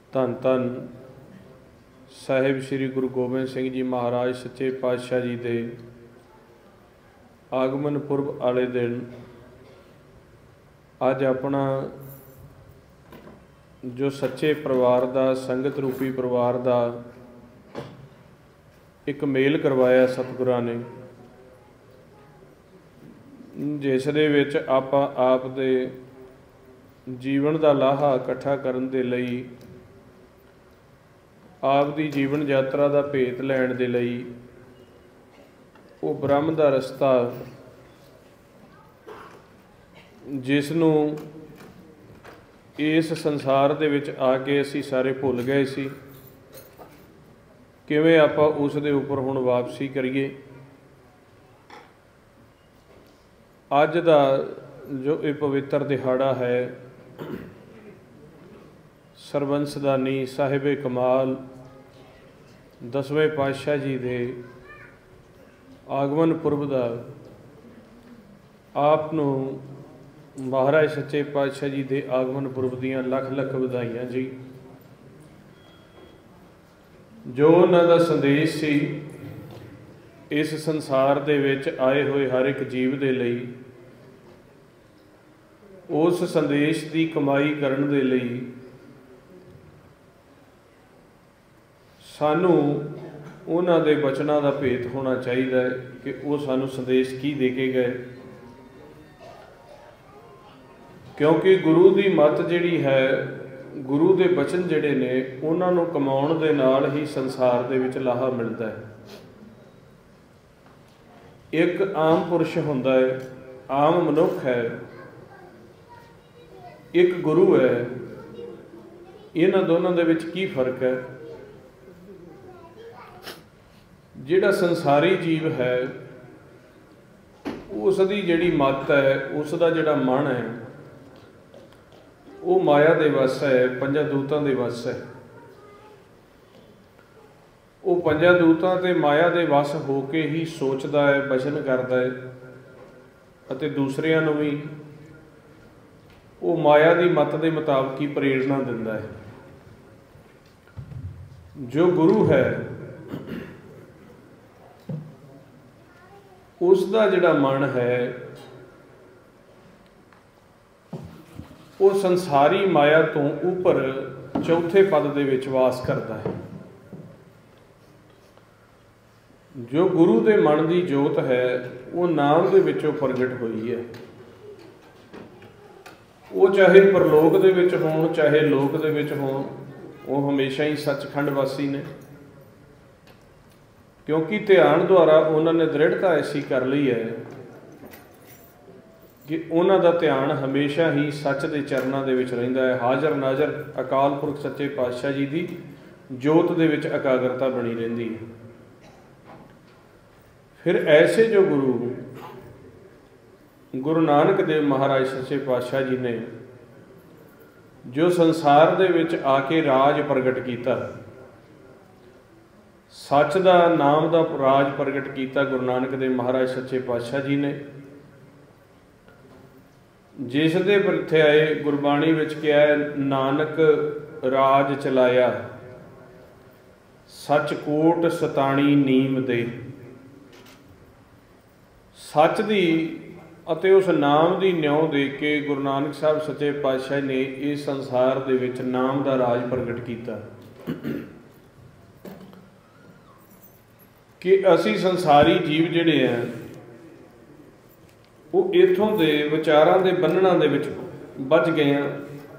ਧੰਨ ਧੰਨ ਸਾਹਿਬ ਸ੍ਰੀ ਗੁਰੂ ਗੋਬਿੰਦ ਸਿੰਘ ਜੀ ਮਹਾਰਾਜ ਸੱਚੇ ਪਾਤਸ਼ਾਹ ਜੀ ਦੇ ਆਗਮਨ ਪੁਰਬ ਵਾਲੇ ਦਿਨ ਅੱਜ ਆਪਣਾ ਜੋ ਸੱਚੇ ਪਰਿਵਾਰ ਦਾ, ਸੰਗਤ ਰੂਪੀ ਪਰਿਵਾਰ ਦਾ ਇੱਕ ਮੇਲ ਕਰਵਾਇਆ ਸਤਿਗੁਰਾਂ ਨੇ, ਜਿਸ ਦੇ ਵਿੱਚ ਆਪਾਂ ਆਪ ਦੇ ਜੀਵਨ ਦਾ ਲਾਹਾ ਇਕੱਠਾ ਕਰਨ ਦੇ ਲਈ, ਆਪ ਦੀ ਜੀਵਨ ਯਾਤਰਾ ਦਾ ਭੇਤ ਲੈਣ ਦੇ ਲਈ ਉਹ ਬ੍ਰਹਮ ਦਾ ਰਸਤਾ, ਜਿਸ ਨੂੰ ਇਸ ਸੰਸਾਰ ਦੇ ਵਿੱਚ ਆ ਕੇ ਅਸੀਂ ਸਾਰੇ ਭੁੱਲ ਗਏ ਸੀ, ਕਿਵੇਂ ਆਪਾਂ ਉਸ ਦੇ ਉੱਪਰ ਹੁਣ ਵਾਪਸੀ ਕਰੀਏ। ਅੱਜ ਦਾ ਜੋ ਇਹ ਪਵਿੱਤਰ ਦਿਹਾੜਾ ਹੈ, ਸਰਬੰਸਦਾਨੀ ਸਾਹਿਬ ਕਮਾਲ ਦਸਵੇਂ ਪਾਤਸ਼ਾਹ ਜੀ ਦੇ ਆਗਮਨ ਪੁਰਬ ਦਾ, ਆਪ ਨੂੰ ਮਹਾਰਾਜ ਸੱਚੇ ਪਾਤਸ਼ਾਹ ਜੀ ਦੇ ਆਗਮਨ ਪੁਰਬ ਦੀਆਂ ਲੱਖ ਲੱਖ ਵਧਾਈਆਂ ਜੀ। ਜੋ ਉਹਨਾਂ ਦਾ ਸੰਦੇਸ਼ ਸੀ ਇਸ ਸੰਸਾਰ ਦੇ ਵਿੱਚ ਆਏ ਹੋਏ ਹਰ ਇੱਕ ਜੀਵ ਦੇ ਲਈ, ਉਸ ਸੰਦੇਸ਼ ਦੀ ਕਮਾਈ ਕਰਨ ਦੇ ਲਈ ਸਾਨੂੰ ਉਹਨਾਂ ਦੇ ਬਚਨਾਂ ਦਾ ਭੇਤ ਹੋਣਾ ਚਾਹੀਦਾ ਹੈ ਕਿ ਉਹ ਸਾਨੂੰ ਸੰਦੇਸ਼ ਕੀ ਦੇ ਕੇ ਗਏ। ਕਿਉਂਕਿ ਗੁਰੂ ਦੀ ਮੱਤ ਜਿਹੜੀ ਹੈ, ਗੁਰੂ ਦੇ ਬਚਨ ਜਿਹੜੇ ਨੇ, ਉਹਨਾਂ ਨੂੰ ਕਮਾਉਣ ਦੇ ਨਾਲ ਹੀ ਸੰਸਾਰ ਦੇ ਵਿੱਚ ਲਾਹਾ ਮਿਲਦਾ ਹੈ। ਇੱਕ ਆਮ ਪੁਰਸ਼ ਹੁੰਦਾ ਹੈ, ਆਮ ਮਨੁੱਖ ਹੈ, ਇੱਕ ਗੁਰੂ ਹੈ। ਇਹਨਾਂ ਦੋਨਾਂ ਦੇ ਵਿੱਚ ਕੀ ਫਰਕ ਹੈ? ਜਿਹੜਾ ਸੰਸਾਰੀ ਜੀਵ ਹੈ, ਉਸ ਦੀ ਜਿਹੜੀ ਮੱਤ ਹੈ, ਉਸ ਦਾ ਜਿਹੜਾ ਮਨ ਹੈ, ਉਹ ਮਾਇਆ ਦੇ ਵੱਸ ਹੈ, ਪੰਜਾਂ ਦੂਤਾਂ ਦੇ ਵੱਸ ਹੈ। ਉਹ ਪੰਜਾਂ ਦੂਤਾਂ ਤੇ ਮਾਇਆ ਦੇ ਵੱਸ ਹੋ ਕੇ ਹੀ ਸੋਚਦਾ ਹੈ, ਬਚਨ ਕਰਦਾ ਹੈ, ਅਤੇ ਦੂਸਰਿਆਂ ਨੂੰ ਵੀ ਉਹ ਮਾਇਆ ਦੀ ਮੱਤ ਦੇ ਮੁਤਾਬਕ ਹੀ ਪ੍ਰੇਰਨਾ ਦਿੰਦਾ ਹੈ। ਜੋ ਗੁਰੂ ਹੈ, ਉਸ ਦਾ ਜਿਹੜਾ ਮਨ ਹੈ, ਉਹ ਸੰਸਾਰੀ ਮਾਇਆ ਤੋਂ ਉੱਪਰ ਚੌਥੇ ਪਦ ਦੇ ਵਿੱਚ ਵਾਸ ਕਰਦਾ ਹੈ। ਜੋ ਗੁਰੂ ਦੇ ਮਨ ਦੀ ਜੋਤ ਹੈ, ਉਹ ਨਾਮ ਦੇ ਵਿੱਚੋਂ ਪ੍ਰਗਟ ਹੋਈ ਹੈ। ਉਹ ਚਾਹੇ ਪਰਲੋਕ ਦੇ ਵਿੱਚ ਹੋਣ, ਚਾਹੇ ਲੋਕ ਦੇ ਵਿੱਚ ਹੋਣ, ਉਹ ਹਮੇਸ਼ਾ ਹੀ ਸੱਚਖੰਡ ਵਾਸੀ ਨੇ। ਕਿਉਂਕਿ ਧਿਆਨ ਦੁਆਰਾ ਉਹਨਾਂ ਨੇ ਦ੍ਰਿੜਤਾ ਐਸੀ ਕਰ ਲਈ ਹੈ ਕਿ ਉਹਨਾਂ ਦਾ ਧਿਆਨ ਹਮੇਸ਼ਾ ਹੀ ਸੱਚ ਦੇ ਚਰਨਾਂ ਦੇ ਵਿੱਚ ਰਹਿੰਦਾ ਹੈ। ਹਾਜ਼ਰ ਨਾਜ਼ਰ ਅਕਾਲ ਪੁਰਖ ਸੱਚੇ ਪਾਤਸ਼ਾਹ ਜੀ ਦੀ ਜੋਤ ਦੇ ਵਿੱਚ ਇਕਾਗਰਤਾ ਬਣੀ ਰਹਿੰਦੀ ਹੈ। ਫਿਰ ਐਸੇ ਜੋ ਗੁਰੂ ਨਾਨਕ ਦੇਵ ਮਹਾਰਾਜ ਸੱਚੇ ਪਾਤਸ਼ਾਹ ਜੀ ਨੇ ਜੋ ਸੰਸਾਰ ਦੇ ਵਿੱਚ ਆ ਕੇ ਰਾਜ ਪ੍ਰਗਟ ਕੀਤਾ, ਸੱਚ ਦਾ ਨਾਮ ਦਾ ਰਾਜ ਪ੍ਰਗਟ ਕੀਤਾ ਗੁਰੂ ਨਾਨਕ ਦੇਵ ਮਹਾਰਾਜ ਸੱਚੇ ਪਾਤਸ਼ਾਹ ਜੀ ਨੇ, ਜਿਸ ਦੇ ਪ੍ਰਥਿਆਏ ਗੁਰਬਾਣੀ ਵਿੱਚ ਕਿਹਾ ਹੈ, ਨਾਨਕ ਰਾਜ ਚਲਾਇਆ ਸੱਚ ਕੋਟ ਸਤਾਣੀ ਨੀਮ ਦੇ। ਸੱਚ ਦੀ ਅਤੇ ਉਸ ਨਾਮ ਦੀ ਨਿਉ ਦੇ ਕੇ ਗੁਰੂ ਨਾਨਕ ਸਾਹਿਬ ਸੱਚੇ ਪਾਤਸ਼ਾਹ ਨੇ ਇਸ ਸੰਸਾਰ ਦੇ ਵਿੱਚ ਨਾਮ ਦਾ ਰਾਜ ਪ੍ਰਗਟ ਕੀਤਾ ਕਿ ਅਸੀਂ ਸੰਸਾਰੀ ਜੀਵ ਜਿਹੜੇ ਆ, ਉਹ ਇੱਥੋਂ ਦੇ ਵਿਚਾਰਾਂ ਦੇ ਬੰਧਨਾਂ ਦੇ ਵਿੱਚ ਬੱਝ ਗਏ ਆ।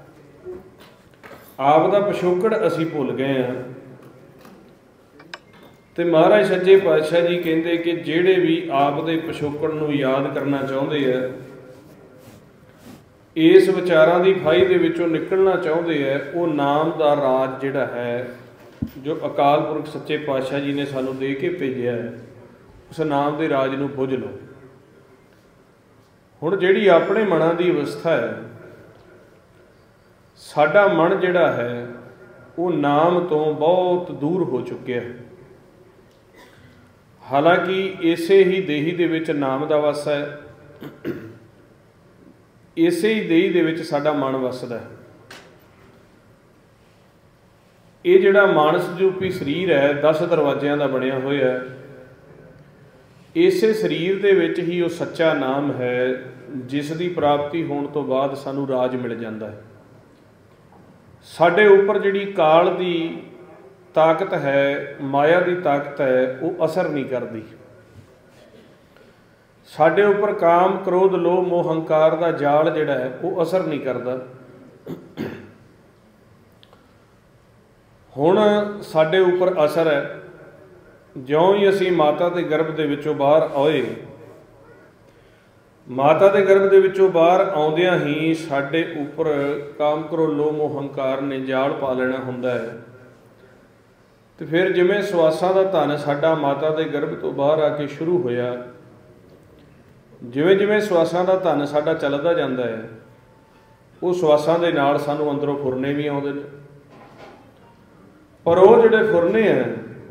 ਆਪ ਦਾ ਪਿਛੋਕੜ ਅਸੀਂ ਭੁੱਲ ਗਏ ਆ। ਤੇ ਮਹਾਰਾਜ ਸੱਚੇ ਪਾਤਸ਼ਾਹ ਜੀ ਕਹਿੰਦੇ ਕਿ ਜਿਹੜੇ ਵੀ ਆਪ ਦੇ ਪਿਛੋਕੜ ਨੂੰ ਯਾਦ ਕਰਨਾ ਚਾਹੁੰਦੇ ਆ, ਇਸ ਵਿਚਾਰਾਂ ਦੀ ਫਾਈ ਦੇ ਵਿੱਚੋਂ ਨਿਕਲਣਾ ਚਾਹੁੰਦੇ ਆ, ਉਹ ਨਾਮ ਦਾ ਰਾਜ ਜਿਹੜਾ ਹੈ, ਜੋ ਅਕਾਲ ਪੁਰਖ ਸੱਚੇ ਪਾਤਸ਼ਾਹ ਜੀ ਨੇ ਸਾਨੂੰ ਦੇ ਕੇ ਭੇਜਿਆ ਹੈ, ਉਸ ਨਾਮ ਦੇ ਰਾਜ ਨੂੰ ਬੁੱਝ ਲਓ। ਹੁਣ ਜਿਹੜੀ ਆਪਣੇ ਮਨਾਂ ਦੀ ਅਵਸਥਾ ਹੈ, ਸਾਡਾ ਮਨ ਜਿਹੜਾ ਹੈ ਉਹ ਨਾਮ ਤੋਂ ਬਹੁਤ ਦੂਰ ਹੋ ਚੁੱਕਿਆ ਹੈ। ਹਾਲਾਂਕਿ ਇਸੇ ਹੀ ਦੇਹੀ ਦੇ ਵਿੱਚ ਨਾਮ ਦਾ ਵਸ ਹੈ, ਇਸੇ ਹੀ ਦੇਹੀ ਦੇ ਵਿੱਚ ਸਾਡਾ ਮਨ ਵਸਦਾ ਹੈ। ਇਹ ਜਿਹੜਾ ਮਾਨਸ ਰੂਪੀ ਸਰੀਰ ਹੈ 10 ਦਰਵਾਜ਼ਿਆਂ ਦਾ ਬਣਿਆ ਹੋਇਆ, ਇਸੇ ਸਰੀਰ ਦੇ ਵਿੱਚ ਹੀ ਉਹ ਸੱਚਾ ਨਾਮ ਹੈ ਜਿਸ ਦੀ ਪ੍ਰਾਪਤੀ ਹੋਣ ਤੋਂ ਬਾਅਦ ਸਾਨੂੰ ਰਾਜ ਮਿਲ ਜਾਂਦਾ ਹੈ। ਸਾਡੇ ਉੱਪਰ ਜਿਹੜੀ ਕਾਲ ਦੀ ਤਾਕਤ ਹੈ, ਮਾਇਆ ਦੀ ਤਾਕਤ ਹੈ, ਉਹ ਅਸਰ ਨਹੀਂ ਕਰਦੀ। ਸਾਡੇ ਉੱਪਰ ਕਾਮ, ਕ੍ਰੋਧ, ਲੋਭ, ਮੋਹ, ਹੰਕਾਰ ਦਾ ਜਾਲ ਜਿਹੜਾ ਹੈ ਉਹ ਅਸਰ ਨਹੀਂ ਕਰਦਾ। ਹੁਣ ਸਾਡੇ ਉੱਪਰ ਅਸਰ ਹੈ, ਜਿਉਂ ਹੀ ਅਸੀਂ ਮਾਤਾ ਦੇ ਗਰਭ ਦੇ ਵਿੱਚੋਂ ਬਾਹਰ ਆਏ, ਮਾਤਾ ਦੇ ਗਰਭ ਦੇ ਵਿੱਚੋਂ ਬਾਹਰ ਆਉਂਦਿਆਂ ਹੀ ਸਾਡੇ ਉੱਪਰ ਕਾਮ, ਕ੍ਰੋਧ, ਲੋਭ, ਮੋਹ, ਹੰਕਾਰ ਨੇ ਜਾਲ ਪਾ ਲੈਣਾ ਹੁੰਦਾ ਹੈ। ਤੇ ਫਿਰ ਜਿਵੇਂ ਸਵਾਸਾਂ ਦਾ ਧਨ ਸਾਡਾ ਮਾਤਾ ਦੇ ਗਰਭ ਤੋਂ ਬਾਹਰ ਆ ਕੇ ਸ਼ੁਰੂ ਹੋਇਆ, ਜਿਵੇਂ ਜਿਵੇਂ ਸਵਾਸਾਂ ਦਾ ਧਨ ਸਾਡਾ ਚੱਲਦਾ ਜਾਂਦਾ ਹੈ, ਉਹ ਸਵਾਸਾਂ ਦੇ ਨਾਲ ਸਾਨੂੰ ਅੰਦਰੋਂ ਫੁਰਨੇ ਵੀ ਆਉਂਦੇ ਨੇ। ਪਰ ਉਹ ਜਿਹੜੇ ਫੁਰਨੇ ਹੈ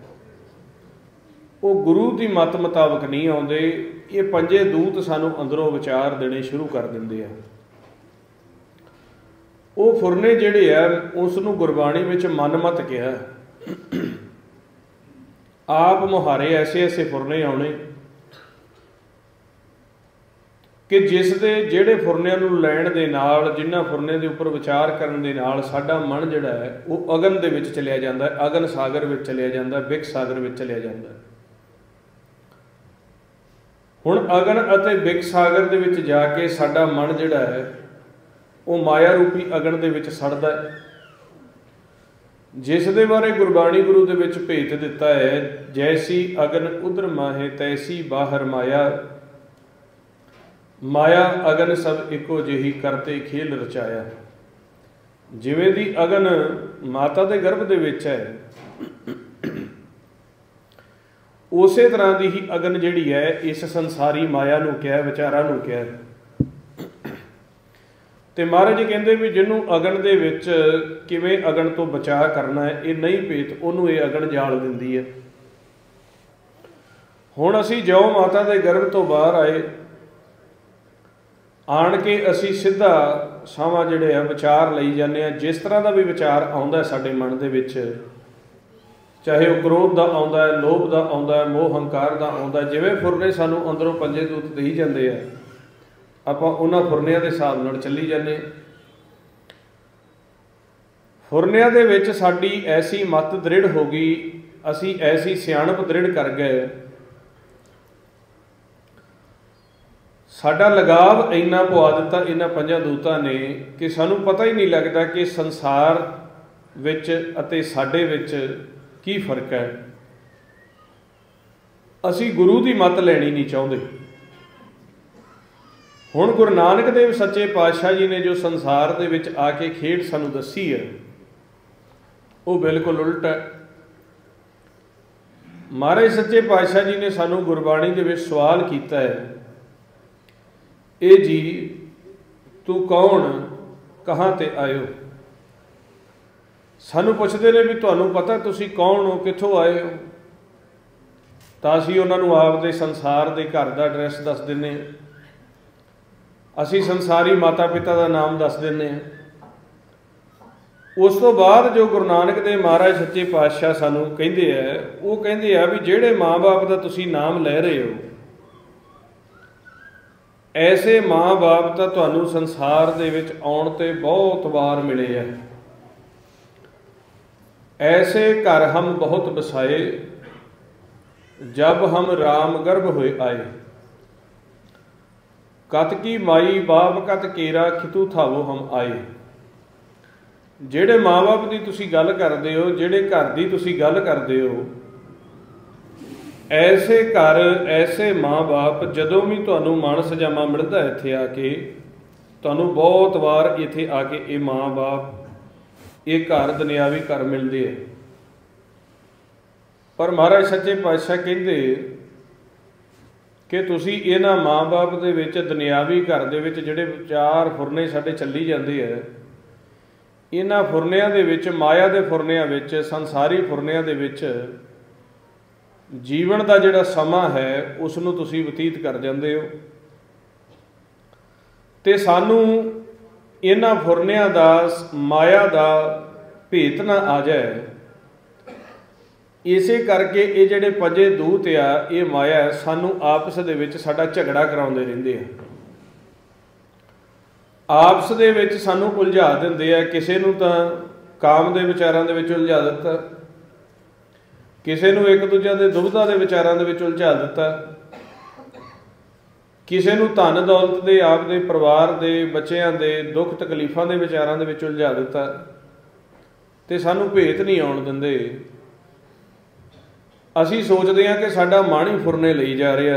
ਉਹ ਗੁਰੂ ਦੀ ਮੱਤ ਮੁਤਾਬਕ ਨਹੀਂ ਆਉਂਦੇ। ਇਹ ਪੰਜੇ ਦੂਤ ਸਾਨੂੰ ਅੰਦਰੋਂ ਵਿਚਾਰ ਦੇਣੇ ਸ਼ੁਰੂ ਕਰ ਦਿੰਦੇ ਆ। ਉਹ ਫੁਰਨੇ ਜਿਹੜੇ ਆ ਉਸ ਨੂੰ ਗੁਰਬਾਣੀ ਵਿੱਚ ਮਨਮਤ ਕਿਹਾ। ਆਪ ਮੁਹਾਰੇ ਐਸੇ ਐਸੇ ਫੁਰਨੇ ਆਉਣੇ ਕਿ ਜਿਸ ਦੇ ਜਿਹੜੇ ਫੁਰਨਿਆਂ ਨੂੰ ਲੈਣ ਦੇ ਨਾਲ, ਜਿਨ੍ਹਾਂ ਫੁਰਨਿਆਂ ਦੇ ਉੱਪਰ ਵਿਚਾਰ ਕਰਨ ਦੇ ਨਾਲ ਸਾਡਾ ਮਨ ਜਿਹੜਾ ਹੈ ਉਹ ਅਗਨ ਦੇ ਵਿੱਚ ਚਲਿਆ ਜਾਂਦਾ ਹੈ, ਅਗਨ ਸਾਗਰ ਵਿੱਚ ਚਲਿਆ ਜਾਂਦਾ, ਬਿਕ ਸਾਗਰ ਵਿੱਚ ਚਲਿਆ ਜਾਂਦਾ। ਹੁਣ ਅਗਨ ਅਤੇ ਬਿਕ ਸਾਗਰ ਦੇ ਵਿੱਚ ਜਾ ਕੇ ਸਾਡਾ ਮਨ ਜਿਹੜਾ ਹੈ ਉਹ ਮਾਇਆ ਰੂਪੀ ਅਗਨ ਦੇ ਵਿੱਚ ਸੜਦਾ ਹੈ, ਜਿਸ ਦੇ ਬਾਰੇ ਗੁਰਬਾਣੀ ਗੁਰੂ ਦੇ ਵਿੱਚ ਭੇਤ ਦਿੱਤਾ ਹੈ, ਜੈਸੀ ਅਗਨ ਉਧਰ ਮਾਹੇ ਤੈਸੀ ਬਾਹਰ ਮਾਇਆ, ਮਾਇਆ ਅਗਨ ਸਭ ਇੱਕੋ ਜਿਹੀ ਕਰਤੇ ਖੇਲ ਰਚਾਇਆ। ਜਿਵੇਂ ਦੀ ਅਗਨ ਮਾਤਾ ਦੇ ਗਰਭ ਦੇ ਵਿੱਚ ਹੈ, ਉਸੇ ਤਰ੍ਹਾਂ ਦੀ ਹੀ ਅਗਨ ਜਿਹੜੀ ਹੈ ਇਸ ਸੰਸਾਰੀ ਮਾਇਆ ਨੂੰ ਕਿਹਾ, ਵਿਚਾਰਾਂ ਨੂੰ ਕਿਹਾ। ਤੇ ਮਹਾਰਾਜ ਜੀ ਕਹਿੰਦੇ ਵੀ ਜਿਹਨੂੰ ਅਗਨ ਦੇ ਵਿੱਚ ਕਿਵੇਂ ਅਗਨ ਤੋਂ ਬਚਾਅ ਕਰਨਾ ਹੈ ਇਹ ਨਹੀਂ ਭੇਤ, ਉਹਨੂੰ ਇਹ ਅਗਨ ਜਾਲ ਦਿੰਦੀ ਹੈ। ਹੁਣ ਅਸੀਂ ਜਿਉਂ ਮਾਤਾ ਦੇ ਗਰਭ ਤੋਂ ਬਾਹਰ ਆਏ, ਆਣ ਕੇ ਅਸੀਂ ਸਿੱਧਾ ਸਾਵਾਂ ਜਿਹੜੇ ਆ ਵਿਚਾਰ ਲਈ ਜਾਂਦੇ ਹਾਂ। ਜਿਸ ਤਰ੍ਹਾਂ ਦਾ ਵੀ ਵਿਚਾਰ ਆਉਂਦਾ ਸਾਡੇ ਮਨ ਦੇ ਵਿੱਚ, ਚਾਹੇ ਉਹ ਕ੍ਰੋਧ ਦਾ ਆਉਂਦਾ ਹੈ, ਲੋਭ ਦਾ ਆਉਂਦਾ ਹੈ, ਮੋਹ ਹੰਕਾਰ ਦਾ ਆਉਂਦਾ, ਜਿਵੇਂ ਫੁਰਨੇ ਸਾਨੂੰ ਅੰਦਰੋਂ ਪੰਜੇ ਦੂਤ ਦੇਈ ਜਾਂਦੇ ਆ, ਆਪਾਂ ਉਹਨਾਂ ਫੁਰਨਿਆਂ ਦੇ ਹਿਸਾਬ ਨਾਲ ਚੱਲੀ ਜਾਂਦੇ। ਫੁਰਨਿਆਂ ਦੇ ਵਿੱਚ ਸਾਡੀ ਐਸੀ ਮੱਤ ਦ੍ਰਿੜ ਹੋ ਗਈ, ਅਸੀਂ ਐਸੀ ਸਿਆਣਪ ਦ੍ਰਿੜ ਕਰ ਗਏ, ਸਾਡਾ ਲਗਾਵ ਇੰਨਾ ਪਵਾ ਦਿੱਤਾ ਇਹਨਾਂ ਪੰਜਾਂ ਦੂਤਾਂ ਨੇ ਕਿ ਸਾਨੂੰ ਪਤਾ ਹੀ ਨਹੀਂ ਲੱਗਦਾ ਕਿ ਸੰਸਾਰ ਵਿੱਚ ਅਤੇ ਸਾਡੇ ਵਿੱਚ ਕੀ ਫਰਕ ਹੈ। ਅਸੀਂ ਗੁਰੂ ਦੀ ਮੱਤ ਲੈਣੀ ਨਹੀਂ ਚਾਹੁੰਦੇ। ਹੁਣ ਗੁਰੂ ਨਾਨਕ ਦੇਵ ਸੱਚੇ ਪਾਤਸ਼ਾਹ ਜੀ ਨੇ ਜੋ ਸੰਸਾਰ ਦੇ ਵਿੱਚ ਆ ਕੇ ਖੇਡ ਸਾਨੂੰ ਦੱਸੀ ਹੈ ਉਹ ਬਿਲਕੁਲ ਉਲਟ ਹੈ। ਮਹਾਰਾਜ ਸੱਚੇ ਪਾਤਸ਼ਾਹ ਜੀ ਨੇ ਸਾਨੂੰ ਗੁਰਬਾਣੀ ਦੇ ਵਿੱਚ ਸਵਾਲ ਕੀਤਾ ਹੈ, ਇਹ ਜੀ ਤੂੰ ਕੌਣ, ਕਹਾਂ ਤੇ ਆਇਓ। ਸਾਨੂੰ ਪੁੱਛਦੇ ਨੇ ਵੀ ਤੁਹਾਨੂੰ ਪਤਾ ਤੁਸੀਂ ਕੌਣ ਹੋ, ਕਿੱਥੋਂ ਆਏ ਹੋ? ਤਾਂ ਅਸੀਂ ਉਹਨਾਂ ਨੂੰ ਆਪਦੇ ਸੰਸਾਰ ਦੇ ਘਰ ਦਾ ਐਡਰੈਸ ਦੱਸ ਦਿੰਦੇ ਹਾਂ, ਅਸੀਂ ਸੰਸਾਰੀ ਮਾਤਾ ਪਿਤਾ ਦਾ ਨਾਮ ਦੱਸ ਦਿੰਦੇ ਹਾਂ। ਉਸ ਤੋਂ ਬਾਅਦ ਜੋ ਗੁਰੂ ਨਾਨਕ ਦੇਵ ਮਹਾਰਾਜ ਸੱਚੇ ਪਾਤਸ਼ਾਹ ਸਾਨੂੰ ਕਹਿੰਦੇ ਆ, ਉਹ ਕਹਿੰਦੇ ਆ ਵੀ ਜਿਹੜੇ ਮਾਂ-ਬਾਪ ਦਾ ਤੁਸੀਂ ਨਾਮ ਲੈ ਰਹੇ ਹੋ, ਐਸੇ ਮਾਂ-ਬਾਪ ਤਾਂ ਤੁਹਾਨੂੰ ਸੰਸਾਰ ਦੇ ਵਿੱਚ ਆਉਣ ਤੇ ਬਹੁਤ ਵਾਰ ਮਿਲੇ ਆ। ऐसे घर हम बहुत बसाए जब हम राम गर्भ होए आए, कत की माई बाप कत केरा खितू थावो हम आए। ਜਿਹੜੇ ਮਾਂ-ਬਾਪ ਦੀ ਤੁਸੀਂ ਗੱਲ ਕਰਦੇ ਹੋ, ਜਿਹੜੇ ਘਰ ਦੀ ਤੁਸੀਂ ਗੱਲ ਕਰਦੇ ਹੋ, ਐਸੇ ਘਰ, ਐਸੇ ਮਾਂ-ਬਾਪ ਜਦੋਂ ਵੀ ਤੁਹਾਨੂੰ ਮਨ ਸਜਾਮਾ ਮਿਲਦਾ ਇੱਥੇ ਆ ਕੇ, ਤੁਹਾਨੂੰ ਬਹੁਤ ਵਾਰ ਇੱਥੇ ਆ ਕੇ ਇਹ ਮਾਂ-ਬਾਪ, ਇਹ ਘਰ ਦੁਨਿਆਵੀ ਘਰ ਮਿਲਦੇ ਆ। ਪਰ ਮਹਾਰਾਜ ਸੱਚੇ ਪਾਤਸ਼ਾਹ ਕਹਿੰਦੇ ਕਿ ਤੁਸੀਂ ਇਹਨਾਂ ਮਾਂ-ਬਾਪ ਦੇ ਵਿੱਚ, ਦੁਨਿਆਵੀ ਘਰ ਦੇ ਵਿੱਚ ਜਿਹੜੇ ਵਿਚਾਰ ਫੁਰਨੇ ਸਾਡੇ ਚੱਲੀ ਜਾਂਦੇ ਆ, ਇਹਨਾਂ ਫੁਰਨਿਆਂ ਦੇ ਵਿੱਚ, ਮਾਇਆ ਦੇ ਫੁਰਨਿਆਂ ਵਿੱਚ, ਸੰਸਾਰੀ ਫੁਰਨਿਆਂ ਦੇ ਵਿੱਚ ਜੀਵਨ ਦਾ ਜਿਹੜਾ ਸਮਾਂ ਹੈ ਉਸ ਨੂੰ ਤੁਸੀਂ ਬਤੀਤ ਕਰ ਜਾਂਦੇ ਹੋ। ਤੇ ਸਾਨੂੰ ਇਹਨਾਂ ਫੁਰਨਿਆਂ ਦਾ, ਮਾਇਆ ਦਾ ਭੇਤ ਨਾ ਆ ਜਾਏ, ਇਸੇ ਕਰਕੇ ਇਹ ਜਿਹੜੇ ਪੰਜੇ ਦੂਤ ਆ, ਇਹ ਮਾਇਆ ਸਾਨੂੰ ਆਪਸ ਦੇ ਵਿੱਚ ਸਾਡਾ ਝਗੜਾ ਕਰਾਉਂਦੇ ਰਹਿੰਦੇ ਆ, ਆਪਸ ਦੇ ਵਿੱਚ ਸਾਨੂੰ ਉਲਝਾ ਦਿੰਦੇ ਆ। ਕਿਸੇ ਨੂੰ ਤਾਂ ਕਾਮ ਦੇ ਵਿਚਾਰਾਂ ਦੇ ਵਿੱਚ ਉਲਝਾ ਦਿੱਤਾ, ਕਿਸੇ ਨੂੰ ਇੱਕ ਦੂਜੇ ਦੇ ਦੁਬਿਧਾ ਦੇ ਵਿਚਾਰਾਂ ਦੇ ਵਿੱਚ ਉਲਝਾ ਦਿੱਤਾ, ਕਿਸੇ ਨੂੰ ਧਨ ਦੌਲਤ ਦੇ, ਆਪ ਦੇ ਪਰਿਵਾਰ ਦੇ, ਬੱਚਿਆਂ ਦੇ ਦੁੱਖ ਤਕਲੀਫਾਂ ਦੇ ਵਿਚਾਰਾਂ ਦੇ ਵਿੱਚ ਉਲਝਾ ਦਿੱਤਾ, ਤੇ ਸਾਨੂੰ ਭੇਤ ਨਹੀਂ ਆਉਣ ਦਿੰਦੇ। ਅਸੀਂ ਸੋਚਦੇ ਹਾਂ ਕਿ ਸਾਡਾ ਮਨ ਹੀ ਫੁਰਨੇ ਲਈ ਜਾ ਰਿਹਾ,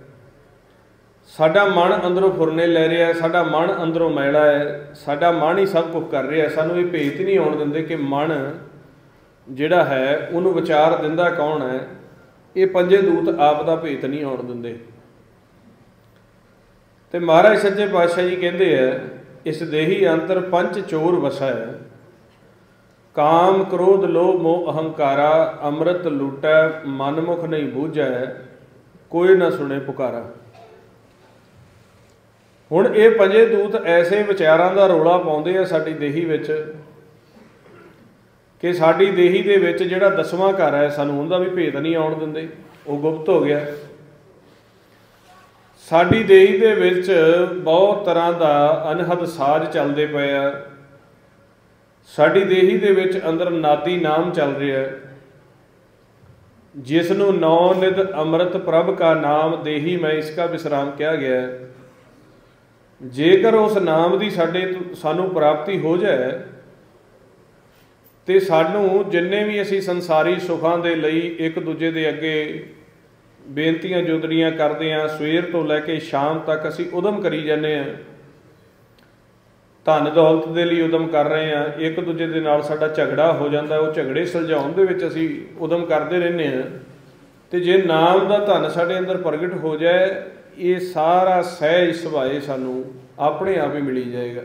ਸਾਡਾ ਮਨ ਅੰਦਰੋਂ ਫੁਰਨੇ ਲੈ ਰਿਹਾ, ਸਾਡਾ ਮਨ ਅੰਦਰੋਂ ਮੈਲਾ ਹੈ, ਸਾਡਾ ਮਨ ਹੀ ਸਭ ਕੁਝ ਕਰ ਰਿਹਾ। ਸਾਨੂੰ ਇਹ ਭੇਤ ਨਹੀਂ ਆਉਣ ਦਿੰਦੇ ਕਿ ਮਨ ਜਿਹੜਾ ਹੈ ਉਹਨੂੰ ਵਿਚਾਰ ਦਿੰਦਾ ਕੌਣ ਹੈ। ਇਹ ਪੰਜੇ ਦੂਤ ਆਪ ਦਾ ਭੇਤ ਨਹੀਂ ਆਉਣ ਦਿੰਦੇ। ਤੇ ਮਹਾਰਾਜ ਸੱਚੇ ਪਾਤਸ਼ਾਹ ਜੀ ਕਹਿੰਦੇ ਆ, ਇਸ ਦੇਹੀ ਅੰਤਰ ਪੰਜ ਚੋਰ ਵਸੈ, ਕਾਮ ਕ੍ਰੋਧ ਲੋਭ ਮੋਹ ਅਹੰਕਾਰਾ, ਅੰਮ੍ਰਿਤ ਲੂਟੈ ਮਨ ਮੁਖ ਨਹੀਂ ਬੂਝੈ, ਕੋਈ ਨਾ ਸੁਣੇ ਪੁਕਾਰਾ। ਹੁਣ ਇਹ ਪੰਜੇ ਦੂਤ ਐਸੇ ਵਿਚਾਰਾਂ ਦਾ ਰੌਲਾ ਪਾਉਂਦੇ ਆ ਸਾਡੀ ਦੇਹੀ ਵਿੱਚ ਕਿ ਸਾਡੀ ਦੇਹੀ ਦੇ ਵਿੱਚ ਜਿਹੜਾ 10ਵਾਂ ਘਰ ਹੈ, ਸਾਨੂੰ ਉਹਦਾ ਵੀ ਭੇਦ ਨਹੀਂ ਆਉਣ ਦਿੰਦੇ, ਉਹ ਗੁਪਤ ਹੋ ਗਿਆ। ਸਾਡੀ ਦੇਹੀ ਦੇ ਵਿੱਚ ਬਹੁਤ ਤਰ੍ਹਾਂ ਦਾ ਅਨਹਦ ਸਾਜ਼ ਚੱਲਦੇ ਪਏ ਆ। ਸਾਡੀ ਦੇਹੀ ਦੇ ਵਿੱਚ ਅੰਦਰ ਨਾਦੀ ਨਾਮ ਚੱਲ ਰਿਹਾ, ਜਿਸ ਨੂੰ ਨੌ ਨਿਧ ਅੰਮ੍ਰਿਤ ਪ੍ਰਭ ਕਾ ਨਾਮ, ਦੇਹੀ ਮੈਂ ਇਸਕਾ ਵਿਸਰਾਮ ਕਿਹਾ ਗਿਆ। ਜੇਕਰ ਉਸ ਨਾਮ ਦੀ ਸਾਨੂੰ ਪ੍ਰਾਪਤੀ ਹੋ ਜਾਏ ਤੇ ਸਾਨੂੰ ਜਿੰਨੇ ਵੀ ਅਸੀਂ ਸੰਸਾਰੀ ਸੁੱਖਾਂ ਦੇ ਲਈ ਇੱਕ ਦੂਜੇ ਦੇ ਅੱਗੇ ਬੇਨਤੀਆਂ ਜੋਦੜੀਆਂ ਕਰਦੇ ਹਾਂ, ਸਵੇਰ ਤੋਂ ਲੈ ਕੇ ਸ਼ਾਮ ਤੱਕ ਅਸੀਂ ਉਦਮ ਕਰੀ ਜਾਂਦੇ ਹਾਂ, ਧਨ ਦੌਲਤ ਦੇ ਲਈ ਉਦਮ ਕਰ ਰਹੇ ਹਾਂ, ਇੱਕ ਦੂਜੇ ਦੇ ਨਾਲ ਸਾਡਾ ਝਗੜਾ ਹੋ ਜਾਂਦਾ, ਉਹ ਝਗੜੇ ਸੁਲਝਾਉਣ ਦੇ ਵਿੱਚ ਅਸੀਂ ਉਦਮ ਕਰਦੇ ਰਹਿੰਦੇ ਹਾਂ। ਤੇ ਜੇ ਨਾਮ ਦਾ ਧਨ ਸਾਡੇ ਅੰਦਰ ਪ੍ਰਗਟ ਹੋ ਜਾਏ, ਇਹ ਸਾਰਾ ਸਹਿਜ ਸੁਭਾਏ ਸਾਨੂੰ ਆਪਣੇ ਆਪ ਹੀ ਮਿਲੀ ਜਾਏਗਾ।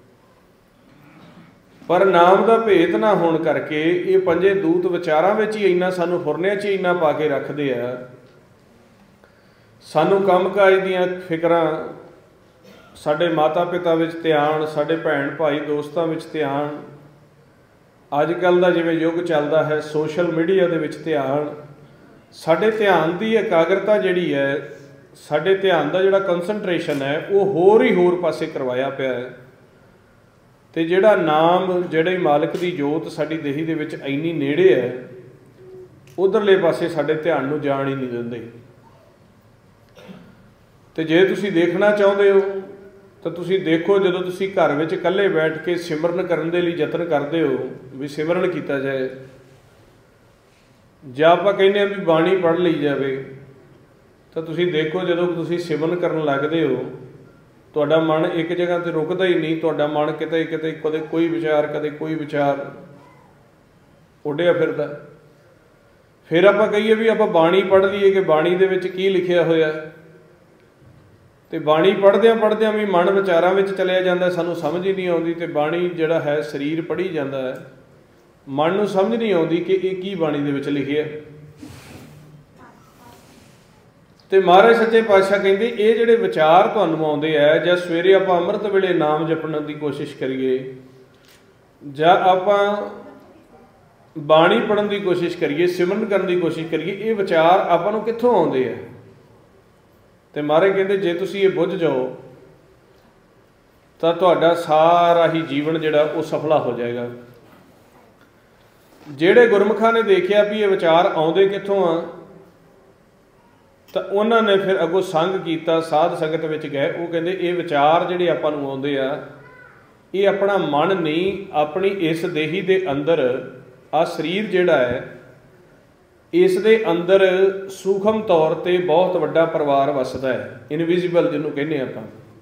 ਪਰ ਨਾਮ ਦਾ ਭੇਤ ਨਾ ਹੋਣ ਕਰਕੇ ਇਹ ਪੰਜੇ ਦੂਤ ਵਿਚਾਰਾਂ ਵਿੱਚ ਹੀ ਇੰਨਾ ਸਾਨੂੰ ਫੁਰਨਿਆਂ 'ਚ ਹੀ ਇੰਨਾ ਪਾ ਕੇ ਰੱਖਦੇ ਆ। ਸਾਨੂੰ ਕੰਮ ਕਾਜ ਦੀਆਂ ਫਿਕਰਾਂ, ਸਾਡੇ ਮਾਤਾ ਪਿਤਾ ਵਿੱਚ ਧਿਆਨ, ਸਾਡੇ ਭੈਣ ਭਾਈ ਦੋਸਤਾਂ ਵਿੱਚ ਧਿਆਨ, ਅੱਜ ਕੱਲ੍ਹ ਦਾ ਜਿਵੇਂ ਯੁੱਗ ਚੱਲਦਾ ਹੈ ਸੋਸ਼ਲ ਮੀਡੀਆ ਦੇ ਵਿੱਚ ਧਿਆਨ, ਸਾਡੇ ਧਿਆਨ ਦੀ ਇਕਾਗਰਤਾ ਜਿਹੜੀ ਹੈ, ਸਾਡੇ ਧਿਆਨ ਦਾ ਜਿਹੜਾ ਕੰਸਨਟ੍ਰੇਸ਼ਨ ਹੈ, ਉਹ ਹੋਰ ਹੀ ਹੋਰ ਪਾਸੇ ਕਰਵਾਇਆ ਪਿਆ ਹੈ। ਤੇ ਜਿਹੜਾ ਨਾਮ, ਜਿਹੜੇ ਮਾਲਕ ਦੀ ਜੋਤ ਸਾਡੀ ਦੇਹੀ ਦੇ ਵਿੱਚ ਇੰਨੀ ਨੇੜੇ ਹੈ, ਉਧਰਲੇ ਪਾਸੇ ਸਾਡੇ ਧਿਆਨ ਨੂੰ ਜਾਣ ਹੀ ਨਹੀਂ ਦਿੰਦੇ। ਤੇ ਜੇ ਤੁਸੀਂ ਦੇਖਣਾ ਚਾਹੁੰਦੇ ਹੋ ਤਾਂ ਤੁਸੀਂ ਦੇਖੋ, ਜਦੋਂ ਤੁਸੀਂ ਘਰ ਵਿੱਚ ਇਕੱਲੇ ਬੈਠ ਕੇ ਸਿਮਰਨ ਕਰਨ ਦੇ ਲਈ ਯਤਨ ਕਰਦੇ ਹੋ ਵੀ ਸਿਮਰਨ ਕੀਤਾ ਜਾਏ, ਜਾਂ ਆਪਾਂ ਕਹਿੰਦੇ ਹਾਂ ਵੀ ਬਾਣੀ ਪੜ੍ਹ ਲਈ ਜਾਵੇ, ਤਾਂ ਤੁਸੀਂ ਦੇਖੋ ਜਦੋਂ ਤੁਸੀਂ ਸਿਮਰਨ ਕਰਨ ਲੱਗਦੇ ਹੋ ਤੁਹਾਡਾ ਮਨ ਇੱਕ ਜਗ੍ਹਾ 'ਤੇ ਰੁਕਦਾ ਹੀ ਨਹੀਂ। ਤੁਹਾਡਾ ਮਨ ਕਿਤੇ ਕਿਤੇ ਕਦੇ ਕੋਈ ਵਿਚਾਰ, ਕਦੇ ਕੋਈ ਵਿਚਾਰ ਉੱਡਿਆ ਫਿਰਦਾ। ਫਿਰ ਆਪਾਂ ਕਹੀਏ ਵੀ ਆਪਾਂ ਬਾਣੀ ਪੜ੍ਹ ਲਈਏ ਕਿ ਬਾਣੀ ਦੇ ਵਿੱਚ ਕੀ ਲਿਖਿਆ ਹੋਇਆ, ਤੇ ਬਾਣੀ ਪੜ੍ਹਦਿਆਂ ਵੀ ਮਨ ਵਿਚਾਰਾਂ ਵਿੱਚ ਚਲਿਆ ਜਾਂਦਾ, ਸਾਨੂੰ ਸਮਝ ਹੀ ਨਹੀਂ ਆਉਂਦੀ। ਤੇ ਬਾਣੀ ਜਿਹੜਾ ਹੈ ਸਰੀਰ ਪੜ੍ਹੀ ਜਾਂਦਾ ਹੈ, ਮਨ ਨੂੰ ਸਮਝ ਨਹੀਂ ਆਉਂਦੀ ਕਿ ਇਹ ਕੀ ਬਾਣੀ ਦੇ ਵਿੱਚ ਲਿਖਿਆ। ਤੇ ਮਹਾਰਾਜ ਸੱਚੇ ਪਾਤਸ਼ਾਹ ਕਹਿੰਦੇ ਇਹ ਜਿਹੜੇ ਵਿਚਾਰ ਤੁਹਾਨੂੰ ਆਉਂਦੇ ਆ, ਜਾਂ ਸਵੇਰੇ ਆਪਾਂ ਅੰਮ੍ਰਿਤ ਵੇਲੇ ਨਾਮ ਜਪਣ ਦੀ ਕੋਸ਼ਿਸ਼ ਕਰੀਏ, ਜਾਂ ਆਪਾਂ ਬਾਣੀ ਪੜ੍ਹਨ ਦੀ ਕੋਸ਼ਿਸ਼ ਕਰੀਏ, ਸਿਮਰਨ ਕਰਨ ਦੀ ਕੋਸ਼ਿਸ਼ ਕਰੀਏ, ਇਹ ਵਿਚਾਰ ਆਪਾਂ ਨੂੰ ਕਿੱਥੋਂ ਆਉਂਦੇ ਆ? ਤੇ ਮਹਾਰਾਜ ਕਹਿੰਦੇ ਜੇ ਤੁਸੀਂ ਇਹ ਬੁੱਝ ਜਾਓ ਤਾਂ ਤੁਹਾਡਾ ਸਾਰਾ ਹੀ ਜੀਵਨ ਜਿਹੜਾ ਉਹ ਸਫਲਾ ਹੋ ਜਾਏਗਾ। ਜਿਹੜੇ ਗੁਰਮੁਖਾਂ ਨੇ ਦੇਖਿਆ ਵੀ ਇਹ ਵਿਚਾਰ ਆਉਂਦੇ ਕਿੱਥੋਂ ਆ, ਤਾਂ ਉਹਨਾਂ ਨੇ ਫਿਰ ਅੱਗੋਂ ਸੰਗ ਕੀਤਾ, ਸਾਧ ਸੰਗਤ ਵਿੱਚ ਗਏ। ਉਹ ਕਹਿੰਦੇ ਇਹ ਵਿਚਾਰ ਜਿਹੜੇ ਆਪਾਂ ਨੂੰ ਆਉਂਦੇ ਆ, ਇਹ ਆਪਣਾ ਮਨ ਨਹੀਂ, ਆਪਣੀ ਇਸ ਦੇਹੀ ਦੇ ਅੰਦਰ ਆ ਸਰੀਰ ਜਿਹੜਾ ਹੈ, ਇਸ ਦੇ ਅੰਦਰ ਸੂਖਮ ਤੌਰ 'ਤੇ ਬਹੁਤ ਵੱਡਾ ਪਰਿਵਾਰ ਵਸਦਾ ਹੈ, ਇਨਵਿਜ਼ੀਬਲ ਜਿਹਨੂੰ ਕਹਿੰਦੇ ਆਪਾਂ,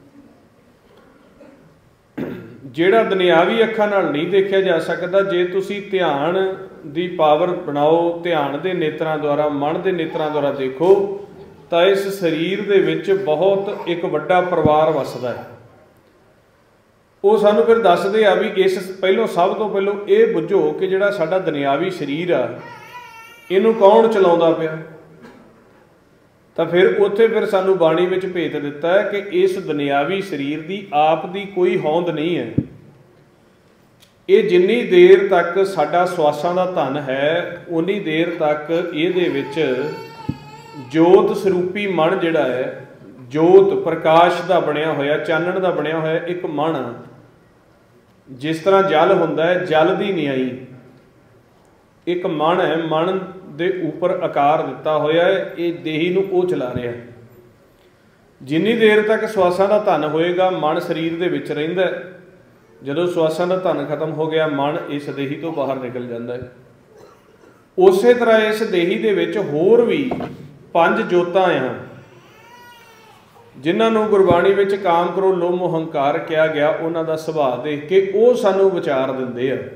ਜਿਹੜਾ ਦੁਨਿਆਵੀ ਅੱਖਾਂ ਨਾਲ ਨਹੀਂ ਦੇਖਿਆ ਜਾ ਸਕਦਾ। ਜੇ ਤੁਸੀਂ ਧਿਆਨ ਦੀ ਪਾਵਰ ਬਣਾਓ, ਧਿਆਨ ਦੇ ਨੇਤਰਾਂ ਦੁਆਰਾ, ਮਨ ਦੇ ਨੇਤਰਾਂ ਦੁਆਰਾ ਦੇਖੋ, ਤਾਂ ਇਸ ਸਰੀਰ ਦੇ ਵਿੱਚ ਬਹੁਤ ਇੱਕ ਵੱਡਾ ਪਰਿਵਾਰ ਵਸਦਾ ਹੈ। ਉਹ ਸਾਨੂੰ ਫਿਰ ਦੱਸਦੇ ਆ ਵੀ ਇਸ ਸਭ ਤੋਂ ਪਹਿਲਾਂ ਇਹ ਬੁੱਝੋ ਕਿ ਜਿਹੜਾ ਸਾਡਾ ਦੁਨਿਆਵੀ ਸਰੀਰ ਆ, ਇਹਨੂੰ ਕੌਣ ਚਲਾਉਂਦਾ ਪਿਆ। ਤਾਂ ਫਿਰ ਸਾਨੂੰ ਬਾਣੀ ਵਿੱਚ ਭੇਤ ਦਿੱਤਾ ਹੈ ਕਿ ਇਸ ਦੁਨਿਆਵੀ ਸਰੀਰ ਦੀ ਆਪ ਦੀ ਕੋਈ ਹੋਂਦ ਨਹੀਂ ਹੈ। ये जिन्नी देर तक साडा सवासां दा धन है उन्नी देर तक इहदे विच जोत सरूपी मन जिहड़ा है, जोत प्रकाश का बनया होया, चानण का बनया होया एक मन, जिस तरह जल हुंदा है, जल की न्याई एक मन है, मन दे उपर आकार दिता होया है, ये देही नूं ओह चला रहा है। जिन्नी देर तक सवासां दा धन होएगा मन शरीर दे विच रहिंदा है, जदों सवासां दा धन खत्म हो गया मन इस देही तो बाहर निकल जाता है। उस तरह इस देही दे विच होर भी 5 जोतां आ जिन्हां नूं गुरबाणी विच काम करो लोभ मोह हंकार किया गया, उन्हां दा सुभाਅ देख के वो सानूं विचार दिंदे आ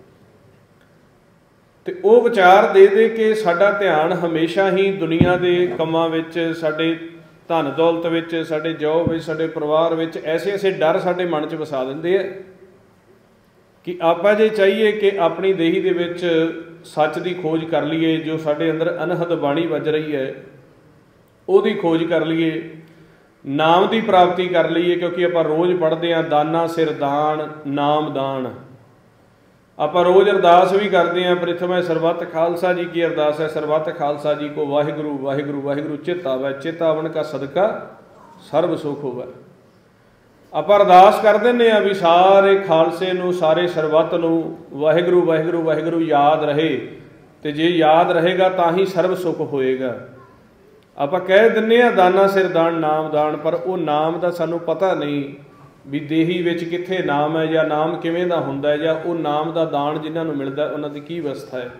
ते वो विचार दे दे के साडा ध्यान हमेशा ही दुनिया के कामां विच, साडे धन दौलत विच, साडे जॉब विच, साडे परिवार विच ऐसे ऐसे डर साडे मन च वसा दिंदे आ कि आपां जे चाहिए कि अपनी देही दे विच सच की खोज कर लीए, जो साडे अंदर अनहद बाणी वज रही है उहदी खोज कर लीए, नाम की प्राप्ति कर लीए, क्योंकि आपां रोज़ पढ़ते हैं दाना सिर दान नाम दान, आपां रोज़ अरदास भी करते हैं, प्रथम सरबत खालसा जी की अरदास है, सरबत खालसा जी को वाहिगुरु वाहिगुरु वाहिगुरु चित आवे, चित आवन का सदका सर्व सुख होवे। आपां अरदास कर दिंदे आ भी सारे खालसे नूं, सारे सरबत नूं वाहिगुरु वाहिगुरु वाहिगुरु याद रहे, तो जे याद रहेगा तां ही सर्व सुख होएगा। आपां कह दिंदे आ दाना सिर दान नाम दान, पर वो नाम दा सानूं पता नहीं भी देही विच कित्थे नाम है, या नाम किवें दा हुंदा है, या वो नाम दा दान जिन्हां नूं मिलदा उन्हां दी की अवस्था है।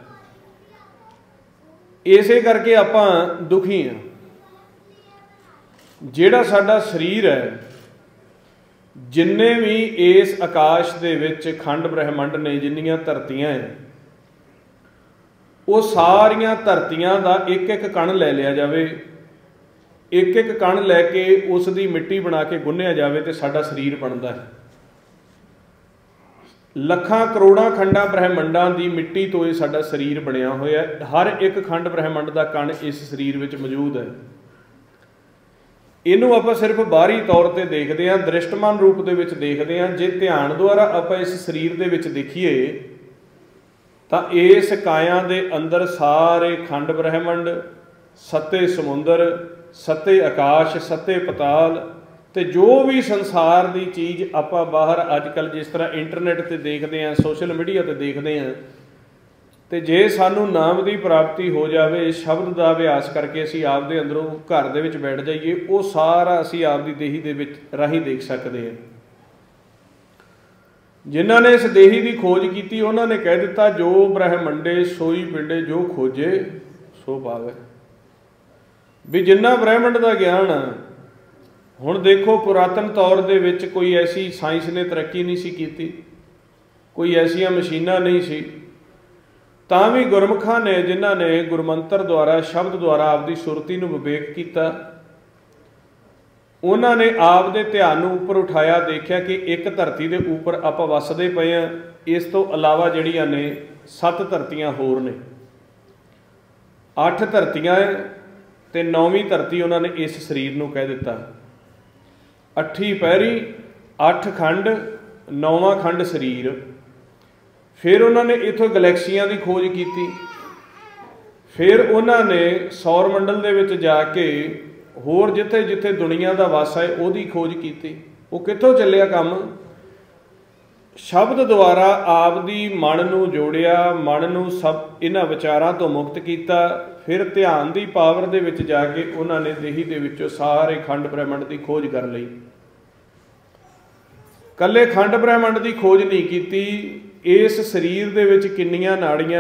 इसे करके आपां दुखी हां। जिहड़ा साडा शरीर है, जिन्ने भी इस आकाश दे विच खंड ब्रह्मंड ने, जिन्नियां धरतियां हैं, वो सारियां धरतियां दा एक एक कण लै लिया जावे, एक एक कण लैके उसकी मिट्टी बना के गुन्निया जाए तो साडा शरीर बनता है। लखां करोड़ां खंडां ब्रह्मंडां की मिट्टी तो ये साडा शरीर बनया होया है। हर एक खंड ब्रह्मंड का कण इस शरीर में मौजूद है। इनू आपां सिर्फ बाहरी तौर पर देखते हैं, दृष्टमान रूप के देखते हैं। जे ध्यान द्वारा आपां इस शरीर के देखीए तो इस काया के अंदर सारे खंड ब्रह्मंड, सत्ते समुंदर, सत्ते आकाश, सत्ते पताल, तो जो भी संसार की चीज़ आपां बाहर अजकल जिस तरह इंटरनेट पर देखते हैं, सोशल मीडिया पर देखते हैं, तो जे सानू नाम की प्राप्ति हो जाए, शब्द का अभ्यास करके असी आपदे अंदरों घर दे विच बैठ जाइए, वो सारा असी आपदी देही दे विच राही देख सकते हैं। जिन्हां ने इस देही की खोज की उन्होंने कह दिता, जो ब्रह्मंडे सोई पिंडे जो खोजे सो पावे। भी जिन्ना ब्रह्मंड का ज्ञान हुण देखो, पुरातन तौर दे विच कोई ऐसी साइंस ने तरक्की नहीं सी कीती, कोई ऐसिया मशीनां नहीं सी, तां भी गुरमुखां ने, जिन्हां ने गुरमंत्र द्वारा, शब्द द्वारा आपकी सुरती नूं विवेक किया, उन्होंने आप दे ध्यान नूं उपर उठाया, देखा कि एक धरती के उपर आपां वसदे पए हां, इस तो अलावा जिहड़ियां ने 7 धरतियां होर ने, 8 धरतियां ते 9वीं धरती उन्होंने इस शरीर नूं कह दिता। 8 पैरी, 8 खंड, 9वां खंड शरीर। फिर उन्होंने इथों गलैक्सियां की खोज की, फिर उन्होंने सौर मंडल दे विच जाके होर जिथे जिथे दुनिया का वास है उहदी खोज की। वो कित्थों चलिया काम? शब्द द्वारा आपदी मन नूं जोड़िया, मन नूं सब इन्हां विचारां तो मुक्त किया, फिर ध्यान की पावर दे विच जाके उन्होंने देही दे विचों सारे खंड ब्रह्मंड की खोज कर लई। कल्ले खंड ब्रह्मंड की खोज नहीं की, इस शरीर दे विच किन्नियां नाड़ियां,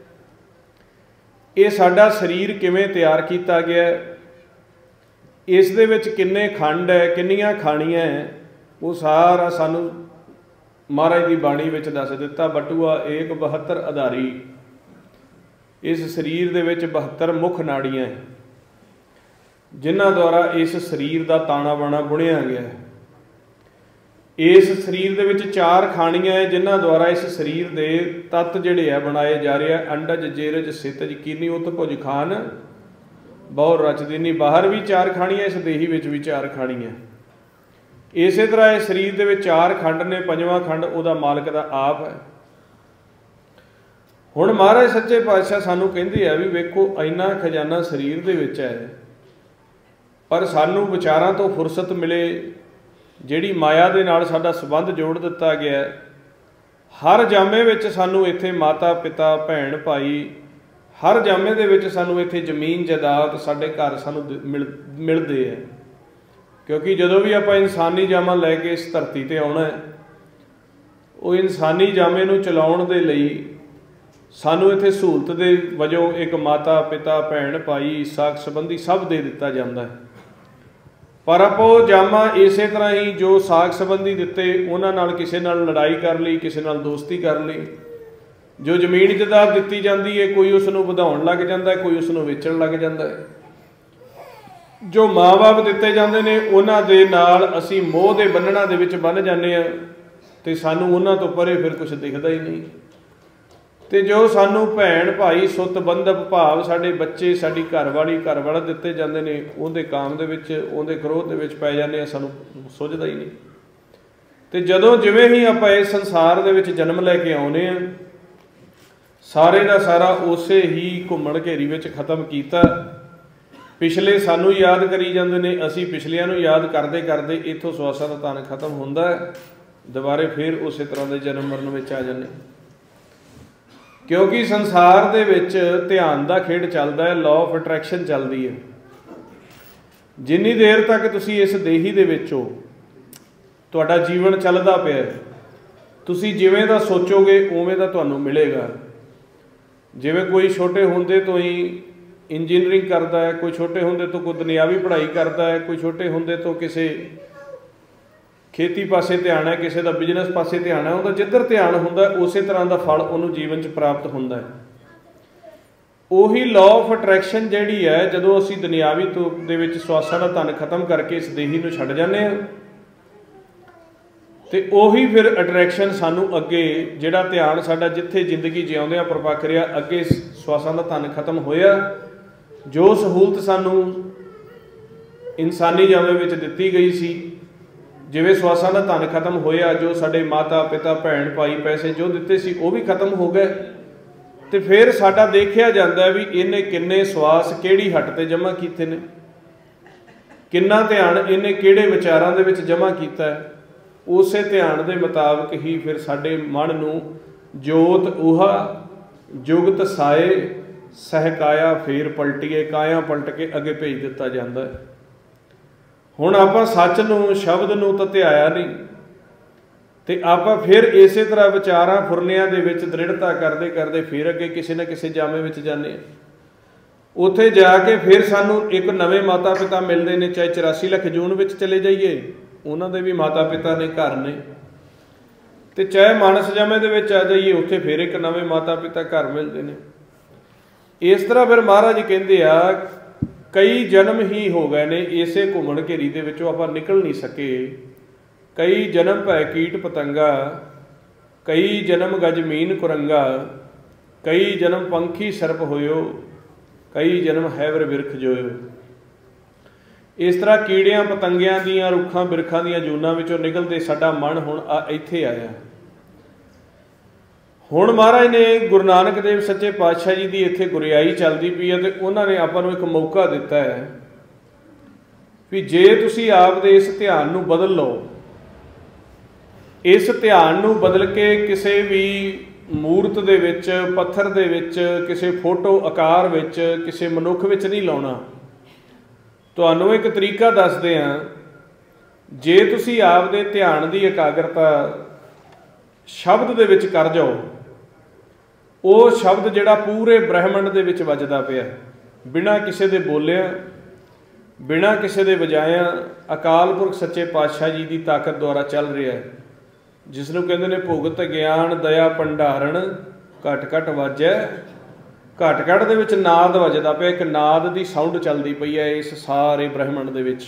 ये साडा शरीर किवें तैयार किया गया, इस दे विच किन्ने खंड है, किन्नियां खाणियां है, वो सारा सानू महाराज की बाणी विच दस दिता। बटुआ 1 72 आधारी। इस शरीर दे विच 72 मुख नाड़ियां है, जिन्हां द्वारा इस शरीर का ताना बाना बुणिया गया है। इस शरीर दे विच 4 खाणियां है, जिन्हां द्वारा इस शरीर के तत्त जिहड़े है बनाए जा रहे हैं। अंडज जेरज सितज कीनी उत भुज खान बहु रच दीनी। बाहर भी 4 खाणियां, इस देही विच भी 4 खाणियां। इस तरह इस शरीर के 4 खंड ने, 5वां खंड उहदा मालक दा आप है। ਹੁਣ ਮਹਾਰਾਜ ਸੱਚੇ ਪਾਤਸ਼ਾਹ ਸਾਨੂੰ ਕਹਿੰਦੇ ਆ ਵੀ ਵੇਖੋ ਇੰਨਾ ਖਜ਼ਾਨਾ ਸਰੀਰ ਦੇ ਵਿੱਚ ਹੈ, ਪਰ ਸਾਨੂੰ ਵਿਚਾਰਾਂ ਤੋਂ ਫੁਰਸਤ ਮਿਲੇ, ਜਿਹੜੀ ਮਾਇਆ ਦੇ ਨਾਲ ਸਾਡਾ ਸੰਬੰਧ ਜੋੜ ਦਿੱਤਾ ਗਿਆ, ਹਰ ਜਾਮੇ ਵਿੱਚ ਸਾਨੂੰ ਇੱਥੇ ਮਾਤਾ ਪਿਤਾ ਭੈਣ ਭਾਈ, ਹਰ ਜਾਮੇ ਦੇ ਵਿੱਚ ਸਾਨੂੰ ਇੱਥੇ ਜ਼ਮੀਨ ਜਾਇਦਾਦ ਸਾਡੇ ਘਰ ਸਾਨੂੰ ਮਿਲਦੇ ਹੈ। ਕਿਉਂਕਿ ਜਦੋਂ ਵੀ ਆਪਾਂ ਇਨਸਾਨੀ ਜਾਮਾ ਲੈ ਕੇ ਇਸ ਧਰਤੀ ਤੇ ਆਉਣਾ, ਉਹ ਇਨਸਾਨੀ ਜਾਮੇ ਨੂੰ ਚਲਾਉਣ ਦੇ ਲਈ ਸਾਨੂੰ ਇੱਥੇ ਸਹੂਲਤ ਦੇ ਵਜੋਂ ਇੱਕ ਮਾਤਾ ਪਿਤਾ ਭੈਣ ਭਾਈ ਸਾਕ ਸੰਬੰਧੀ ਸਭ ਦੇ ਦਿੱਤਾ ਜਾਂਦਾ ਹੈ। ਪਰ ਆਪਾਂ ਉਹ ਜਾਮਾ ਇਸੇ ਤਰ੍ਹਾਂ ਹੀ ਜੋ ਸਾਕ ਸੰਬੰਧੀ ਦਿੱਤੇ ਉਹਨਾਂ ਨਾਲ ਕਿਸੇ ਨਾਲ ਲੜਾਈ ਕਰ ਲਈ, ਕਿਸੇ ਨਾਲ ਦੋਸਤੀ ਕਰ ਲਈ। ਜੋ ਜ਼ਮੀਨ ਜਾਇਦਾਦ ਦਿੱਤੀ ਜਾਂਦੀ ਹੈ, ਕੋਈ ਉਸ ਨੂੰ ਵਧਾਉਣ ਲੱਗ ਜਾਂਦਾ, ਕੋਈ ਉਸ ਨੂੰ ਵੇਚਣ ਲੱਗ ਜਾਂਦਾ ਹੈ। ਜੋ ਮਾਂ-ਬਾਪ ਦਿੱਤੇ ਜਾਂਦੇ ਨੇ ਉਹਨਾਂ ਦੇ ਨਾਲ ਅਸੀਂ ਮੋਹ ਦੇ ਬੰਧਨਾਂ ਦੇ ਵਿੱਚ ਬੰਨ੍ਹ ਜਾਂਦੇ ਹਾਂ ਅਤੇ ਸਾਨੂੰ ਉਹਨਾਂ ਤੋਂ ਪਰੇ ਫਿਰ ਕੁਛ ਦਿਖਦਾ ਹੀ ਨਹੀਂ। ਅਤੇ ਜੋ ਸਾਨੂੰ ਭੈਣ ਭਾਈ ਸੁੱਤ ਬੰਧਪ ਭਾਵ ਸਾਡੇ ਬੱਚੇ, ਸਾਡੀ ਘਰਵਾਲੀ ਘਰਵਾਲਾ ਦਿੱਤੇ ਜਾਂਦੇ ਨੇ, ਉਹਦੇ ਕਾਮ ਦੇ ਵਿੱਚ, ਉਹਦੇ ਕ੍ਰੋਧ ਦੇ ਵਿੱਚ ਪੈ ਜਾਂਦੇ ਆ, ਸਾਨੂੰ ਸੁੱਝਦਾ ਹੀ ਨਹੀਂ। ਅਤੇ ਜਦੋਂ ਜਿਵੇਂ ਹੀ ਆਪਾਂ ਇਸ ਸੰਸਾਰ ਦੇ ਵਿੱਚ ਜਨਮ ਲੈ ਕੇ ਆਉਂਦੇ ਹਾਂ, ਸਾਰੇ ਦਾ ਸਾਰਾ ਉਸੇ ਹੀ ਘੁੰਮਣ ਘੇਰੀ ਵਿੱਚ ਖਤਮ ਕੀਤਾ। ਪਿਛਲੇ ਸਾਨੂੰ ਯਾਦ ਕਰੀ ਜਾਂਦੇ ਨੇ, ਅਸੀਂ ਪਿਛਲਿਆਂ ਨੂੰ ਯਾਦ ਕਰਦੇ ਕਰਦੇ ਇੱਥੋਂ ਸਵਾਸਾਂ ਦਾ ਧਨ ਖਤਮ ਹੁੰਦਾ, ਦੁਬਾਰੇ ਫਿਰ ਉਸੇ ਤਰ੍ਹਾਂ ਦੇ ਜਨਮ ਮਰਨ ਵਿੱਚ ਆ ਜਾਂਦੇ। ਕਿਉਂਕਿ ਸੰਸਾਰ ਦੇ ਵਿੱਚ ਧਿਆਨ ਦਾ ਖੇਡ ਚੱਲਦਾ ਹੈ, ਲਾਅ ਆਫ ਅਟਰੈਕਸ਼ਨ ਚੱਲਦੀ ਹੈ। ਜਿੰਨੀ ਦੇਰ ਤੱਕ ਤੁਸੀਂ ਇਸ ਦੇਹੀ ਦੇ ਵਿੱਚ ਹੋ, ਤੁਹਾਡਾ ਜੀਵਨ ਚੱਲਦਾ ਪਿਆ, ਤੁਸੀਂ ਜਿਵੇਂ ਦਾ ਸੋਚੋਗੇ ਉਵੇਂ ਦਾ ਤੁਹਾਨੂੰ ਮਿਲੇਗਾ। ਜਿਵੇਂ ਕੋਈ ਛੋਟੇ ਹੁੰਦੇ ਤੋਂ ਹੀ ਇੰਜੀਨੀਅਰਿੰਗ ਕਰਦਾ ਹੈ, ਕੋਈ ਛੋਟੇ ਹੁੰਦੇ ਤੋਂ ਕੋਈ ਦੁਨਿਆਵੀ ਪੜ੍ਹਾਈ ਕਰਦਾ ਹੈ, ਕੋਈ ਛੋਟੇ ਹੁੰਦੇ ਤੋਂ ਕਿਸੇ ਖੇਤੀ ਪਾਸੇ ਧਿਆਨ ਹੈ, ਕਿਸੇ ਦਾ ਬਿਜ਼ਨਸ ਪਾਸੇ ਧਿਆਨ ਹੈ। ਉਹਦਾ ਜਿੱਧਰ ਧਿਆਨ ਹੁੰਦਾ ਉਸੇ ਤਰ੍ਹਾਂ ਦਾ ਫਲ ਉਹਨੂੰ ਜੀਵਨ 'ਚ ਪ੍ਰਾਪਤ ਹੁੰਦਾ ਹੈ। ਉਹੀ ਲਾਅ ਆਫ ਅਟਰੈਕਸ਼ਨ ਜਿਹੜੀ ਹੈ, ਜਦੋਂ ਅਸੀਂ ਦੁਨਿਆਵੀ ਦੇ ਵਿੱਚ ਸਵਾਸਾਂ ਦਾ ਧਨ ਖਤਮ ਕਰਕੇ ਇਸ ਦੇਹੀ ਨੂੰ ਛੱਡ ਜਾਂਦੇ ਹਾਂ, ਅਤੇ ਉਹੀ ਫਿਰ ਅਟਰੈਕਸ਼ਨ ਸਾਨੂੰ ਅੱਗੇ ਜਿਹੜਾ ਧਿਆਨ ਸਾਡਾ ਜਿੱਥੇ ਜ਼ਿੰਦਗੀ ਜਿਉਂਦਿਆਂ ਪ੍ਰਪੱਕ ਰਿਹਾ, ਅੱਗੇ ਸਵਾਸਾਂ ਦਾ ਧਨ ਖਤਮ ਹੋਇਆ, ਜੋ ਸਹੂਲਤ ਸਾਨੂੰ ਇਨਸਾਨੀ ਜਾਮੇ ਵਿੱਚ ਦਿੱਤੀ ਗਈ ਸੀ, ਜਿਵੇਂ ਸਵਾਸਾਂ ਦਾ ਧਨ ਖਤਮ ਹੋਇਆ, ਜੋ ਸਾਡੇ ਮਾਤਾ ਪਿਤਾ ਭੈਣ ਭਾਈ ਪੈਸੇ ਜੋ ਦਿੱਤੇ ਸੀ ਉਹ ਵੀ ਖਤਮ ਹੋ ਗਏ। ਅਤੇ ਫਿਰ ਸਾਡਾ ਦੇਖਿਆ ਜਾਂਦਾ ਵੀ ਇਹਨੇ ਕਿੰਨੇ ਸਵਾਸ ਕਿਹੜੀ ਹੱਟ 'ਤੇ ਜਮ੍ਹਾਂ ਕੀਤੇ ਨੇ, ਕਿੰਨਾ ਧਿਆਨ ਇਹਨੇ ਕਿਹੜੇ ਵਿਚਾਰਾਂ ਦੇ ਵਿੱਚ ਜਮ੍ਹਾਂ ਕੀਤਾ ਹੈ। ਉਸੇ ਧਿਆਨ ਦੇ ਮੁਤਾਬਕ ਹੀ ਫਿਰ ਸਾਡੇ ਮਨ ਨੂੰ ਜੋਤ ਊਹਾ ਜੁਗਤ ਸਾਏ ਸਹਿਕਾਇਆ ਫੇਰ ਪਲਟੀਏ, ਕਾਇਆ ਪਲਟ ਕੇ ਅੱਗੇ ਭੇਜ ਦਿੱਤਾ ਜਾਂਦਾ ਹੈ। ਹੁਣ ਆਪਾਂ ਸੱਚ ਨੂੰ ਸ਼ਬਦ ਨੂੰ ਤਾਂ ਧਿਆਇਆ ਨਹੀਂ, ਅਤੇ ਆਪਾਂ ਫਿਰ ਇਸੇ ਤਰ੍ਹਾਂ ਵਿਚਾਰਾਂ ਫੁਰਨਿਆਂ ਦੇ ਵਿੱਚ ਦ੍ਰਿੜਤਾ ਕਰਦੇ ਕਰਦੇ ਫਿਰ ਅੱਗੇ ਕਿਸੇ ਨਾ ਕਿਸੇ ਜਾਮੇ ਵਿੱਚ ਜਾਂਦੇ ਹਾਂ। ਉੱਥੇ ਜਾ ਕੇ ਫਿਰ ਸਾਨੂੰ ਇੱਕ ਨਵੇਂ ਮਾਤਾ ਪਿਤਾ ਮਿਲਦੇ ਨੇ, ਚਾਹੇ 84 ਲੱਖ ਜੂਨ ਵਿੱਚ ਚਲੇ ਜਾਈਏ, ਉਹਨਾਂ ਦੇ ਵੀ ਮਾਤਾ ਪਿਤਾ ਨੇ, ਘਰ ਨੇ, ਅਤੇ ਚਾਹੇ ਮਾਨਸ ਜਾਮੇ ਦੇ ਵਿੱਚ ਆ ਜਾਈਏ, ਉੱਥੇ ਫਿਰ ਇੱਕ ਨਵੇਂ ਮਾਤਾ ਪਿਤਾ ਘਰ ਮਿਲਦੇ ਨੇ। ਇਸ ਤਰ੍ਹਾਂ ਫਿਰ ਮਹਾਰਾਜ ਕਹਿੰਦੇ ਆ ਕਈ ਜਨਮ ਹੀ ਹੋ ਗਏ ਨੇ ਇਸੇ ਘੁੰਮਣ ਘੇਰੀ ਦੇ ਵਿੱਚੋਂ, ਆਪਾਂ ਨਿਕਲ ਨਹੀਂ ਸਕੇ। ਕਈ ਜਨਮ ਭੈ ਕੀਟ ਪਤੰਗਾ, ਕਈ ਜਨਮ ਗਜਮੀਨ ਕੁਰੰਗਾ, ਕਈ ਜਨਮ ਪੰਖੀ ਸਰਪ ਹੋਇਓ, ਕਈ ਜਨਮ ਹੈਵਰ ਬਿਰਖ ਜੋਇਓ। ਇਸ ਤਰ੍ਹਾਂ ਕੀੜਿਆਂ ਪਤੰਗਿਆਂ ਦੀਆਂ, ਰੁੱਖਾਂ ਬਿਰਖਾਂ ਦੀਆਂ ਜੂਨਾਂ ਵਿੱਚੋਂ ਨਿਕਲਦੇ ਸਾਡਾ ਮਨ ਹੁਣ ਇੱਥੇ ਆਇਆ। ਹੁਣ ਮਹਾਰਾਜ ਨੇ ਗੁਰੂ ਨਾਨਕ ਦੇਵ ਸੱਚੇ ਪਾਤਸ਼ਾਹ ਜੀ ਦੀ ਇੱਥੇ ਗੁਰਿਆਈ ਚੱਲਦੀ ਪਈ ਹੈ, ਅਤੇ ਉਹਨਾਂ ਨੇ ਆਪਾਂ ਨੂੰ ਇੱਕ ਮੌਕਾ ਦਿੱਤਾ ਹੈ ਵੀ ਜੇ ਤੁਸੀਂ ਆਪ ਦੇ ਇਸ ਧਿਆਨ ਨੂੰ ਬਦਲ ਲਓ, ਇਸ ਧਿਆਨ ਨੂੰ ਬਦਲ ਕੇ ਕਿਸੇ ਵੀ ਮੂਰਤ ਦੇ ਵਿੱਚ, ਪੱਥਰ ਦੇ ਵਿੱਚ, ਕਿਸੇ ਫੋਟੋ ਆਕਾਰ ਵਿੱਚ, ਕਿਸੇ ਮਨੁੱਖ ਵਿੱਚ ਨਹੀਂ ਲਾਉਣਾ। ਤੁਹਾਨੂੰ ਇੱਕ ਤਰੀਕਾ ਦੱਸਦੇ ਹਾਂ। ਜੇ ਤੁਸੀਂ ਆਪ ਦੇ ਧਿਆਨ ਦੀ ਇਕਾਗਰਤਾ ਸ਼ਬਦ ਦੇ ਵਿੱਚ ਕਰ ਜਾਓ, ਉਹ ਸ਼ਬਦ ਜਿਹੜਾ ਪੂਰੇ ਬ੍ਰਹਿਮੰਡ ਦੇ ਵਿੱਚ ਵੱਜਦਾ ਪਿਆ, ਬਿਨਾਂ ਕਿਸੇ ਦੇ ਬੋਲਿਆਂ, ਬਿਨਾਂ ਕਿਸੇ ਦੇ ਵਜਾਇਆਂ, ਅਕਾਲ ਪੁਰਖ ਸੱਚੇ ਪਾਤਸ਼ਾਹ ਜੀ ਦੀ ਤਾਕਤ ਦੁਆਰਾ ਚੱਲ ਰਿਹਾ ਹੈ, ਜਿਸ ਨੂੰ ਕਹਿੰਦੇ ਨੇ ਭੁਗਤ ਗਿਆਨ ਦਇਆ ਭੰਡਾਰਨ ਘਟ ਘਟ ਵਾਜੈ। ਘਟ ਘਟ ਦੇ ਵਿੱਚ ਨਾਦ ਵੱਜਦਾ ਪਿਆ, ਇੱਕ ਨਾਦ ਦੀ ਸਾਊਂਡ ਚੱਲਦੀ ਪਈ ਹੈ ਇਸ ਸਾਰੇ ਬ੍ਰਹਿਮੰਡ ਦੇ ਵਿੱਚ।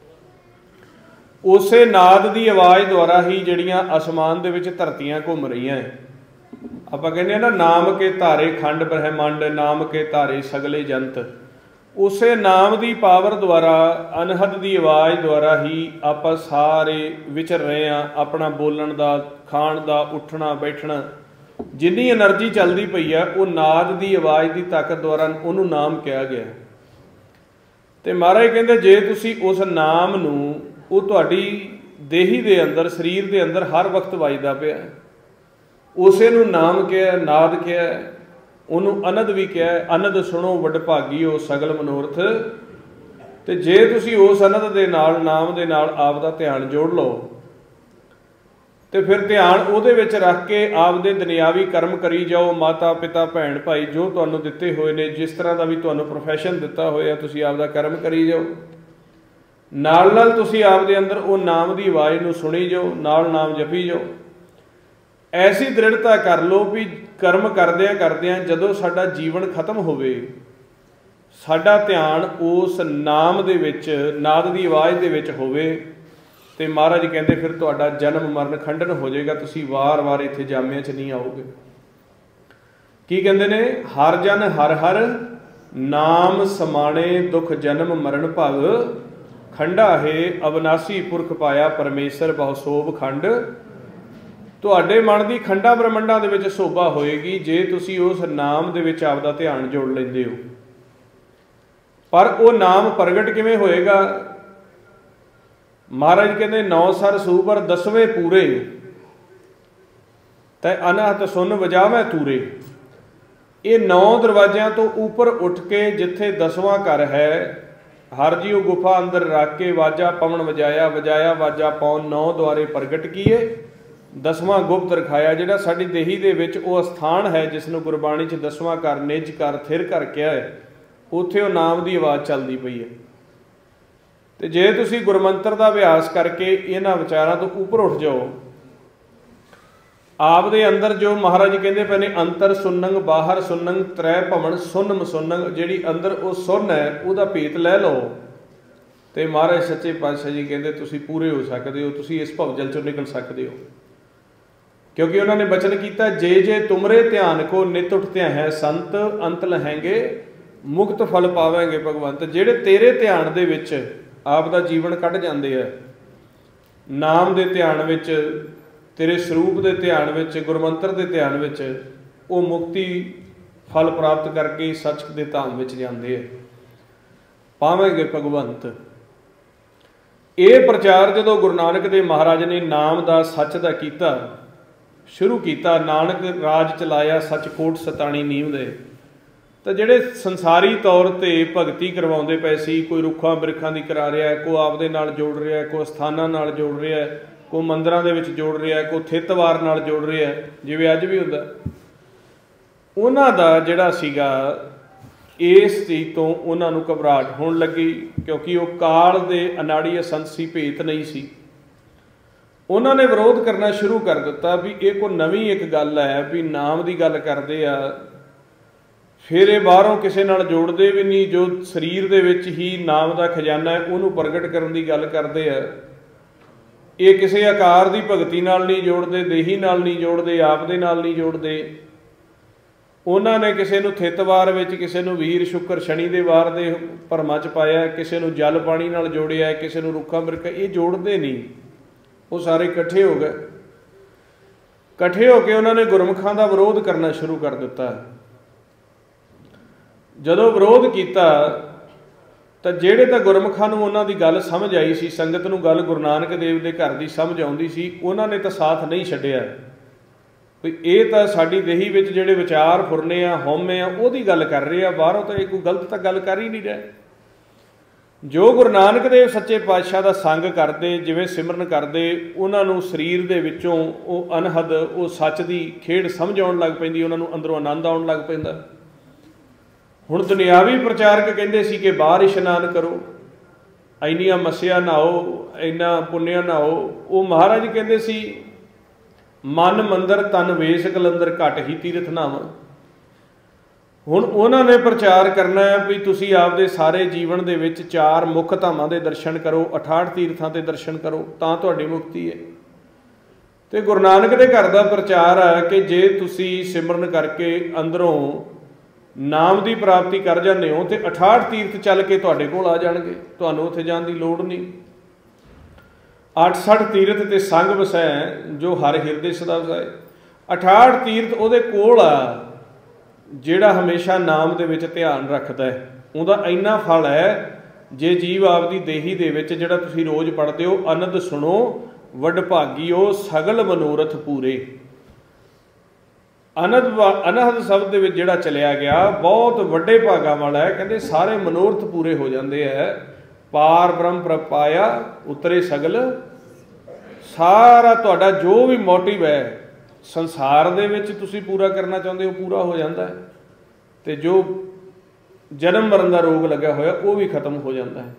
ਉਸੇ ਨਾਦ ਦੀ ਆਵਾਜ਼ ਦੁਆਰਾ ਹੀ ਜਿਹੜੀਆਂ ਅਸਮਾਨ ਦੇ ਵਿੱਚ ਧਰਤੀਆਂ ਘੁੰਮ ਰਹੀਆਂ ਹੈ। ਆਪਾਂ ਕਹਿੰਦੇ ਹਾਂ ਨਾ, ਨਾਮ ਕੇ ਧਾਰੇ ਖੰਡ ਬ੍ਰਹਿਮੰਡ, ਨਾਮ ਕੇ ਧਾਰੇ ਸਗਲੇ ਜੰਤ। ਉਸੇ ਨਾਮ ਦੀ ਪਾਵਰ ਦੁਆਰਾ, ਅਨਹਦ ਦੀ ਆਵਾਜ਼ ਦੁਆਰਾ ਹੀ ਆਪਾਂ ਸਾਰੇ ਵਿਚਰ ਰਹੇ ਹਾਂ। ਆਪਣਾ ਬੋਲਣ ਦਾ, ਖਾਣ ਦਾ, ਉੱਠਣਾ ਬੈਠਣਾ जिन्नी एनर्जी चलती पई है वो नाद की आवाज़ की ताकत द्वारा उन्होंने नाम कहा गया। तो महाराज कहते जे तुसी उस नाम नूं वो तुहाडी देही दे अंदर शरीर के अंदर हर वक्त वजदा पिया, उसे नूं नाम कहा, नाद कहा, उन्होंने अनद भी कहा। अनद सुनो वडभागी हो सगल मनोरथ। तो जे तुसी उस अनद दे नाल नाम दे नाल आप दा ध्यान जोड़ लो तो फिर ध्यान उहदे विच रख के आपदे दुनियावी कर्म करी जाओ। माता पिता भैन भाई जो तुहानूं दिते हुए ने, जिस तरह का भी तुहानूं प्रोफैशन दिता होया, तुसी आपदा कर्म करी जाओ। नाल नाल तुसी आपदे अंदर वो नाम की आवाज़ नूं सुनी जाओ, नाल नाम जपी जाओ। ऐसी दृढ़ता कर लो भी कर्म करदियां करदियां जदों साडा जीवन खत्म होवे, साडा ध्यान उस नाम दे विच, नाद की आवाज़ दे विच होवे। तो महाराज कहते फिर तुहाडा जन्म मरण खंडन हो जाएगा, तुसी वार वार इत्थे जामिया च नहीं आओगे। की कहते ने, हर जन हर हर नाम समाणे, दुख जन्म मरण भव खंडा है, अविनाशी पुरख पाया परमेश्वर बहु सोभ खंड। तुहाडे मन की खंडा ब्रह्मंडा दे विच शोभा होएगी जे तुसी उस नाम दे विच आपदा ध्यान जोड़ लैंदे हो। पर वो नाम प्रगट किवें होएगा? महाराज कहते नौ सर सूबर दसवें पूरे, तै अनहत सुन वजावे तूरे। ये 9 दरवाजियां तो ऊपर उठ के जिथे 10वां घर है, हर जीव गुफा अंदर रख के वाजा पवन वजाया, वजाया वाजा पवन 9 द्वारे प्रगट किए, 10वां गुप्त रखाया। जिहड़ा साडी देही दे विच वो स्थान है जिसनों गुरबाणी च 10वां घर, निज घर, थिर घर कहा है, उत्थे वो नाम की आवाज़ चलती पई है। तो जे तुसी गुरमंत्र का अभ्यास करके इन्हां विचारां तो ऊपर उठ जाओ, आप दे अंदर जो महाराज कहते पे ने अंतर सुनंग बाहर सुनंग त्रै भवन सुन मसुनंग, जिहड़ी अंदर वो सुन है उसका भेत लै लो तो महाराज सच्चे पातशाह जी कहते तुसी पूरे हो सकते हो, तुसी इस भवजल चों निकल सकते हो। क्योंकि उन्होंने बचन किया, जे जे तुमरे ध्यान को नित उठते हैं संत, अंत लहेंगे मुक्त फल पावेंगे भगवंत। जेड़े तेरे ध्यान दे विच आप दा जीवन कढ़ जाते हैं, नाम दे ध्यान विच, तेरे स्वरूप दे ध्यान विच, गुरमंत्र दे ध्यान विच, वो मुक्ति फल प्राप्त करके सच के धाम विच जाते हैं, पावेंगे भगवंत। ये प्रचार जो गुरु नानक देव महाराज ने नाम का सच का किया, शुरू किया, नानक राज चलाया सच कोट सताणी नीम दे। तो जिहड़े संसारी तौर पर भगती करवाउंदे पए सी, कोई रुखा बिरखा की करा रहा है, कोई आपदे नाल जोड़ रहा है, कोई स्थानां नाल जोड़ रहा है, कोई मंदिरां दे विच जोड़ रहा है, कोई थितवार नाल जोड़ रहा है, जिवें अज भी हुंदा। उन्हां दा जिहड़ा सीगा इस चीज़ तो उन्होंने घबराहट होने लगी, क्योंकि वो काल दे अनाड़ी असंसी भेत नहीं सी। उन्होंने विरोध करना शुरू कर दिता भी ये कोई नवीं एक गल है भी नाम की गल करते आ, फिर ये बाहरों किसी नाल जोड़ते भी नहीं, जो शरीर दे विच ही नाम का खजाना है उन्होंने प्रगट करने की गल करते हैं। ये किसी आकार की भगती नाल नहीं जोड़ते, देही नाल नहीं जोड़ते, आप दे नाल नहीं जोड़ते। उन्होंने किसी को थितवार विच, किसी को वीर शुक्र शनि के वार के भरमा च पाया, किसी को जल पानी नाल जोड़िया, किसी को रुखा बिरखा, ये जोड़ते नहीं, वो सारे इकट्ठे हो गए। इकट्ठे होकर उन्होंने गुरमुखां का विरोध करना शुरू कर दिता। जदों विरोध किया तो जेड़े तो गुरमुखां नूं उन्हां दी गल समझ आई सी, संगत नूं गल गुरु नानक देव के घर की समझ आउंदी सी, उन्होंने तो साथ नहीं छड्डिया भी ये तो साडी देही विच जिहड़े विचार फुरने आ, हौमे आ, उहदी गल कर रहे आ, बाहरों तो कोई गलत तो गल कर ही नहीं रहा। जो गुरु नानक देव सच्चे पातशाह का संग करते, जिवें सिमरन करते, उन्होंने शरीर दे विचों वो अनहद वो सच की खेड़ समझ आउण लग पैंदी, उन्होंने अंदरों आनंद आउण लग पैंदा। हुण दुनियावी प्रचारक कहते सी कि बाहर इशनान करो, इन्नियां मस्सिया नहाओ, इन्ना पुण्य नहाओ। वो महाराज कहते सी मन मंदिर तन वेश कलंदर घट ही तीरथ नाम। हुण उन्होंने प्रचार करना है भी तुसी आपदे सारे जीवन दे विच 4 मुख धामां दे दर्शन करो, 68 तीर्थां ते दर्शन करो, तां तुहाडी मुक्ति है। तो गुरु नानक दे घर दा प्रचार है कि जे तुसी सिमरन करके अंदरों नाम की प्राप्ति कर जाते हो तो 68 तीर्थ चल के तुहाडे कोल आ जाणगे, तुहानूं उत्थे जाण दी लोड़ नहीं। 68 तीर्थ ते संग वसै जो हर हिरदे सदा वसाए। 68 ਤੀਰਥ ਉਹਦੇ ਕੋਲ ਆ, ਜਿਹੜਾ ਹਮੇਸ਼ਾ ਨਾਮ ਦੇ ਵਿੱਚ ਧਿਆਨ ਰੱਖਦਾ ਹੈ। ਉਹਦਾ ਇੰਨਾ ਫਲ ਹੈ, ਜੇ ਜੀਵ ਆਪਦੀ ਦੇਹੀ ਦੇ ਵਿੱਚ, ਜਿਹੜਾ ਤੁਸੀਂ ਰੋਜ਼ ਪੜ੍ਹਦੇ ਹੋ, ਅਨੰਦ ਸੁਣੋ ਵਡਭਾਗੀਓ ਸਗਲ ਮਨੋਰਥ ਪੂਰੇ। ਅਨਹਦ ਸ਼ਬਦ ਦੇ ਵਿੱਚ ਜਿਹੜਾ ਚਲਿਆ ਗਿਆ, ਬਹੁਤ ਵੱਡੇ ਭਾਗਾਂ ਵਾਲਾ ਹੈ। ਕਹਿੰਦੇ ਸਾਰੇ ਮਨੋਰਥ ਪੂਰੇ ਹੋ ਜਾਂਦੇ ਹੈ। ਪਾਰ ਬ੍ਰਹਮ ਪ੍ਰਪਾਇਆ ਉਤਰੇ ਸਗਲ, ਸਾਰਾ ਤੁਹਾਡਾ ਜੋ ਵੀ ਮੋਟਿਵ ਹੈ ਸੰਸਾਰ ਦੇ ਵਿੱਚ ਤੁਸੀਂ ਪੂਰਾ ਕਰਨਾ ਚਾਹੁੰਦੇ ਹੋ, ਪੂਰਾ ਹੋ ਜਾਂਦਾ ਹੈ। ਤੇ ਜੋ ਜਨਮ ਮਰਨ ਦਾ ਰੋਗ ਲੱਗਿਆ ਹੋਇਆ ਉਹ ਵੀ ਖਤਮ ਹੋ ਜਾਂਦਾ ਹੈ।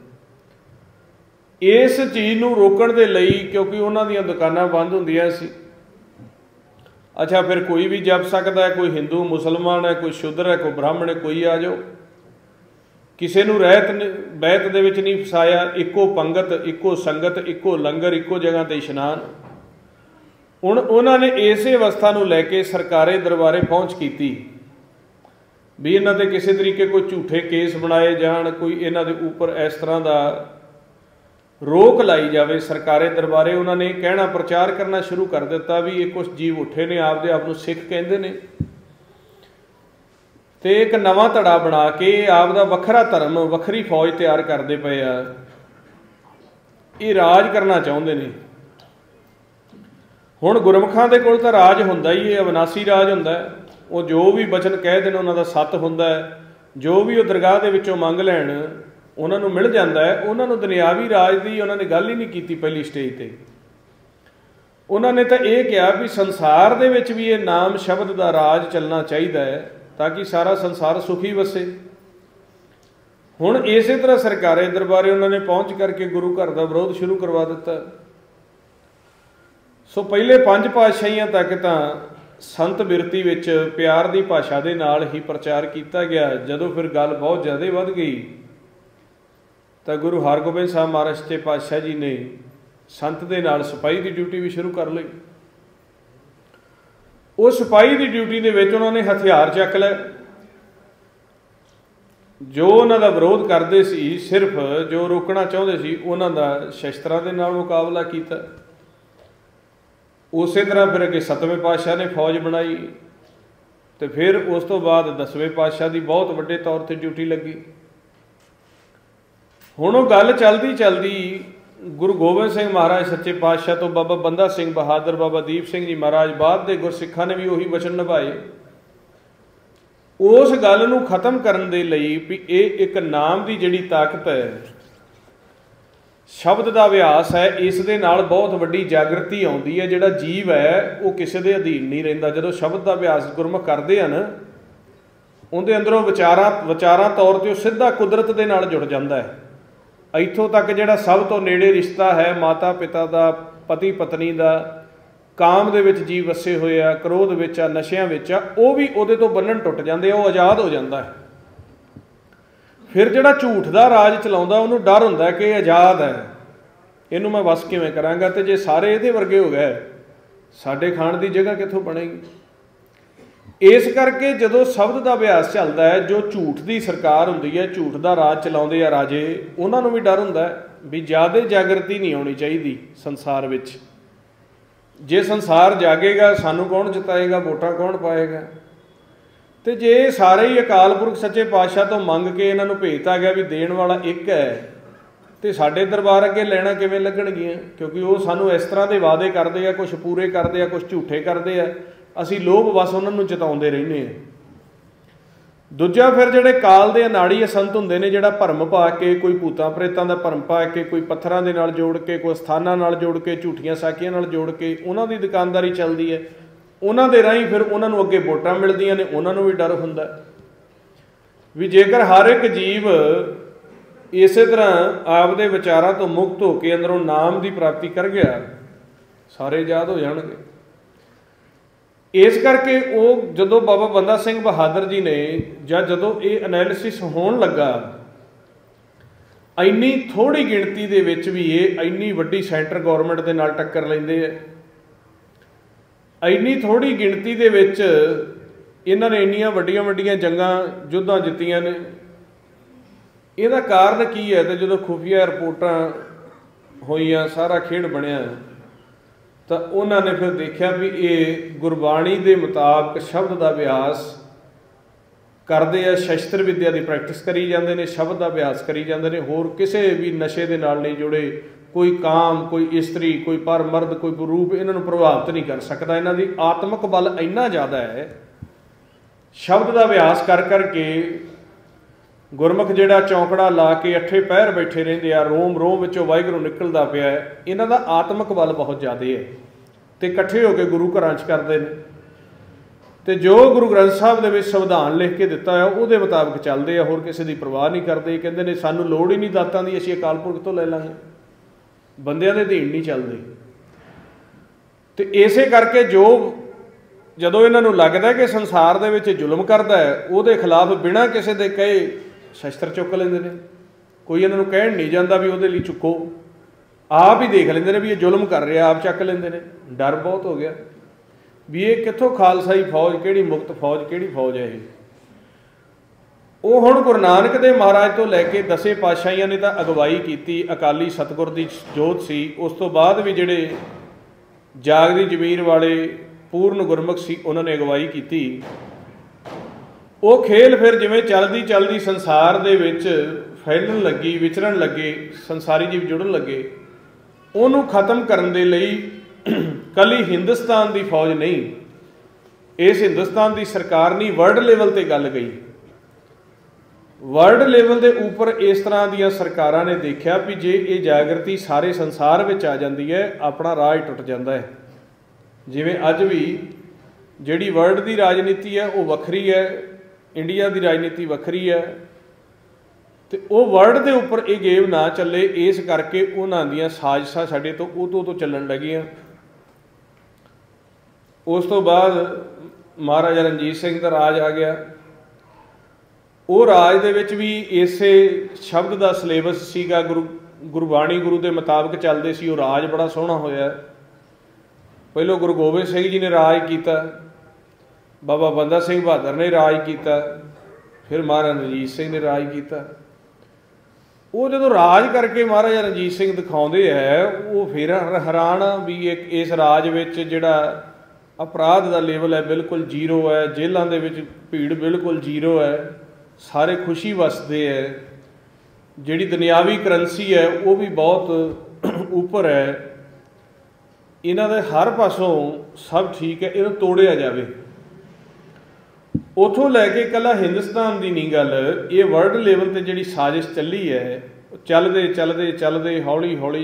ਇਸ ਚੀਜ਼ ਨੂੰ ਰੋਕਣ ਦੇ ਲਈ, ਕਿਉਂਕਿ ਉਹਨਾਂ ਦੀਆਂ ਦੁਕਾਨਾਂ ਬੰਦ ਹੁੰਦੀਆਂ ਸੀ, ਅੱਛਾ ਫਿਰ ਕੋਈ ਵੀ ਜਪ ਸਕਦਾ ਹੈ, ਕੋਈ ਹਿੰਦੂ ਮੁਸਲਮਾਨ ਹੈ, ਕੋਈ ਸ਼ੂਦਰ ਹੈ, ਕੋਈ ਬ੍ਰਾਹਮਣ ਹੈ, ਕੋਈ ਆ ਜਾਓ, ਕਿਸੇ ਨੂੰ ਬੈਤ ਦੇ ਵਿੱਚ ਨਹੀਂ ਫਸਾਇਆ। ਇੱਕੋ ਪੰਗਤ, ਇੱਕੋ ਸੰਗਤ, ਇੱਕੋ ਲੰਗਰ, ਇੱਕੋ ਜਗ੍ਹਾ ਤੇ ਇਸ਼ਨਾਨ। ਹੁਣ ਉਹਨਾਂ ਨੇ ਇਸੇ ਅਵਸਥਾ ਨੂੰ ਲੈ ਕੇ ਸਰਕਾਰੀ ਦਰਬਾਰੇ ਪਹੁੰਚ ਕੀਤੀ ਵੀ ਇਹਨਾਂ ਤੇ ਕਿਸੇ ਤਰੀਕੇ ਕੋਈ ਝੂਠੇ ਕੇਸ ਬਣਾਏ ਜਾਣ, ਕੋਈ ਇਹਨਾਂ ਦੇ ਉੱਪਰ ਇਸ ਤਰ੍ਹਾਂ ਦਾ ਰੋਕ ਲਾਈ ਜਾਵੇ। ਸਰਕਾਰੀ ਦਰਬਾਰੇ ਉਹਨਾਂ ਨੇ ਕਹਿਣਾ, ਪ੍ਰਚਾਰ ਕਰਨਾ ਸ਼ੁਰੂ ਕਰ ਦਿੱਤਾ ਵੀ ਇਹ ਕੁਛ ਜੀਵ ਉੱਠੇ ਨੇ, ਆਪਦੇ ਆਪ ਨੂੰ ਸਿੱਖ ਕਹਿੰਦੇ ਨੇ, ਤੇ ਇੱਕ ਨਵਾਂ ਧੜਾ ਬਣਾ ਕੇ ਆਪਦਾ ਵੱਖਰਾ ਧਰਮ, ਵੱਖਰੀ ਫੌਜ ਤਿਆਰ ਕਰਦੇ ਪਏ ਆ। ਇਹ ਰਾਜ ਕਰਨਾ ਚਾਹੁੰਦੇ ਨੇ। ਹੁਣ ਗੁਰਮੁਖਾਂ ਦੇ ਕੋਲ ਤਾਂ ਰਾਜ ਹੁੰਦਾ ਹੀ ਹੈ, ਅਵਿਨਾਸੀ ਰਾਜ ਹੁੰਦਾ। ਉਹ ਜੋ ਵੀ ਬਚਨ ਕਹਿ ਦੇਣ ਉਹਨਾਂ ਦਾ ਸੱਤ ਹੁੰਦਾ ਹੈ। ਜੋ ਵੀ ਉਹ ਦਰਗਾਹ ਦੇ ਵਿੱਚੋਂ ਮੰਗ ਲੈਣ ਉਹਨਾਂ ਨੂੰ ਮਿਲ ਜਾਂਦਾ ਹੈ। ਉਹਨਾਂ ਨੂੰ ਦੁਨਿਆਵੀ ਰਾਜ ਦੀ ਉਹਨਾਂ ਨੇ ਗੱਲ ਹੀ ਨਹੀਂ ਕੀਤੀ ਪਹਿਲੀ ਸਟੇਜ ਤੇ। ਉਹਨਾਂ ਨੇ ਤਾਂ ਇਹ ਕਿਹਾ ਵੀ ਸੰਸਾਰ ਦੇ ਵਿੱਚ ਵੀ ਇਹ ਨਾਮ ਸ਼ਬਦ ਦਾ ਰਾਜ ਚੱਲਣਾ ਚਾਹੀਦਾ ਹੈ, ਤਾਂ ਕਿ ਸਾਰਾ ਸੰਸਾਰ ਸੁਖੀ ਵਸੇ। ਹੁਣ ਇਸੇ ਤਰ੍ਹਾਂ ਸਰਕਾਰੀ ਦਰਬਾਰੇ ਉਹਨਾਂ ਨੇ ਪਹੁੰਚ ਕਰਕੇ ਗੁਰੂ ਘਰ ਦਾ ਵਿਰੋਧ ਸ਼ੁਰੂ ਕਰਵਾ ਦਿੱਤਾ। ਸੋ ਪਹਿਲੇ 5 ਪਾਤਸ਼ਾਹੀਆਂ ਤੱਕ ਤਾਂ ਸੰਤ ਬਿਰਤੀ ਵਿੱਚ ਪਿਆਰ ਦੀ ਭਾਸ਼ਾ ਦੇ ਨਾਲ ਹੀ ਪ੍ਰਚਾਰ ਕੀਤਾ ਗਿਆ। ਜਦੋਂ ਫਿਰ ਗੱਲ ਬਹੁਤ ਜ਼ਿਆਦਾ ਵੱਧ ਗਈ ਤਾਂ ਗੁਰੂ ਹਰਗੋਬਿੰਦ ਸਾਹਿਬ ਮਹਾਰਾਜ ਸੱਚੇ ਪਾਤਸ਼ਾਹ ਜੀ ਨੇ ਸੰਤ ਦੇ ਨਾਲ ਸਿਪਾਹੀ ਦੀ ਡਿਊਟੀ ਵੀ ਸ਼ੁਰੂ ਕਰ ਲਈ। ਉਹ ਸਿਪਾਹੀ ਦੀ ਡਿਊਟੀ ਦੇ ਵਿੱਚ ਉਹਨਾਂ ਨੇ ਹਥਿਆਰ ਚੱਕ ਲਏ। ਜੋ ਉਹਨਾਂ ਦਾ ਵਿਰੋਧ ਕਰਦੇ ਸੀ, ਸਿਰਫ ਜੋ ਰੋਕਣਾ ਚਾਹੁੰਦੇ ਸੀ, ਉਹਨਾਂ ਦਾ ਸ਼ਸਤਰਾਂ ਦੇ ਨਾਲ ਮੁਕਾਬਲਾ ਕੀਤਾ। ਉਸੇ ਤਰ੍ਹਾਂ ਫਿਰ ਅੱਗੇ 7ਵੇਂ ਪਾਤਸ਼ਾਹ ਨੇ ਫੌਜ ਬਣਾਈ, ਤੇ ਫਿਰ ਉਸ ਤੋਂ ਬਾਅਦ 10ਵੇਂ ਪਾਤਸ਼ਾਹ ਦੀ ਬਹੁਤ ਵੱਡੇ ਤੌਰ 'ਤੇ ਡਿਊਟੀ ਲੱਗੀ। ਹੁਣ ਉਹ ਗੱਲ ਚਲਦੀ ਚਲਦੀ ਗੁਰੂ ਗੋਬਿੰਦ ਸਿੰਘ ਮਹਾਰਾਜ ਸੱਚੇ ਪਾਤਸ਼ਾਹ ਤੋਂ ਬਾਬਾ ਬੰਦਾ ਸਿੰਘ ਬਹਾਦਰ, ਬਾਬਾ ਦੀਪ ਸਿੰਘ ਜੀ ਮਹਾਰਾਜ, ਬਾਅਦ ਦੇ ਗੁਰਸਿੱਖਾਂ ਨੇ ਵੀ ਉਹੀ ਵਚਨ ਨਿਭਾਏ। ਉਸ ਗੱਲ ਨੂੰ ਖਤਮ ਕਰਨ ਦੇ ਲਈ ਵੀ ਇਹ ਇੱਕ ਨਾਮ ਦੀ ਜਿਹੜੀ ਤਾਕਤ ਹੈ, ਸ਼ਬਦ ਦਾ ਅਭਿਆਸ ਹੈ, ਇਸ ਦੇ ਨਾਲ ਬਹੁਤ ਵੱਡੀ ਜਾਗਰਤੀ ਆਉਂਦੀ ਹੈ। ਜਿਹੜਾ ਜੀਵ ਹੈ ਉਹ ਕਿਸੇ ਦੇ ਅਧੀਨ ਨਹੀਂ ਰਹਿੰਦਾ। ਜਦੋਂ ਸ਼ਬਦ ਦਾ ਅਭਿਆਸ ਗੁਰਮੁਖ ਕਰਦੇ ਹਨ, ਉਹਦੇ ਅੰਦਰੋਂ ਵਿਚਾਰਾਂ ਤੌਰ 'ਤੇ ਉਹ ਸਿੱਧਾ ਕੁਦਰਤ ਦੇ ਨਾਲ ਜੁੜ ਜਾਂਦਾ ਹੈ। ਇੱਥੋਂ ਤੱਕ ਜਿਹੜਾ ਸਭ ਤੋਂ ਨੇੜੇ ਰਿਸ਼ਤਾ ਹੈ ਮਾਤਾ ਪਿਤਾ ਦਾ, ਪਤੀ ਪਤਨੀ ਦਾ, ਕਾਮ ਦੇ ਵਿੱਚ ਜੀਵ ਵਸੇ ਹੋਏ ਆ, ਕ੍ਰੋਧ ਵਿੱਚ ਆ, ਨਸ਼ਿਆਂ ਵਿੱਚ ਆ, ਉਹ ਵੀ ਉਹਦੇ ਤੋਂ ਬੰਨਣ ਟੁੱਟ ਜਾਂਦੇ ਆ, ਉਹ ਆਜ਼ਾਦ ਹੋ ਜਾਂਦਾ ਹੈ। ਫਿਰ ਜਿਹੜਾ ਝੂਠ ਦਾ ਰਾਜ ਚਲਾਉਂਦਾ ਉਹਨੂੰ ਡਰ ਹੁੰਦਾ ਕਿ ਇਹ ਆਜ਼ਾਦ ਹੈ, ਇਹਨੂੰ ਮੈਂ ਵਸ ਕਿਵੇਂ ਕਰਾਂਗਾ, ਤੇ ਜੇ ਸਾਰੇ ਇਹਦੇ ਵਰਗੇ ਹੋ ਗਏ ਸਾਡੇ ਖਾਣ ਦੀ ਜਗ੍ਹਾ ਕਿੱਥੋਂ ਬਣੇਗੀ। ਇਸ ਕਰਕੇ ਜਦੋਂ ਸ਼ਬਦ ਦਾ ਅਭਿਆਸ ਚੱਲਦਾ ਹੈ, ਜੋ ਝੂਠ ਦੀ ਸਰਕਾਰ ਹੁੰਦੀ ਹੈ, ਝੂਠ ਦਾ ਰਾਜ ਚਲਾਉਂਦੇ ਆ ਰਾਜੇ, ਉਹਨਾਂ ਨੂੰ ਵੀ ਡਰ ਹੁੰਦਾ ਵੀ ਜ਼ਿਆਦਾ ਜਾਗਰਤੀ ਨਹੀਂ ਆਉਣੀ ਚਾਹੀਦੀ ਸੰਸਾਰ ਵਿੱਚ। ਜੇ ਸੰਸਾਰ ਜਾਗੇਗਾ ਸਾਨੂੰ ਕੌਣ ਜਿਤਾਏਗਾ, ਵੋਟਾਂ ਕੌਣ ਪਾਏਗਾ। ਤੇ ਜੇ ਸਾਰੇ ਹੀ ਅਕਾਲ ਪੁਰਖ ਸੱਚੇ ਪਾਤਸ਼ਾਹ ਤੋਂ ਮੰਗ ਕੇ ਇਹਨਾਂ ਨੂੰ ਭੇਜਤਾ ਗਿਆ ਵੀ ਦੇਣ ਵਾਲਾ ਇੱਕ ਹੈ, ਤੇ ਸਾਡੇ ਦਰਬਾਰ ਅੱਗੇ ਲੈਣਾ ਕਿਵੇਂ ਲੱਗਣਗੀਆਂ, ਕਿਉਂਕਿ ਉਹ ਸਾਨੂੰ ਇਸ ਤਰ੍ਹਾਂ ਦੇ ਵਾਅਦੇ ਕਰਦੇ ਆ, ਕੁਛ ਪੂਰੇ ਕਰਦੇ ਆ, ਕੁਛ ਝੂਠੇ ਕਰਦੇ ਆ। ਅਸੀਂ ਲੋਭ ਬਸ ਉਹਨਾਂ ਨੂੰ ਜਿਤਾਉਂਦੇ ਰਹਿੰਦੇ ਹਾਂ। ਦੂਜਾ ਫਿਰ ਜਿਹੜੇ ਕਾਲ ਦੇ ਅਨਾੜੀ ਅਸੰਤ ਹੁੰਦੇ ਨੇ, ਜਿਹੜਾ ਭਰਮ ਪਾ ਕੇ, ਕੋਈ ਭੂਤਾਂ ਪ੍ਰੇਤਾਂ ਦਾ ਭਰਮ ਪਾ ਕੇ, ਕੋਈ ਪੱਥਰਾਂ ਦੇ ਨਾਲ ਜੋੜ ਕੇ, ਕੋਈ ਸਥਾਨਾਂ ਨਾਲ ਜੋੜ ਕੇ, ਝੂਠੀਆਂ ਸਾਖੀਆਂ ਨਾਲ ਜੋੜ ਕੇ ਉਹਨਾਂ ਦੀ ਦੁਕਾਨਦਾਰੀ ਚੱਲਦੀ ਹੈ। ਉਹਨਾਂ ਦੇ ਰਾਹੀਂ ਫਿਰ ਉਹਨਾਂ ਨੂੰ ਅੱਗੇ ਵੋਟਾਂ ਮਿਲਦੀਆਂ ਨੇ, ਉਹਨਾਂ ਨੂੰ ਵੀ ਡਰ ਹੁੰਦਾ ਵੀ ਜੇਕਰ ਹਰ ਇੱਕ ਜੀਵ ਇਸੇ ਤਰ੍ਹਾਂ ਆਪਦੇ ਵਿਚਾਰਾਂ ਤੋਂ ਮੁਕਤ ਹੋ ਕੇ ਅੰਦਰੋਂ ਨਾਮ ਦੀ ਪ੍ਰਾਪਤੀ ਕਰ ਗਿਆ, ਸਾਰੇ ਆਜ਼ਾਦ ਹੋ ਜਾਣਗੇ। ਇਸ ਕਰਕੇ ਉਹ ਜਦੋਂ ਬਾਬਾ ਬੰਦਾ ਸਿੰਘ ਬਹਾਦਰ ਜੀ ਨੇ, ਜਾਂ ਜਦੋਂ ਇਹ ਐਨਾਲਿਸਿਸ ਹੋਣ ਲੱਗਾ, ਇੰਨੀ ਥੋੜ੍ਹੀ ਗਿਣਤੀ ਦੇ ਵਿੱਚ ਵੀ ਇਹ ਇੰਨੀ ਵੱਡੀ ਸੈਂਟਰ ਗੌਰਮੈਂਟ ਦੇ ਨਾਲ ਟੱਕਰ ਲੈਂਦੇ ਹੈ, ਇੰਨੀ ਥੋੜ੍ਹੀ ਗਿਣਤੀ ਦੇ ਵਿੱਚ ਇਹਨਾਂ ਨੇ ਇੰਨੀਆਂ ਵੱਡੀਆਂ ਵੱਡੀਆਂ ਜੰਗਾਂ ਯੁੱਧਾਂ ਜਿੱਤੀਆਂ ਨੇ। ਇਹਦਾ ਕਾਰਨ ਕੀ ਹੈ? ਤੇ ਜਦੋਂ ਖੁਫੀਆ ਰਿਪੋਰਟਾਂ ਹੋਈਆਂ, ਸਾਰਾ ਖੇਡ ਬਣਿਆ, ਤਾਂ ਉਹਨਾਂ ਨੇ ਫਿਰ ਦੇਖਿਆ ਵੀ ਇਹ ਗੁਰਬਾਣੀ ਦੇ ਮੁਤਾਬਕ ਸ਼ਬਦ ਦਾ ਅਭਿਆਸ ਕਰਦੇ ਆ, ਸ਼ਸਤਰ ਵਿੱਦਿਆ ਦੀ ਪ੍ਰੈਕਟਿਸ ਕਰੀ ਜਾਂਦੇ ਨੇ, ਸ਼ਬਦ ਦਾ ਅਭਿਆਸ ਕਰੀ ਜਾਂਦੇ ਨੇ, ਹੋਰ ਕਿਸੇ ਵੀ ਨਸ਼ੇ ਦੇ ਨਾਲ ਨਹੀਂ ਜੁੜੇ। ਕੋਈ ਕਾਮ, ਕੋਈ ਇਸਤਰੀ, ਕੋਈ ਪਰ ਮਰਦ, ਕੋਈ ਰੂਪ ਇਹਨਾਂ ਨੂੰ ਪ੍ਰਭਾਵਿਤ ਨਹੀਂ ਕਰ ਸਕਦਾ। ਇਹਨਾਂ ਦੀ ਆਤਮਿਕ ਬਲ ਇੰਨਾ ਜ਼ਿਆਦਾ ਹੈ, ਸ਼ਬਦ ਦਾ ਅਭਿਆਸ ਕਰ ਕਰਕੇ ਗੁਰਮੁਖ ਜਿਹੜਾ ਚੌਂਕੜਾ ਲਾ ਕੇ 8 ਪਹਿਰ ਬੈਠੇ ਰਹਿੰਦੇ ਆ, ਰੋਮ ਰੋਮ ਵਿੱਚੋਂ ਵਾਹਿਗੁਰੂ ਨਿਕਲਦਾ ਪਿਆ ਹੈ। ਇਹਨਾਂ ਦਾ ਆਤਮਿਕ ਬਲ ਬਹੁਤ ਜ਼ਿਆਦਾ ਹੈ ਤੇ ਇਕੱਠੇ ਹੋ ਕੇ ਗੁਰੂ ਘਰਾਂ 'ਚ ਕਰਦੇ ਨੇ ਤੇ ਜੋ ਗੁਰੂ ਗ੍ਰੰਥ ਸਾਹਿਬ ਦੇ ਵਿੱਚ ਸੰਵਿਧਾਨ ਲਿਖ ਕੇ ਦਿੱਤਾ ਹੈ ਉਹਦੇ ਮੁਤਾਬਕ ਚੱਲਦੇ ਆ, ਹੋਰ ਕਿਸੇ ਦੀ ਪਰਵਾਹ ਨਹੀਂ ਕਰਦੇ। ਕਹਿੰਦੇ ਨੇ ਸਾਨੂੰ ਲੋੜ ਹੀ ਨਹੀਂ ਦਾਤਾਂ ਦੀ, ਅਸੀਂ ਅਕਾਲ ਪੁਰਖ ਤੋਂ ਲੈ ਲਾਂਗੇ, ਬੰਦਿਆਂ ਦੇ ਅਧੀਨ ਨਹੀਂ ਚੱਲਦੇ। ਤੇ ਇਸੇ ਕਰਕੇ ਜਦੋਂ ਇਹਨਾਂ ਨੂੰ ਲੱਗਦਾ ਕਿ ਸੰਸਾਰ ਦੇ ਵਿੱਚ ਜ਼ੁਲਮ ਕਰਦਾ ਹੈ, ਉਹਦੇ ਖਿਲਾਫ ਬਿਨਾਂ ਕਿਸੇ ਦੇ ਕਹੇ ਸ਼ਸਤਰ ਚੁੱਕ ਲੈਂਦੇ ਨੇ। ਕੋਈ ਇਹਨਾਂ ਨੂੰ ਕਹਿਣ ਨਹੀਂ ਜਾਂਦਾ ਵੀ ਉਹਦੇ ਲਈ ਚੁੱਕੋ, ਆਪ ਹੀ ਦੇਖ ਲੈਂਦੇ ਨੇ ਵੀ ਇਹ ਜ਼ੁਲਮ ਕਰ ਰਿਹਾ, ਆਪ ਚੱਕ ਲੈਂਦੇ ਨੇ। ਡਰ ਬਹੁਤ ਹੋ ਗਿਆ ਵੀ ਇਹ ਕਿੱਥੋਂ ਖਾਲਸਾਈ ਫੌਜ, ਕਿਹੜੀ ਮੁਕਤ ਫੌਜ, ਕਿਹੜੀ ਫੌਜ ਹੈ ਇਹ। ਉਹ ਹੁਣ ਗੁਰੂ ਨਾਨਕ ਦੇਵ ਮਹਾਰਾਜ ਤੋਂ ਲੈ ਕੇ 10 ਪਾਤਸ਼ਾਹੀਆਂ ਨੇ ਤਾਂ ਅਗਵਾਈ ਕੀਤੀ, ਅਕਾਲੀ ਸਤਿਗੁਰ ਦੀ ਜੋਤ ਸੀ। ਉਸ ਤੋਂ ਬਾਅਦ ਵੀ ਜਿਹੜੇ ਜਾਗਦੀ ਜ਼ਮੀਰ ਵਾਲੇ ਪੂਰਨ ਗੁਰਮੁਖ ਸੀ ਉਹਨਾਂ ਨੇ ਅਗਵਾਈ ਕੀਤੀ। ਉਹ ਖੇਲ ਫਿਰ ਜਿਵੇਂ ਚਲਦੀ ਚਲਦੀ ਸੰਸਾਰ ਦੇ ਵਿੱਚ ਫੈਲਣ ਲੱਗੀ, ਵਿਚਰਨ ਲੱਗੇ, ਸੰਸਾਰੀ ਜੀਵ ਜੁੜਨ ਲੱਗੇ। ਉਹਨੂੰ ਖਤਮ ਕਰਨ ਦੇ ਲਈ ਕੱਲੀ ਹਿੰਦੁਸਤਾਨ ਦੀ ਫੌਜ ਨਹੀਂ, ਇਸ ਹਿੰਦੁਸਤਾਨ ਦੀ ਸਰਕਾਰ ਨਹੀਂ, ਵਰਲਡ ਲੈਵਲ ਤੇ ਗੱਲ ਗਈ। ਵਰਲਡ ਲੈਵਲ ਦੇ ਉੱਪਰ ਇਸ ਤਰ੍ਹਾਂ ਦੀਆਂ ਸਰਕਾਰਾਂ ਨੇ ਦੇਖਿਆ ਵੀ ਜੇ ਇਹ ਜਾਗਰਤੀ ਸਾਰੇ ਸੰਸਾਰ ਵਿੱਚ ਆ ਜਾਂਦੀ ਹੈ, ਆਪਣਾ ਰਾਜ ਟੁੱਟ ਜਾਂਦਾ ਹੈ। ਜਿਵੇਂ ਅੱਜ ਵੀ ਜਿਹੜੀ ਵਰਲਡ ਦੀ ਰਾਜਨੀਤੀ ਹੈ ਉਹ ਵੱਖਰੀ ਹੈ, ਇੰਡੀਆ ਦੀ ਰਾਜਨੀਤੀ ਵੱਖਰੀ ਹੈ, ਤੇ ਉਹ ਵਰਲਡ ਦੇ ਉੱਪਰ ਇਹ ਗੇਮ ਨਾ ਚੱਲੇ, ਇਸ ਕਰਕੇ ਉਹਨਾਂ ਦੀਆਂ ਸਾਜ਼ਿਸ਼ਾਂ ਸਾਡੇ ਤੋਂ ਉਦੋਂ ਤੋਂ ਚੱਲਣ ਲੱਗੀਆਂ। ਉਸ ਤੋਂ ਬਾਅਦ ਮਹਾਰਾਜਾ ਰਣਜੀਤ ਸਿੰਘ ਦਾ ਰਾਜ ਆ ਗਿਆ। ਉਹ ਰਾਜ ਦੇ ਵਿੱਚ ਵੀ ਇਸੇ ਸ਼ਬਦ ਦਾ ਸਿਲੇਬਸ ਸੀਗਾ, ਗੁਰਬਾਣੀ ਗੁਰੂ ਦੇ ਮੁਤਾਬਕ ਚੱਲਦੇ ਸੀ। ਉਹ ਰਾਜ ਬੜਾ ਸੋਹਣਾ ਹੋਇਆ। ਪਹਿਲੋਂ ਗੁਰੂ ਗੋਬਿੰਦ ਸਿੰਘ ਜੀ ਨੇ ਰਾਜ ਕੀਤਾ, ਬਾਬਾ ਬੰਦਾ ਸਿੰਘ ਬਹਾਦਰ ਨੇ ਰਾਜ ਕੀਤਾ, ਫਿਰ ਮਹਾਰਾਜਾ ਰਣਜੀਤ ਸਿੰਘ ਨੇ ਰਾਜ ਕੀਤਾ। ਉਹ ਜਦੋਂ ਰਾਜ ਕਰਕੇ ਮਹਾਰਾਜਾ ਰਣਜੀਤ ਸਿੰਘ ਦਿਖਾਉਂਦੇ ਹੈ, ਉਹ ਫਿਰ ਹੈਰਾਨ ਵੀ ਇਸ ਰਾਜ ਵਿੱਚ ਜਿਹੜਾ ਅਪਰਾਧ ਦਾ ਲੈਵਲ ਹੈ ਬਿਲਕੁਲ ਜ਼ੀਰੋ ਹੈ, ਜੇਲ੍ਹਾਂ ਦੇ ਵਿੱਚ ਭੀੜ ਬਿਲਕੁਲ ਜ਼ੀਰੋ ਹੈ, ਸਾਰੇ ਖੁਸ਼ੀ ਵਸਦੇ ਹੈ, ਜਿਹੜੀ ਦੁਨਿਆਵੀ ਕਰੰਸੀ ਹੈ ਉਹ ਵੀ ਬਹੁਤ ਉੱਪਰ ਹੈ, ਇਹਨਾਂ ਦੇ ਹਰ ਪਾਸੋਂ ਸਭ ਠੀਕ ਹੈ, ਇਹਨੂੰ ਤੋੜਿਆ ਜਾਵੇ। ਉੱਥੋਂ ਲੈ ਕੇ ਇਕੱਲਾ ਹਿੰਦੁਸਤਾਨ ਦੀ ਨਹੀਂ ਗੱਲ, ਇਹ ਵਰਲਡ ਲੈਵਲ 'ਤੇ ਜਿਹੜੀ ਸਾਜ਼ਿਸ਼ ਚੱਲੀ ਹੈ, ਚੱਲਦੇ ਚੱਲਦੇ ਚੱਲਦੇ ਹੌਲੀ ਹੌਲੀ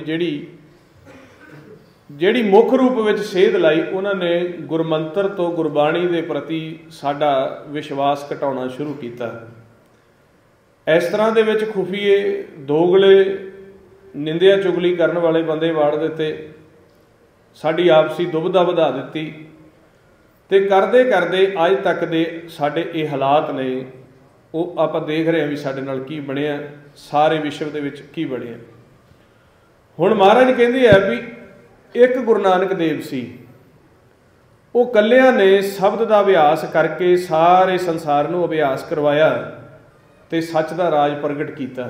ਜਿਹੜੀ ਮੁੱਖ ਰੂਪ ਵਿੱਚ ਸੇਧ ਲਾਈ, ਉਹਨਾਂ ਨੇ ਗੁਰਮੰਤਰ ਤੋਂ ਗੁਰਬਾਣੀ ਦੇ ਪ੍ਰਤੀ ਸਾਡਾ ਵਿਸ਼ਵਾਸ ਘਟਾਉਣਾ ਸ਼ੁਰੂ ਕੀਤਾ। ਇਸ ਤਰ੍ਹਾਂ ਦੇ ਵਿੱਚ ਖੁਫੀਏ, ਦੋਗਲੇ, ਨਿੰਦਿਆ ਚੁਗਲੀ ਕਰਨ ਵਾਲੇ ਬੰਦੇ ਵਾੜ ਦਿੱਤੇ, ਸਾਡੀ ਆਪਸੀ ਦੁਬਿਧਾ ਵਧਾ ਦਿੱਤੀ, ਤੇ ਕਰਦੇ ਕਰਦੇ ਅੱਜ ਤੱਕ ਦੇ ਸਾਡੇ ਇਹ ਹਾਲਾਤ ਨੇ। ਉਹ ਆਪਾਂ ਦੇਖ ਰਹੇ ਹਾਂ ਵੀ ਸਾਡੇ ਨਾਲ ਕੀ ਬਣਿਆ, ਸਾਰੇ ਵਿਸ਼ਵ ਦੇ ਵਿੱਚ ਕੀ ਬਣਿਆ। ਹੁਣ ਮਹਾਰਾਜ ਕਹਿੰਦੇ ਆ ਵੀ ਇੱਕ ਗੁਰੂ ਨਾਨਕ ਦੇਵ ਸੀ, ਉਹ ਇਕੱਲਿਆਂ ਨੇ ਸ਼ਬਦ ਦਾ ਅਭਿਆਸ ਕਰਕੇ ਸਾਰੇ ਸੰਸਾਰ ਨੂੰ ਅਭਿਆਸ ਕਰਵਾਇਆ ਤੇ ਸੱਚ ਦਾ ਰਾਜ ਪ੍ਰਗਟ ਕੀਤਾ।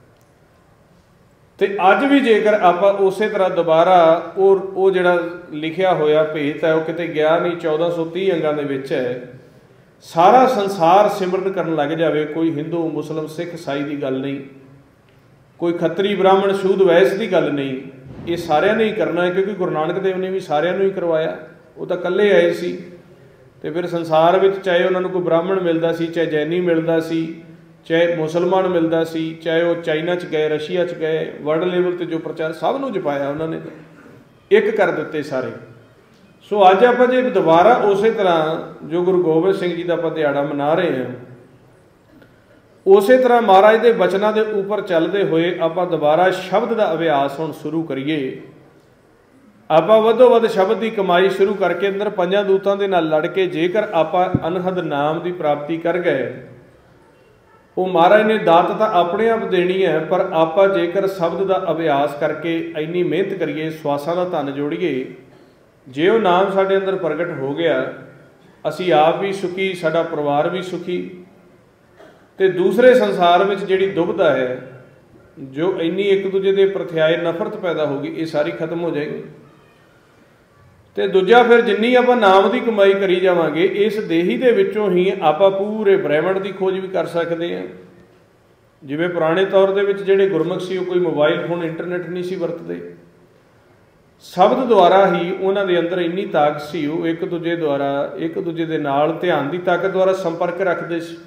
ਤੇ ਅੱਜ ਵੀ ਜੇਕਰ ਆਪਾਂ ਉਸੇ ਤਰ੍ਹਾਂ ਦੁਬਾਰਾ ਉਹ ਜਿਹੜਾ ਲਿਖਿਆ ਹੋਇਆ ਭੇਤ ਹੈ ਉਹ ਕਿਤੇ ਗਿਆ ਨਹੀਂ, 1430 ਅੰਗਾਂ ਦੇ ਵਿੱਚ ਹੈ, ਸਾਰਾ ਸੰਸਾਰ ਸਿਮਰਨ ਕਰਨ ਲੱਗ ਜਾਵੇ, ਕੋਈ ਹਿੰਦੂ, ਮੁਸਲਿਮ, ਸਿੱਖ, ਈਸਾਈ ਦੀ ਗੱਲ ਨਹੀਂ, ਕੋਈ ਖੱਤਰੀ, ਬ੍ਰਾਹਮਣ, ਸ਼ੂਦ, ਵੈਸ ਦੀ ਗੱਲ ਨਹੀਂ, ਇਹ ਸਾਰਿਆਂ ਨੇ ਹੀ ਕਰਨਾ ਹੈ, ਕਿਉਂਕਿ ਗੁਰੂ ਨਾਨਕ ਦੇਵ ਨੇ ਵੀ ਸਾਰਿਆਂ ਨੂੰ ਹੀ ਕਰਵਾਇਆ। ਉਹ ਤਾਂ ਇਕੱਲੇ ਆਏ ਸੀ, ਤੇ ਫਿਰ ਸੰਸਾਰ ਵਿੱਚ ਚਾਹੇ ਉਹਨਾਂ ਨੂੰ ਕੋਈ ਬ੍ਰਾਹਮਣ ਮਿਲਦਾ ਸੀ, ਚਾਹੇ ਜੈਨੀ ਮਿਲਦਾ ਸੀ, ਚਾਹੇ ਮੁਸਲਮਾਨ ਮਿਲਦਾ ਸੀ, ਚਾਹੇ ਉਹ ਚਾਈਨਾ 'ਚ ਗਏ, ਰਸ਼ੀਆ 'ਚ ਗਏ, ਵਰਲਡ ਲੈਵਲ 'ਤੇ ਜੋ ਪ੍ਰਚਾਰ ਸਭ ਨੂੰ ਜਪਾਇਆ ਉਹਨਾਂ ਨੇ, ਇੱਕ ਕਰ ਦਿੱਤੇ ਸਾਰੇ। ਸੋ ਅੱਜ ਆਪਾਂ ਜੇ ਦੁਬਾਰਾ ਉਸੇ ਤਰ੍ਹਾਂ ਜੋ ਗੁਰੂ ਗੋਬਿੰਦ ਸਿੰਘ ਜੀ ਦਾ ਆਪਾਂ ਦਿਹਾੜਾ ਮਨਾ ਰਹੇ ਹਾਂ, ਉਸੇ ਤਰ੍ਹਾਂ ਮਹਾਰਾਜ ਦੇ ਬਚਨਾਂ ਦੇ ਉੱਪਰ ਚੱਲਦੇ ਹੋਏ ਆਪਾਂ ਦੁਬਾਰਾ ਸ਼ਬਦ ਦਾ ਅਭਿਆਸ ਹੁਣ ਸ਼ੁਰੂ ਕਰੀਏ। ਆਪਾਂ ਵੱਧੋ ਵੱਧ ਸ਼ਬਦ ਦੀ ਕਮਾਈ ਸ਼ੁਰੂ ਕਰਕੇ ਅੰਦਰ ਪੰਜਾਂ ਦੂਤਾਂ ਦੇ ਨਾਲ ਲੜ ਕੇ ਜੇਕਰ ਆਪਾਂ ਅਨਹਦ ਨਾਮ ਦੀ ਪ੍ਰਾਪਤੀ ਕਰ ਗਏ, ਉਹ ਮਹਾਰਾਜ ਨੇ ਦਾਤ ਤਾਂ ਆਪਣੇ ਆਪ ਦੇਣੀ ਹੈ, ਪਰ ਆਪਾਂ ਜੇਕਰ ਸ਼ਬਦ ਦਾ ਅਭਿਆਸ ਕਰਕੇ ਇੰਨੀ ਮਿਹਨਤ ਕਰੀਏ, ਸਵਾਸਾਂ ਦਾ ਧਨ ਜੋੜੀਏ, ਜੇ ਉਹ ਨਾਮ ਸਾਡੇ ਅੰਦਰ ਪ੍ਰਗਟ ਹੋ ਗਿਆ, ਅਸੀਂ ਆਪ ਵੀ ਸੁਖੀ, ਸਾਡਾ ਪਰਿਵਾਰ ਵੀ ਸੁਖੀ, ਤੇ ਦੂਸਰੇ ਸੰਸਾਰ ਵਿੱਚ ਜਿਹੜੀ ਦੁਬਿਧਾ ਹੈ, ਜੋ ਇੰਨੀ ਇੱਕ ਦੂਜੇ ਦੇ ਪ੍ਰਤਿਆਏ ਨਫ਼ਰਤ ਪੈਦਾ ਹੋ ਗਈ, ਇਹ ਸਾਰੀ ਖਤਮ ਹੋ ਜਾਏਗੀ। ਤੇ ਦੂਜਾ ਫਿਰ ਜਿੰਨੀ ਆਪਾਂ ਨਾਮ ਦੀ ਕਮਾਈ ਕਰੀ ਜਾਵਾਂਗੇ ਇਸ ਦੇਹੀ ਦੇ ਵਿੱਚੋਂ ਹੀ ਆਪਾਂ ਪੂਰੇ ਬ੍ਰਹਿਮੰਡ ਦੀ ਖੋਜ ਵੀ ਕਰ ਸਕਦੇ ਹਾਂ। ਜਿਵੇਂ ਪੁਰਾਣੇ ਤੌਰ ਦੇ ਵਿੱਚ ਜਿਹੜੇ ਗੁਰਮੁਖ ਸੀ ਉਹ ਕੋਈ ਮੋਬਾਈਲ ਫੋਨ ਇੰਟਰਨੈਟ ਨਹੀਂ ਸੀ ਵਰਤਦੇ, ਸ਼ਬਦ ਦੁਆਰਾ ਹੀ ਉਹਨਾਂ ਦੇ ਅੰਦਰ ਇੰਨੀ ਤਾਕਤ ਸੀ, ਉਹ ਇੱਕ ਦੂਜੇ ਦੇ ਨਾਲ ਧਿਆਨ ਦੀ ਤਾਕਤ ਦੁਆਰਾ ਸੰਪਰਕ ਰੱਖਦੇ ਸੀ।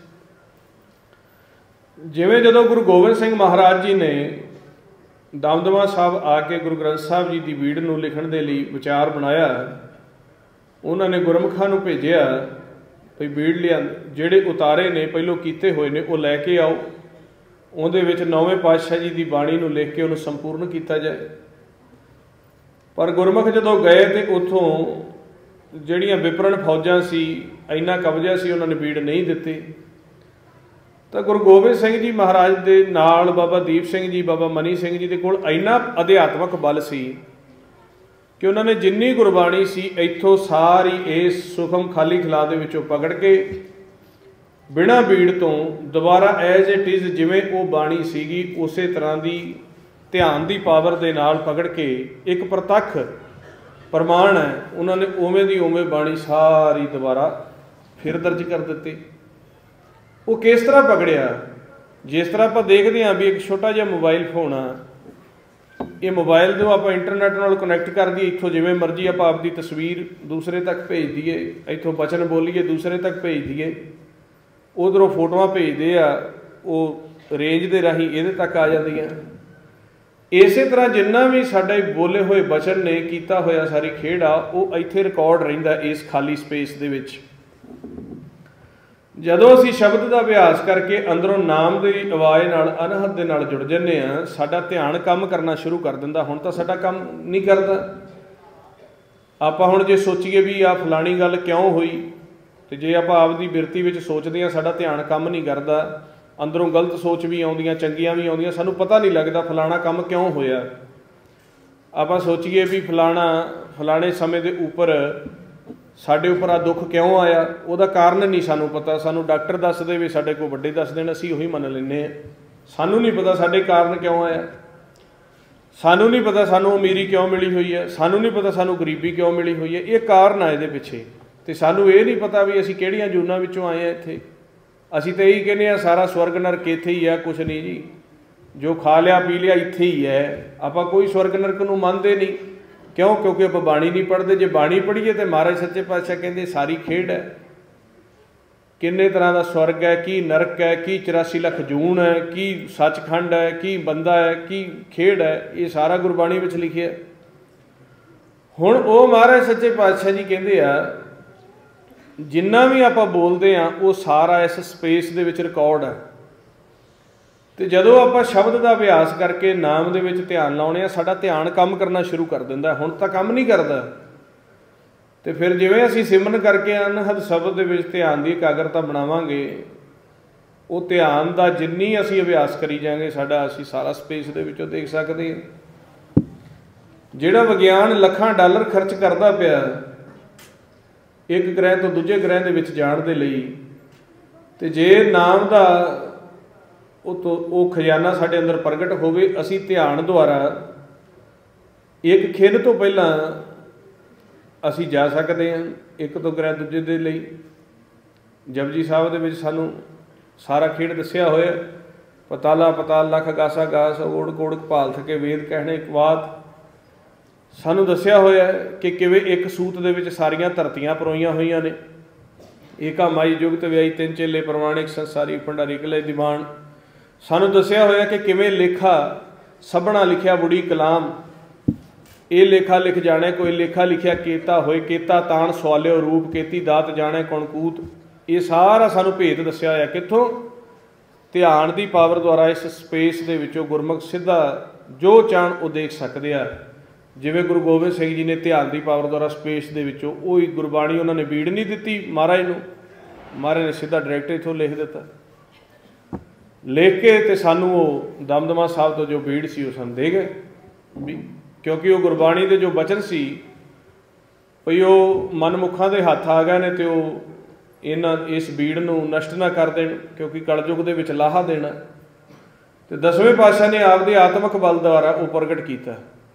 ਜਿਵੇਂ ਜਦੋਂ ਗੁਰੂ ਗੋਬਿੰਦ ਸਿੰਘ ਮਹਾਰਾਜ ਜੀ ਨੇ ਦਮਦਮਾ ਸਾਹਿਬ ਆ ਕੇ ਗੁਰੂ ਗ੍ਰੰਥ ਸਾਹਿਬ ਜੀ ਦੀ ਬੀੜ ਨੂੰ ਲਿਖਣ ਦੇ ਲਈ ਵਿਚਾਰ ਬਣਾਇਆ, ਉਹਨਾਂ ਨੇ ਗੁਰਮੁਖਾਂ ਨੂੰ ਭੇਜਿਆ ਵੀ ਬੀੜ ਲਿਆ, ਜਿਹੜੇ ਉਤਾਰੇ ਨੇ ਪਹਿਲੋਂ ਕੀਤੇ ਹੋਏ ਨੇ ਉਹ ਲੈ ਕੇ ਆਓ, ਉਹਦੇ ਵਿੱਚ 9ਵੇਂ ਪਾਤਸ਼ਾਹ ਜੀ ਦੀ ਬਾਣੀ ਨੂੰ ਲਿਖ ਕੇ ਉਹਨੂੰ ਸੰਪੂਰਨ ਕੀਤਾ ਜਾਏ। ਪਰ ਗੁਰਮੁਖ ਜਦੋਂ ਗਏ ਤੇ ਉੱਥੋਂ ਜਿਹੜੀਆਂ ਵਿਪਰਨ ਫੌਜਾਂ ਸੀ, ਇੰਨਾ ਕਬਜ਼ਾ ਸੀ, ਉਹਨਾਂ ਨੇ ਬੀੜ ਨਹੀਂ ਦਿੱਤੀ। ਤਾਂ ਗੁਰੂ ਗੋਬਿੰਦ ਸਿੰਘ ਜੀ ਮਹਾਰਾਜ ਦੇ ਨਾਲ ਬਾਬਾ ਦੀਪ ਸਿੰਘ ਜੀ, ਬਾਬਾ ਮਨੀ ਸਿੰਘ ਜੀ ਦੇ ਕੋਲ ਇੰਨਾ ਅਧਿਆਤਮਕ ਬਲ ਸੀ ਕਿ ਉਹਨਾਂ ਨੇ ਜਿੰਨੀ ਗੁਰਬਾਣੀ ਸੀ ਇੱਥੋਂ ਸਾਰੀ ਇਸ ਸੁਖਮ ਖਾਲੀ ਖਲਾ ਦੇ ਵਿੱਚੋਂ ਪਕੜ ਕੇ ਬਿਨਾਂ ਬੀੜ ਤੋਂ ਦੁਬਾਰਾ ਐਜ਼ ਇਟ ਇਜ਼ ਜਿਵੇਂ ਉਹ ਬਾਣੀ ਸੀਗੀ ਉਸੇ ਤਰ੍ਹਾਂ ਦੀ ਧਿਆਨ ਦੀ ਪਾਵਰ ਦੇ ਨਾਲ ਪਕੜ ਕੇ ਇੱਕ ਪ੍ਰਤੱਖ ਪ੍ਰਮਾਣ ਹੈ, ਉਹਨਾਂ ਨੇ ਉਵੇਂ ਦੀ ਉਵੇਂ ਬਾਣੀ ਸਾਰੀ ਦੁਬਾਰਾ ਫਿਰ ਦਰਜ ਕਰ ਦਿੱਤੀ। ਉਹ ਕਿਸ ਤਰ੍ਹਾਂ ਪਕੜਿਆ? ਜਿਸ ਤਰ੍ਹਾਂ ਆਪਾਂ ਦੇਖਦੇ ਹਾਂ ਵੀ ਇੱਕ ਛੋਟਾ ਜਿਹਾ ਮੋਬਾਈਲ ਫੋਨ ਆ, ਇਹ ਮੋਬਾਈਲ ਤੋਂ ਆਪਾਂ ਇੰਟਰਨੈਟ ਨਾਲ ਕਨੈਕਟ ਕਰ ਦਈਏ, ਇੱਥੋਂ ਜਿਵੇਂ ਮਰਜ਼ੀ ਆਪਾਂ ਆਪਦੀ ਤਸਵੀਰ ਦੂਸਰੇ ਤੱਕ ਭੇਜ ਦਈਏ, ਇੱਥੋਂ ਬਚਨ ਬੋਲੀਏ ਦੂਸਰੇ ਤੱਕ ਭੇਜ ਦਈਏ, ਉਧਰੋਂ ਫੋਟੋਆਂ ਭੇਜਦੇ ਆ, ਉਹ ਰੇਂਜ ਦੇ ਰਾਹੀਂ ਇਹਦੇ ਤੱਕ ਆ ਜਾਂਦੀਆਂ। ਇਸੇ ਤਰ੍ਹਾਂ ਜਿੰਨਾ ਵੀ ਸਾਡੇ ਬੋਲੇ ਹੋਏ ਬਚਨ ਨੇ, ਕੀਤਾ ਹੋਇਆ ਸਾਰੀ ਖੇਡ ਆ, ਉਹ ਇੱਥੇ ਰਿਕਾਰਡ ਰਹਿੰਦਾ ਇਸ ਖਾਲੀ ਸਪੇਸ ਦੇ ਵਿੱਚ। ਜਦੋਂ ਅਸੀਂ ਸ਼ਬਦ ਦਾ ਅਭਿਆਸ ਕਰਕੇ ਅੰਦਰੋਂ ਨਾਮ ਦੀ ਆਵਾਜ਼ ਨਾਲ, ਅਨਹਦ ਦੇ ਨਾਲ ਜੁੜ ਜਾਂਦੇ ਹਾਂ, ਸਾਡਾ ਧਿਆਨ ਕੰਮ ਕਰਨਾ ਸ਼ੁਰੂ ਕਰ ਦਿੰਦਾ। ਹੁਣ ਤਾਂ ਸਾਡਾ ਕੰਮ ਨਹੀਂ ਕਰਦਾ। ਆਪਾਂ ਹੁਣ ਜੇ ਸੋਚੀਏ ਵੀ ਆਹ ਫਲਾਣੀ ਗੱਲ ਕਿਉਂ ਹੋਈ, ਤੇ ਜੇ ਆਪਾਂ ਆਪਦੀ ਬਿਰਤੀ ਵਿੱਚ ਸੋਚਦੇ ਹਾਂ, ਸਾਡਾ ਧਿਆਨ ਕੰਮ ਨਹੀਂ ਕਰਦਾ। ਅੰਦਰੋਂ ਗਲਤ ਸੋਚ ਵੀ ਆਉਂਦੀਆਂ, ਚੰਗੀਆਂ ਵੀ ਆਉਂਦੀਆਂ, ਸਾਨੂੰ ਪਤਾ ਨਹੀਂ ਲੱਗਦਾ ਫਲਾਣਾ ਕੰਮ ਕਿਉਂ ਹੋਇਆ। ਆਪਾਂ ਸੋਚੀਏ ਵੀ ਫਲਾਣੇ ਸਮੇਂ ਦੇ ਉੱਪਰ ਸਾਡੇ ਉੱਪਰ ਆ ਦੁੱਖ ਕਿਉਂ ਆਇਆ, ਉਹਦਾ ਕਾਰਨ ਨਹੀਂ ਸਾਨੂੰ ਪਤਾ। ਸਾਨੂੰ ਡਾਕਟਰ ਦੱਸ ਦੇ ਵੀ, ਸਾਡੇ ਕੋਲ ਵੱਡੇ ਦੱਸ ਦੇਣ, ਅਸੀਂ ਉਹੀ ਮੰਨ ਲੈਂਦੇ ਹਾਂ। ਸਾਨੂੰ ਨਹੀਂ ਪਤਾ ਸਾਡੇ ਕਾਰਨ ਕਿਉਂ ਆਇਆ, ਸਾਨੂੰ ਨਹੀਂ ਪਤਾ ਸਾਨੂੰ ਅਮੀਰੀ ਕਿਉਂ ਮਿਲੀ ਹੋਈ ਹੈ, ਸਾਨੂੰ ਨਹੀਂ ਪਤਾ ਸਾਨੂੰ ਗਰੀਬੀ ਕਿਉਂ ਮਿਲੀ ਹੋਈ ਹੈ। ਇਹ ਕਾਰਨ ਆ ਇਹਦੇ ਪਿੱਛੇ। ਤੇ ਸਾਨੂੰ ਇਹ ਨਹੀਂ ਪਤਾ ਵੀ ਅਸੀਂ ਕਿਹੜੀਆਂ ਜੂਨਾਂ ਵਿੱਚੋਂ ਆਏ ਹਾਂ ਇੱਥੇ। ਅਸੀਂ ਤਾਂ ਇਹੀ ਕਹਿੰਦੇ ਹਾਂ ਸਾਰਾ ਸਵਰਗ ਨਰਕ ਇੱਥੇ ਹੀ ਆ। ਕੁਛ ਨਹੀਂ ਜੀ, ਜੋ ਖਾ ਲਿਆ ਪੀ ਲਿਆ ਇੱਥੇ ਹੀ ਹੈ। ਆਪਾਂ ਕੋਈ ਸਵਰਗ ਨਰਕ ਨੂੰ ਮੰਨਦੇ ਨਹੀਂ। ਕਿਉਂ? ਕਿਉਂਕਿ ਆਪਾਂ ਬਾਣੀ ਨਹੀਂ ਪੜ੍ਹਦੇ। ਜੇ ਬਾਣੀ ਪੜ੍ਹੀਏ ਤਾਂ ਮਹਾਰਾਜ ਸੱਚੇ ਪਾਤਸ਼ਾਹ ਕਹਿੰਦੇ ਸਾਰੀ ਖੇਡ ਹੈ, ਕਿੰਨੇ ਤਰ੍ਹਾਂ ਦਾ ਸਵਰਗ ਹੈ, ਕੀ ਨਰਕ ਹੈ, ਕੀ 84 ਲੱਖ ਜੂਨ ਹੈ, ਕੀ ਸੱਚਖੰਡ ਹੈ, ਕੀ ਬੰਦਾ ਹੈ, ਕੀ ਖੇਡ ਹੈ, ਇਹ ਸਾਰਾ ਗੁਰਬਾਣੀ ਵਿੱਚ ਲਿਖਿਆ। ਹੁਣ ਉਹ ਮਹਾਰਾਜ ਸੱਚੇ ਪਾਤਸ਼ਾਹ ਜੀ ਕਹਿੰਦੇ ਆ ਜਿੰਨਾ ਵੀ ਆਪਾਂ ਬੋਲਦੇ ਹਾਂ ਉਹ ਸਾਰਾ ਇਸ ਸਪੇਸ ਦੇ ਵਿੱਚ ਰਿਕਾਰਡ ਹੈ। ਤੇ ਜਦੋਂ ਆਪਾਂ ਸ਼ਬਦ ਦਾ ਅਭਿਆਸ ਕਰਕੇ ਨਾਮ ਦੇ ਵਿੱਚ ਧਿਆਨ ਲਾਉਣੇ ਆ, ਸਾਡਾ ਧਿਆਨ ਕੰਮ ਕਰਨਾ ਸ਼ੁਰੂ ਕਰ ਦਿੰਦਾ। ਹੁਣ ਤਾਂ ਕੰਮ ਨਹੀਂ ਕਰਦਾ। ਤੇ ਫਿਰ ਜਿਵੇਂ ਅਸੀਂ ਸਿਮਰਨ ਕਰਕੇ ਅਨਹਦ ਸ਼ਬਦ ਦੇ ਵਿੱਚ ਧਿਆਨ ਦੀ ਇਕਾਗਰਤਾ ਬਣਾਵਾਂਗੇ, ਉਹ ਧਿਆਨ ਦਾ ਜਿੰਨੀ ਅਸੀਂ ਅਭਿਆਸ ਕਰੀ ਜਾਵਾਂਗੇ, ਅਸੀਂ ਸਾਰਾ ਸਪੇਸ ਦੇ ਵਿੱਚੋਂ ਦੇਖ ਸਕਦੇ ਹਾਂ। ਜਿਹੜਾ ਵਿਗਿਆਨ ਲੱਖਾਂ ਡਾਲਰ ਖਰਚ ਕਰਦਾ ਪਿਆ ਇੱਕ ਗ੍ਰਹਿ ਤੋਂ ਦੂਜੇ ਗ੍ਰਹਿ ਦੇ ਵਿੱਚ ਜਾਣ ਦੇ ਲਈ, ਤੇ ਜੇ ਨਾਮ ਦਾ ਉਹ ਖਜ਼ਾਨਾ ਸਾਡੇ ਅੰਦਰ ਪ੍ਰਗਟ ਹੋਵੇ, ਅਸੀਂ ਧਿਆਨ ਦੁਆਰਾ ਇੱਕ ਖਿੰਡ ਤੋਂ ਪਹਿਲਾਂ ਅਸੀਂ ਜਾ ਸਕਦੇ ਹਾਂ ਇੱਕ ਤੋਂ ਗ੍ਰਹਿ ਦੂਜੇ ਦੇ ਲਈ। ਜਪਜੀ ਸਾਹਿਬ ਦੇ ਵਿੱਚ ਸਾਨੂੰ ਸਾਰਾ ਖੇਡ ਦੱਸਿਆ ਹੋਇਆ। ਪਤਾਲਾ ਪਤਾਲ ਲੱਖ ਗਾਸਾ ਗਾਸ, ਓੜਕ ਓੜਕ ਭਾਲ ਥਕੇ ਵੇਦ ਕਹਿਣੇ ਇੱਕ ਬਾਤ। ਸਾਨੂੰ ਦੱਸਿਆ ਹੋਇਆ ਕਿ ਕਿਵੇਂ ਇੱਕ ਸੂਤ ਦੇ ਵਿੱਚ ਸਾਰੀਆਂ ਧਰਤੀਆਂ ਪਰੋਈਆਂ ਹੋਈਆਂ ਨੇ। ਏਕਾ ਮਾਈ ਜੁਗਤ ਵਿਆਈ ਤਿੰਨ ਚੇਲੇ ਪ੍ਰਮਾਣਿਕ ਸੰਸਾਰੀ ਭੰਡਾਰੀ ਕਲੇ ਦੀਵਾਨ। ਸਾਨੂੰ ਦੱਸਿਆ ਹੋਇਆ ਕਿ ਕਿਵੇਂ ਲੇਖਾ ਸਭਨਾ ਲਿਖਿਆ ਬੁੜੀ ਕਲਾਮ, ਇਹ ਲੇਖਾ ਲਿਖ ਜਾਣੇ ਕੋਈ ਲੇਖਾ ਲਿਖਿਆ ਕੇਤਾ ਹੋਏ, ਕੇਤਾ ਤਾਣ ਸਵਾਲਿਓ ਰੂਪ, ਕੇਤੀ ਦਾਤ ਜਾਣੇ ਕਣਕੂਤ। ਇਹ ਸਾਰਾ ਸਾਨੂੰ ਭੇਤ ਦੱਸਿਆ ਹੋਇਆ। ਕਿੱਥੋਂ? ਧਿਆਨ ਦੀ ਪਾਵਰ ਦੁਆਰਾ ਇਸ ਸਪੇਸ ਦੇ ਵਿੱਚੋਂ ਗੁਰਮੁਖ ਸਿੱਧਾ ਜੋ ਚਾਹਣ ਉਹ ਦੇਖ ਸਕਦੇ ਆ। ਜਿਵੇਂ ਗੁਰੂ ਗੋਬਿੰਦ ਸਿੰਘ ਜੀ ਨੇ ਧਿਆਨ ਦੀ ਪਾਵਰ ਦੁਆਰਾ ਸਪੇਸ ਦੇ ਵਿੱਚੋਂ ਉਹੀ ਗੁਰਬਾਣੀ ਉਹਨਾਂ ਨੇ ਬੀੜ ਨਹੀਂ ਦਿੱਤੀ ਮਹਾਰਾਜ ਨੂੰ, ਮਹਾਰਾਜ ਨੇ ਸਿੱਧਾ ਡਾਇਰੈਕਟ ਇੱਥੋਂ ਲਿਖ ਦਿੱਤਾ। ਲਿਖ ਕੇ ਤੇ ਸਾਨੂੰ ਉਹ ਦਮਦਮਾ ਸਾਹਿਬ ਤੋਂ ਜੋ ਬੀੜ ਸੀ ਉਹ ਸਾਨੂੰ ਦੇ ਗਏ ਵੀ, ਕਿਉਂਕਿ ਉਹ ਗੁਰਬਾਣੀ ਦੇ ਜੋ ਬਚਨ ਸੀ ਭਈ ਉਹ ਮਨਮੁੱਖਾਂ ਦੇ ਹੱਥ ਆ ਗਏ ਨੇ ਤੇ ਉਹ ਇਸ ਬੀੜ ਨੂੰ ਨਸ਼ਟ ਨਾ ਕਰ ਦੇਣ, ਕਿਉਂਕਿ ਕਲਯੁਗ ਦੇ ਵਿੱਚ ਲਾਹਾ ਦੇਣਾ। ਤੇ 10ਵੇਂ ਪਾਤਸ਼ਾਹ ਨੇ ਆਪਦੇ ਆਤਮਿਕ ਬਲ ਦੁਆਰਾ ਉਹ ਪ੍ਰਗਟ ਕੀਤਾ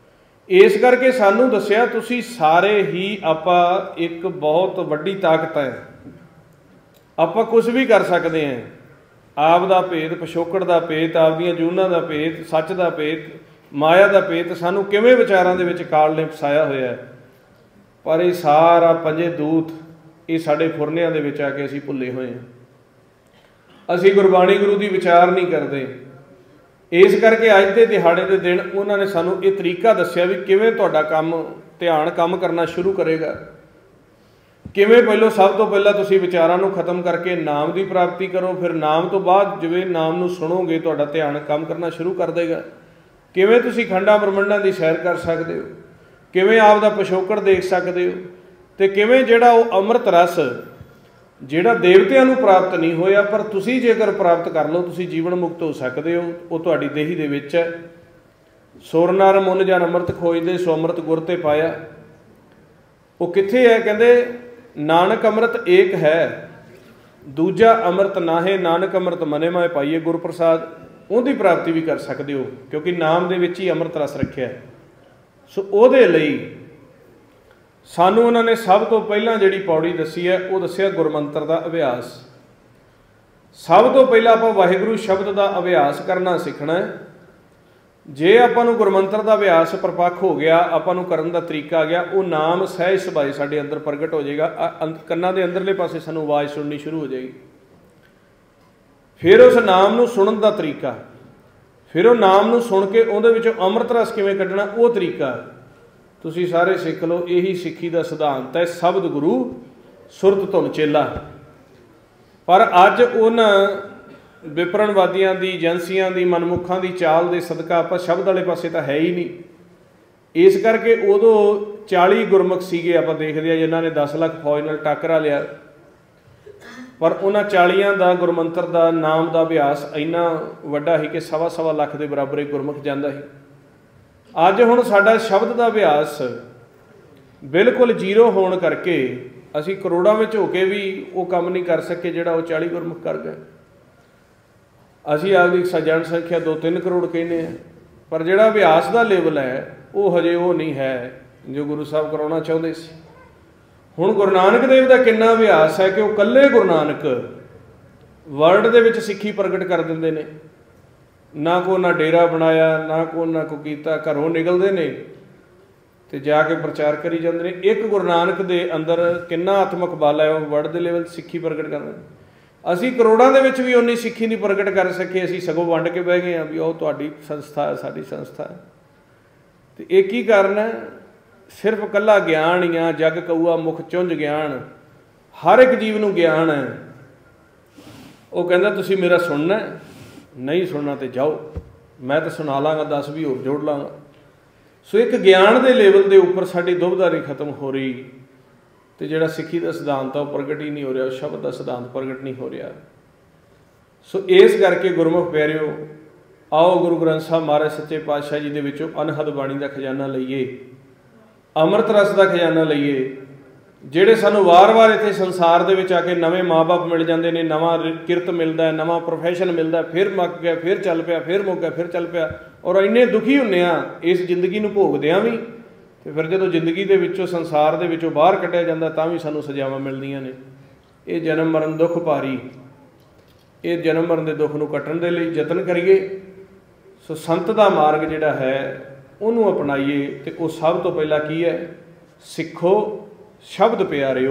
इस करके सानू दसिया तुसी सारे ही आपां एक बहुत वड्डी ताकत है, आपां कुछ भी कर सकते हैं। आप दा भेद, पिछोकड़ दा भेद, आपदियां जूनां दा भेद, सच दा भेद, माया दा भेद सानू किवें विचारां दे विच काल ने फसाया होया है। पर ये सारा पंजे दूत ये साडे फुरनिਆਂ ਦੇ ਵਿੱਚ आ के असीं भुल्ले होए हैं। असीं गुरबाणी गुरु दी विचार नहीं करते। इस करके अज के दिहाड़े के दिन उन्होंने सानू ये तरीका दस्या भी किवें तुहाडा काम ध्यान काम करना शुरू करेगा। किवें पहलों सब तो पहला तुसीं विचारां नूं खत्म करके नाम की प्राप्ति करो, फिर नाम तो बाद जिवें नाम नूं सुनोगे तुहाडा ध्यान काम करना शुरू कर देगा। किवें तुसीं खंडां ब्रह्मंडां की सैर कर सकते हो, किवें आप दा पिछोकड़ देख सकते हो, तो किवें जिहड़ा वो अमृत रस जिहड़ा देवतियां नूं प्राप्त नहीं होया पर तुसीं जेकर प्राप्त कर लो तुसीं जीवन मुक्त हो सकते हो। वो तुहाडी देही दे विच है। सुर नर मुन जन अमृत खोजदे सो अमृत गुर ते पाया। वो कित्थे है? कहंदे नानक अमृत एक है दूजा अमृत नाहे, नानक अमृत मने माए पाइए गुर प्रसाद। उहदी प्राप्ति भी कर सकते हो क्योंकि नाम दे विच ही अमृत रस रखिया। सो उहदे लई सानू उन्होंने सब तो पहला जिहड़ी पौड़ी दसी है वो दसिया गुरमंत्र का अभ्यास। सब तो पहला आपां वाहिगुरू शब्द का अभ्यास करना सीखना है। जे आपां नूं गुरमंत्र का अभ्यास परपक्ष हो गया, आपां नूं करन दा तरीका आ गया, वो नाम सहज सुभाए साडे अंदर प्रगट हो जाएगा। कन्नां दे अंदरले पासे सानू आवाज़ सुननी शुरू हो जाएगी। फिर उस नाम नूं सुनन दा तरीका, फिर वो नाम नूं सुन के उहदे विचों अमृत रस किवें कढना वो तरीका तुसीं सारे सिख लो। यही सिक्खी का सिद्धांत है, शब्द गुरु सुरत धुन चेला। पर अज उन विपरणवादियों की, एजेंसियां की, मनमुखां की चाल के सदका आपां शब्द वाले पासे तो है ही नहीं। इस करके उदों 40 गुरमुख सीगे आपां देखदे आ जिन्हां ने 10 लाख फौज नाल टक्करा लिया। पर उन्हां 40 का गुरमंत्र का नाम का अभ्यास इन्ना वड्डा ही कि 1.25 लाख के बराबर एक गुरमुख जांदा ही। अज हुण साडा शब्द का अभ्यास बिल्कुल जीरो होने करके असी करोड़ों में होके भी वो काम नहीं कर सके जिहड़ा वो 40 गुरमुख कर गए। असी आपकी जनसंख्या 2-3 करोड़ कहने हैं, पर जिहड़ा अभ्यास का लेवल है वो हजे वो नहीं है जो गुरु साहब कराउणा चाहुंदे सी। हुण गुरु नानक देव का कितना अभ्यास है कि वो कल्ले गुरु नानक वर्ल्ड दे विच सिੱਖੀ प्रगट कर दिंदे ने। ना को ना डेरा बनाया, ना को ना को कीता, घरों निकलते ने तो जाके प्रचार करी जाते हैं। एक गुरु नानक दे अंदर कितना आत्मक बल है, वो वर्ल्ड के लेवल सिੱਖੀ प्रगट कर रहे। असी करोड़ों के विच भी उन्नी सिੱਖੀ नहीं प्रगट कर सके। असी सगों वंड के बह गए हैं भी वो तुहाडी संस्था है, साडी संस्था है। तो एक ही कारण है, सिर्फ कल्ला ज्ञान ही आ। जग कऊआ मुख चुंझ ज्ञान, हर एक जीव नूं ज्ञान है। वो कहंदा तुसीं मेरा सुनना है, नहीं सुनना तो जाओ, मैं तो सुना लाँगा, 10 भी होर जोड़ लाँगा। सो एक ज्ञान के लेवल के उपर साडी दुविधा नहीं खत्म हो रही। तो जिहड़ा सिੱਖੀ का सिद्धांत है वो प्रगट ही नहीं हो रहा, शब्द का सिद्धांत प्रगट नहीं हो रहा। सो इस करके गुरमुख प्यारिओ, आओ गुरु ग्रंथ साहब महाराज सच्चे पातशाह जी के विचों अनहद बाणी का खजाना लईए, अमृत रस का खजाना लईए। ਜਿਹੜੇ ਸਾਨੂੰ ਵਾਰ-ਵਾਰ ਇੱਥੇ संसार ਦੇ ਵਿੱਚ ਆ ਕੇ ਨਵੇਂ ਮਾਂ-ਬਾਪ ਮਿਲ ਜਾਂਦੇ ਨੇ, ਨਵਾਂ ਕਿਰਤ ਮਿਲਦਾ, ਨਵਾਂ ਪ੍ਰੋਫੈਸ਼ਨ ਮਿਲਦਾ, ਫਿਰ ਮੁੱਕ ਗਿਆ, ਫਿਰ ਚੱਲ ਪਿਆ, ਫਿਰ ਮੁੱਕ ਗਿਆ, ਫਿਰ ਚੱਲ ਪਿਆ। ਔਰ ਇੰਨੇ ਦੁਖੀ ਹੁੰਦੇ ਆ ਇਸ ਜ਼ਿੰਦਗੀ ਨੂੰ ਭੋਗਦਿਆਂ ਵੀ, ਤੇ ਫਿਰ ਜਦੋਂ ਜ਼ਿੰਦਗੀ ਦੇ ਵਿੱਚੋਂ ਸੰਸਾਰ ਦੇ ਵਿੱਚੋਂ ਬਾਹਰ ਕੱਢਿਆ ਜਾਂਦਾ ਤਾਂ ਵੀ ਸਾਨੂੰ ਸਜ਼ਾਵਾਂ ਮਿਲਦੀਆਂ ਨੇ। ਇਹ ਜਨਮ ਮਰਨ ਦੁੱਖ ਭਾਰੀ, ਇਹ ਜਨਮ ਮਰਨ ਦੇ ਦੁੱਖ ਨੂੰ ਕੱਟਣ ਦੇ ਲਈ ਯਤਨ ਕਰੀਏ। ਸੋ ਸੰਤ ਦਾ ਮਾਰਗ ਜਿਹੜਾ ਹੈ ਉਹਨੂੰ ਅਪਣਾਈਏ। ਤੇ ਉਹ ਸਭ ਤੋਂ ਪਹਿਲਾਂ ਕੀ ਹੈ? ਸਿੱਖੋ शब्द प्यारिओ,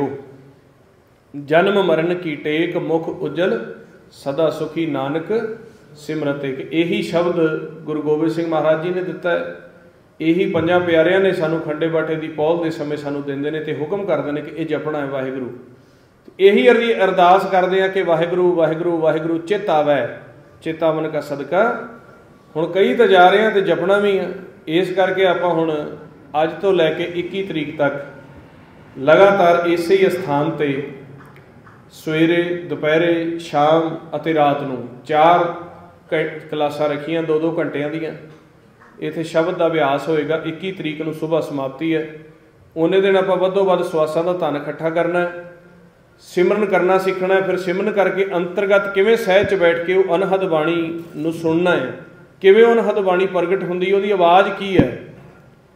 जन्म मरण की टेक मुख उज्जल, सदा सुखी नानक सिमरत एक। यही शब्द गुरु गोबिंद सिंह महाराज जी ने दिता है। यही 5 प्यारिਆਂ ने सानू खंडे बाटे की पौल के समय सानू देंदे ने ते हुक्म करते हैं कि यह जपना है वाहिगुरू। यही अरदास करते हैं कि वाहिगुरू वाहिगुरू वाहिगुरू चित आवे, चेतावन का सदका। हुण कई तो जा रहे हैं तो जपना भी है। इस करके आपां हुण अज तो लैके 21 तरीक तक लगातार इसे ही स्थान पर सवेरे, दोपहरे, शाम और रात को 4 क्लासां रखियां 2-2 घंटिया दियां। इत्थे शब्द का अभ्यास होएगा। 21 तरीक को सुबह समाप्ति है। उन्ने दिन आपां वधो वध स्वासां दा धन इकट्ठा करना है, सिमरन करना सीखना है। फिर सिमरन करके अंतरगत किवें सहज च बैठ के अनहद बाणी नूं सुनना है, किवें अनहद बाणी प्रगट हुंदी, उहदी आवाज़ की है,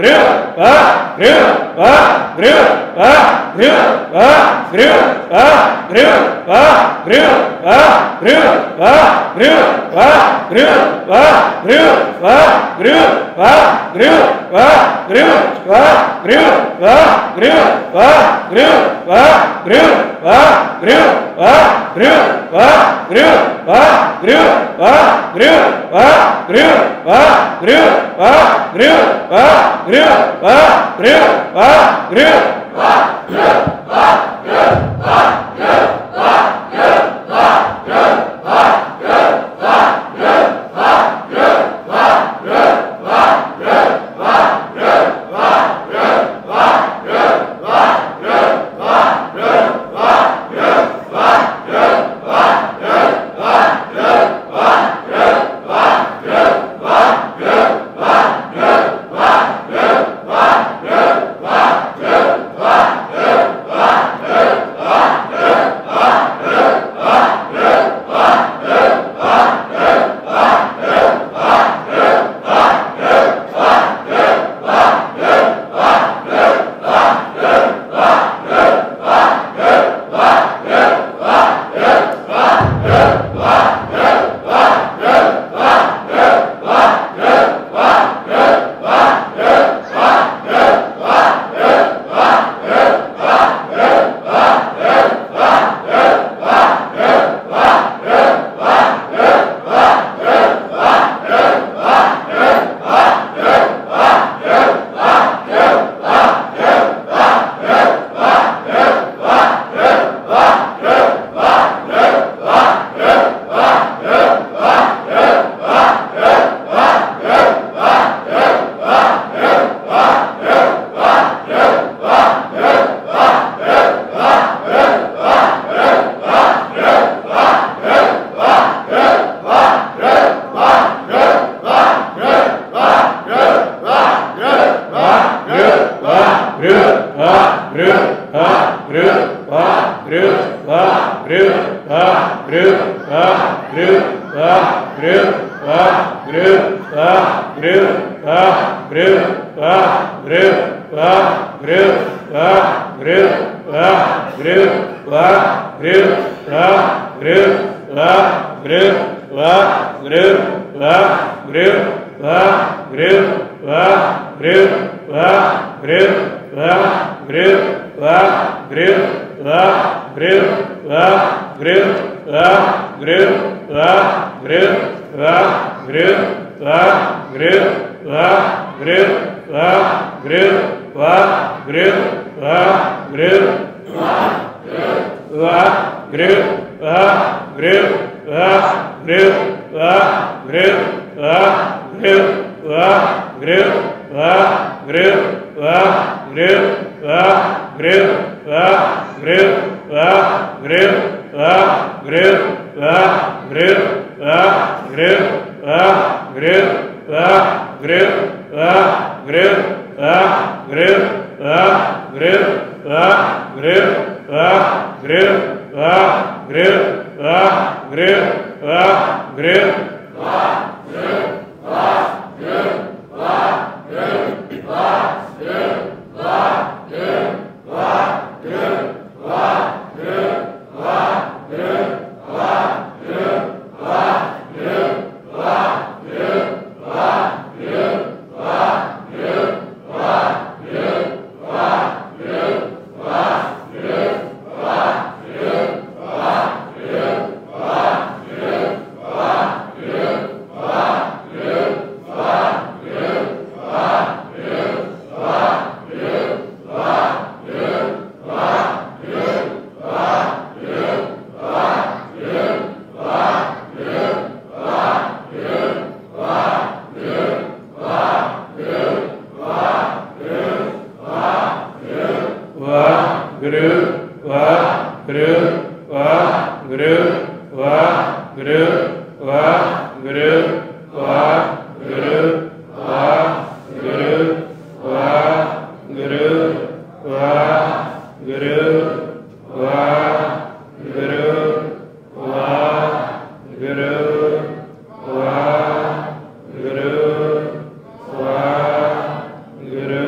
Guru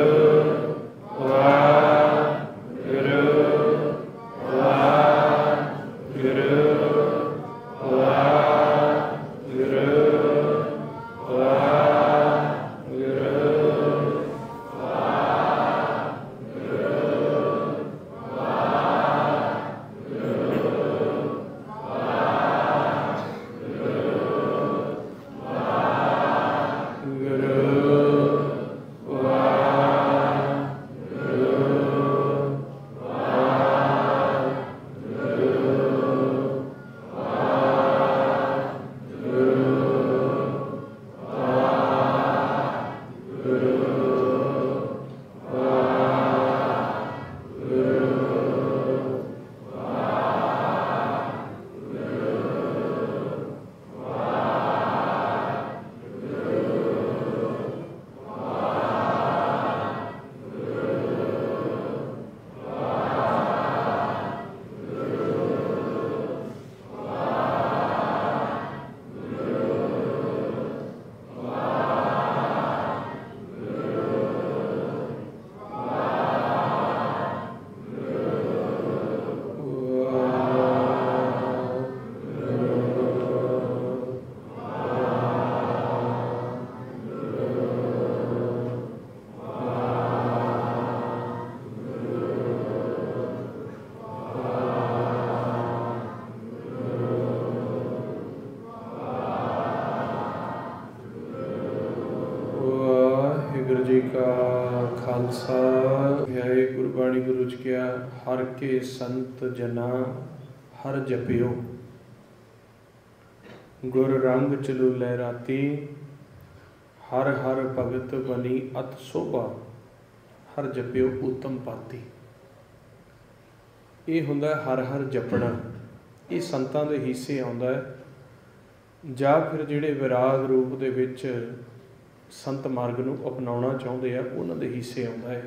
हर के संत जना हर जपियो, गुर रंग चलू लहराती, हर हर भगत बनी अत शोभा, हर जपियो उत्तम पाती। ये हुंदा हर हर जपना, ये संतां दे हिस्से आउंदा है। जां फिर जिहड़े विराग रूप दे विच संत मार्ग नूं अपनाउणा चाहुंदे आ उन्हां दे हिस्से आउंदा है।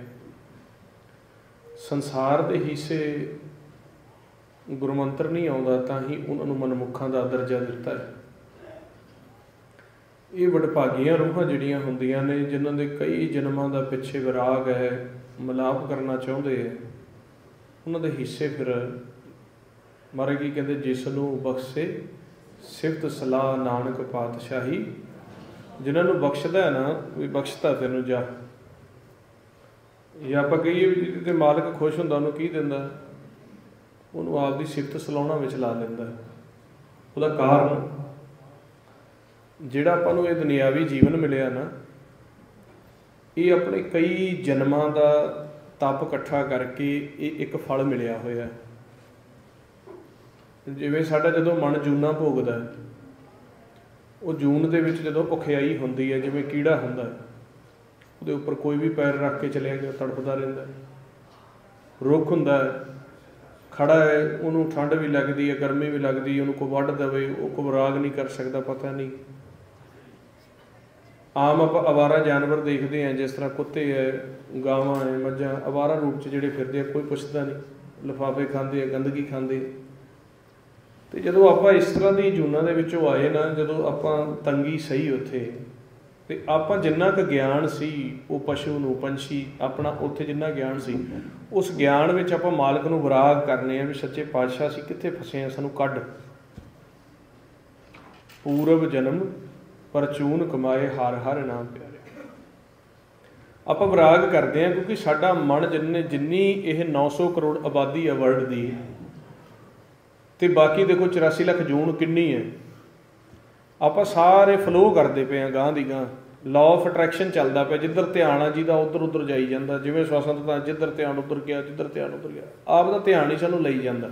संसार दे हिस्से गुरु मंत्र नहीं आउंदा तां ही उन्हां नूं मनमुखां दा दर्जा दित्ता है। ये वडभागीआं रूहां जिहड़ियां हुंदियां ने जिन्हां दे कई जन्मां दा पिछे विराग है, मिलाप करना चाहुंदे है, उन्हां दे हिस्से फिर महाराज की कहते जिस नूं बख्शे सिफत सलाह नानक पातशाही। जिन्हां नूं बख्शदा है ना भी बख्शता तैनूं जा, या आपां कहीए भी जिहदे ते मालिक खुश हुंदा उहनूं की दिंदा, उहनूं आपदी सिफत सलाउणा विच ला लैंदा। ਉਹਦਾ ਕਾਰਨ ਜਿਹੜਾ ਆਪਾਂ ਨੂੰ ਇਹ ਦੁਨਿਆਵੀ ਜੀਵਨ ਮਿਲਿਆ ਨਾ, ਇਹ ਆਪਣੇ ਕਈ ਜਨਮਾਂ ਦਾ ਤਪ ਇਕੱਠਾ ਕਰਕੇ ਇਹ ਇੱਕ ਫਲ ਮਿਲਿਆ ਹੋਇਆ। ਜਿਵੇਂ ਸਾਡਾ ਜਦੋਂ ਮਨ ਜੂਨਾਂ ਭੋਗਦਾ, ਉਹ ਜੂਨ ਦੇ ਵਿੱਚ ਜਦੋਂ ਭੁਖਿਆਈ ਹੁੰਦੀ ਹੈ, ਜਿਵੇਂ ਕੀੜਾ ਹੁੰਦਾ ਉਹਦੇ ਉੱਪਰ ਕੋਈ ਵੀ ਪੈਰ ਰੱਖ ਕੇ ਚਲਿਆ ਗਿਆ ਤੜਫਦਾ ਰਹਿੰਦਾ। ਰੁੱਖ ਹੁੰਦਾ ਖੜਾ ਹੈ, ਉਹਨੂੰ ਠੰਡ ਵੀ ਲੱਗਦੀ ਹੈ, ਗਰਮੀ ਵੀ ਲੱਗਦੀ, ਉਹਨੂੰ ਕੋਈ ਵੱਢ ਦੇਵੇ ਉਹ ਕੋਈ ਰਾਗ ਨਹੀਂ ਕਰ ਸਕਦਾ, ਪਤਾ ਨਹੀਂ। ਆਮ ਆਪਾਂ ਅਵਾਰਾ ਜਾਨਵਰ ਦੇਖਦੇ ਹਾਂ, ਜਿਸ ਤਰ੍ਹਾਂ ਕੁੱਤੇ ਹੈ, ਗਾਵਾਂ ਹੈ, ਮੱਝਾਂ ਅਵਾਰਾ ਰੂਪ 'ਚ ਜਿਹੜੇ ਫਿਰਦੇ ਆ, ਕੋਈ ਪੁੱਛਦਾ ਨਹੀਂ, ਲਿਫਾਫੇ ਖਾਂਦੇ ਆ, ਗੰਦਗੀ ਖਾਂਦੇ। ਅਤੇ ਜਦੋਂ ਆਪਾਂ ਇਸ ਤਰ੍ਹਾਂ ਦੀ ਜੂਨਾਂ ਦੇ ਵਿੱਚੋਂ ਆਏ ਨਾ, ਜਦੋਂ ਆਪਾਂ ਤੰਗੀ ਸਹੀ ਉੱਥੇ, ਅਤੇ ਆਪਾਂ ਜਿੰਨਾ ਕੁ ਗਿਆਨ ਸੀ ਉਹ ਪਸ਼ੂ ਨੂੰ, ਪੰਛੀ ਆਪਣਾ ਉੱਥੇ ਜਿੰਨਾ ਗਿਆਨ ਸੀ, ਉਸ ਗਿਆਨ ਵਿੱਚ ਆਪਾਂ ਮਾਲਕ ਨੂੰ ਵਿਰਾਗ ਕਰਨੇ ਆ ਵੀ ਸੱਚੇ ਪਾਤਸ਼ਾਹ ਅਸੀਂ ਕਿੱਥੇ ਫਸੇ ਹਾਂ, ਸਾਨੂੰ ਕੱਢ। ਪੂਰਬ ਜਨਮ ਪਰਚੂਨ ਕਮਾਏ ਹਰ ਹਰ ਨਾਮ ਪਿਆਰੇ। ਆਪਾਂ ਵਿਰਾਗ ਕਰਦੇ ਹਾਂ ਕਿਉਂਕਿ ਸਾਡਾ ਮਨ ਜਿੰਨੀ ਇਹ 900 ਕਰੋੜ ਆਬਾਦੀ ਹੈ ਵਰਲਡ ਦੀ, ਅਤੇ ਬਾਕੀ ਦੇਖੋ 84 ਲੱਖ ਜੂਨ ਕਿੰਨੀ ਹੈ। ਆਪਾਂ ਸਾਰੇ ਫਲੋ ਕਰਦੇ ਪਏ ਹਾਂ ਗਾਂਹ ਦੀ ਗਾਂਹ, ਲਾਅ ਆਫ ਅਟਰੈਕਸ਼ਨ ਚੱਲਦਾ ਪਿਆ, ਜਿੱਧਰ ਧਿਆਨ ਆ ਜਿਹਦਾ ਉੱਧਰ ਉੱਧਰ ਜਾਈ ਜਾਂਦਾ। ਜਿਵੇਂ ਸਵਾਸਾਂ ਦਾ ਜਿੱਧਰ ਧਿਆਨ ਉੱਧਰ ਗਿਆ, ਜਿੱਧਰ ਧਿਆਨ ਉੱਧਰ ਗਿਆ, ਆਪ ਦਾ ਧਿਆਨ ਹੀ ਸਾਨੂੰ ਲਈ ਜਾਂਦਾ।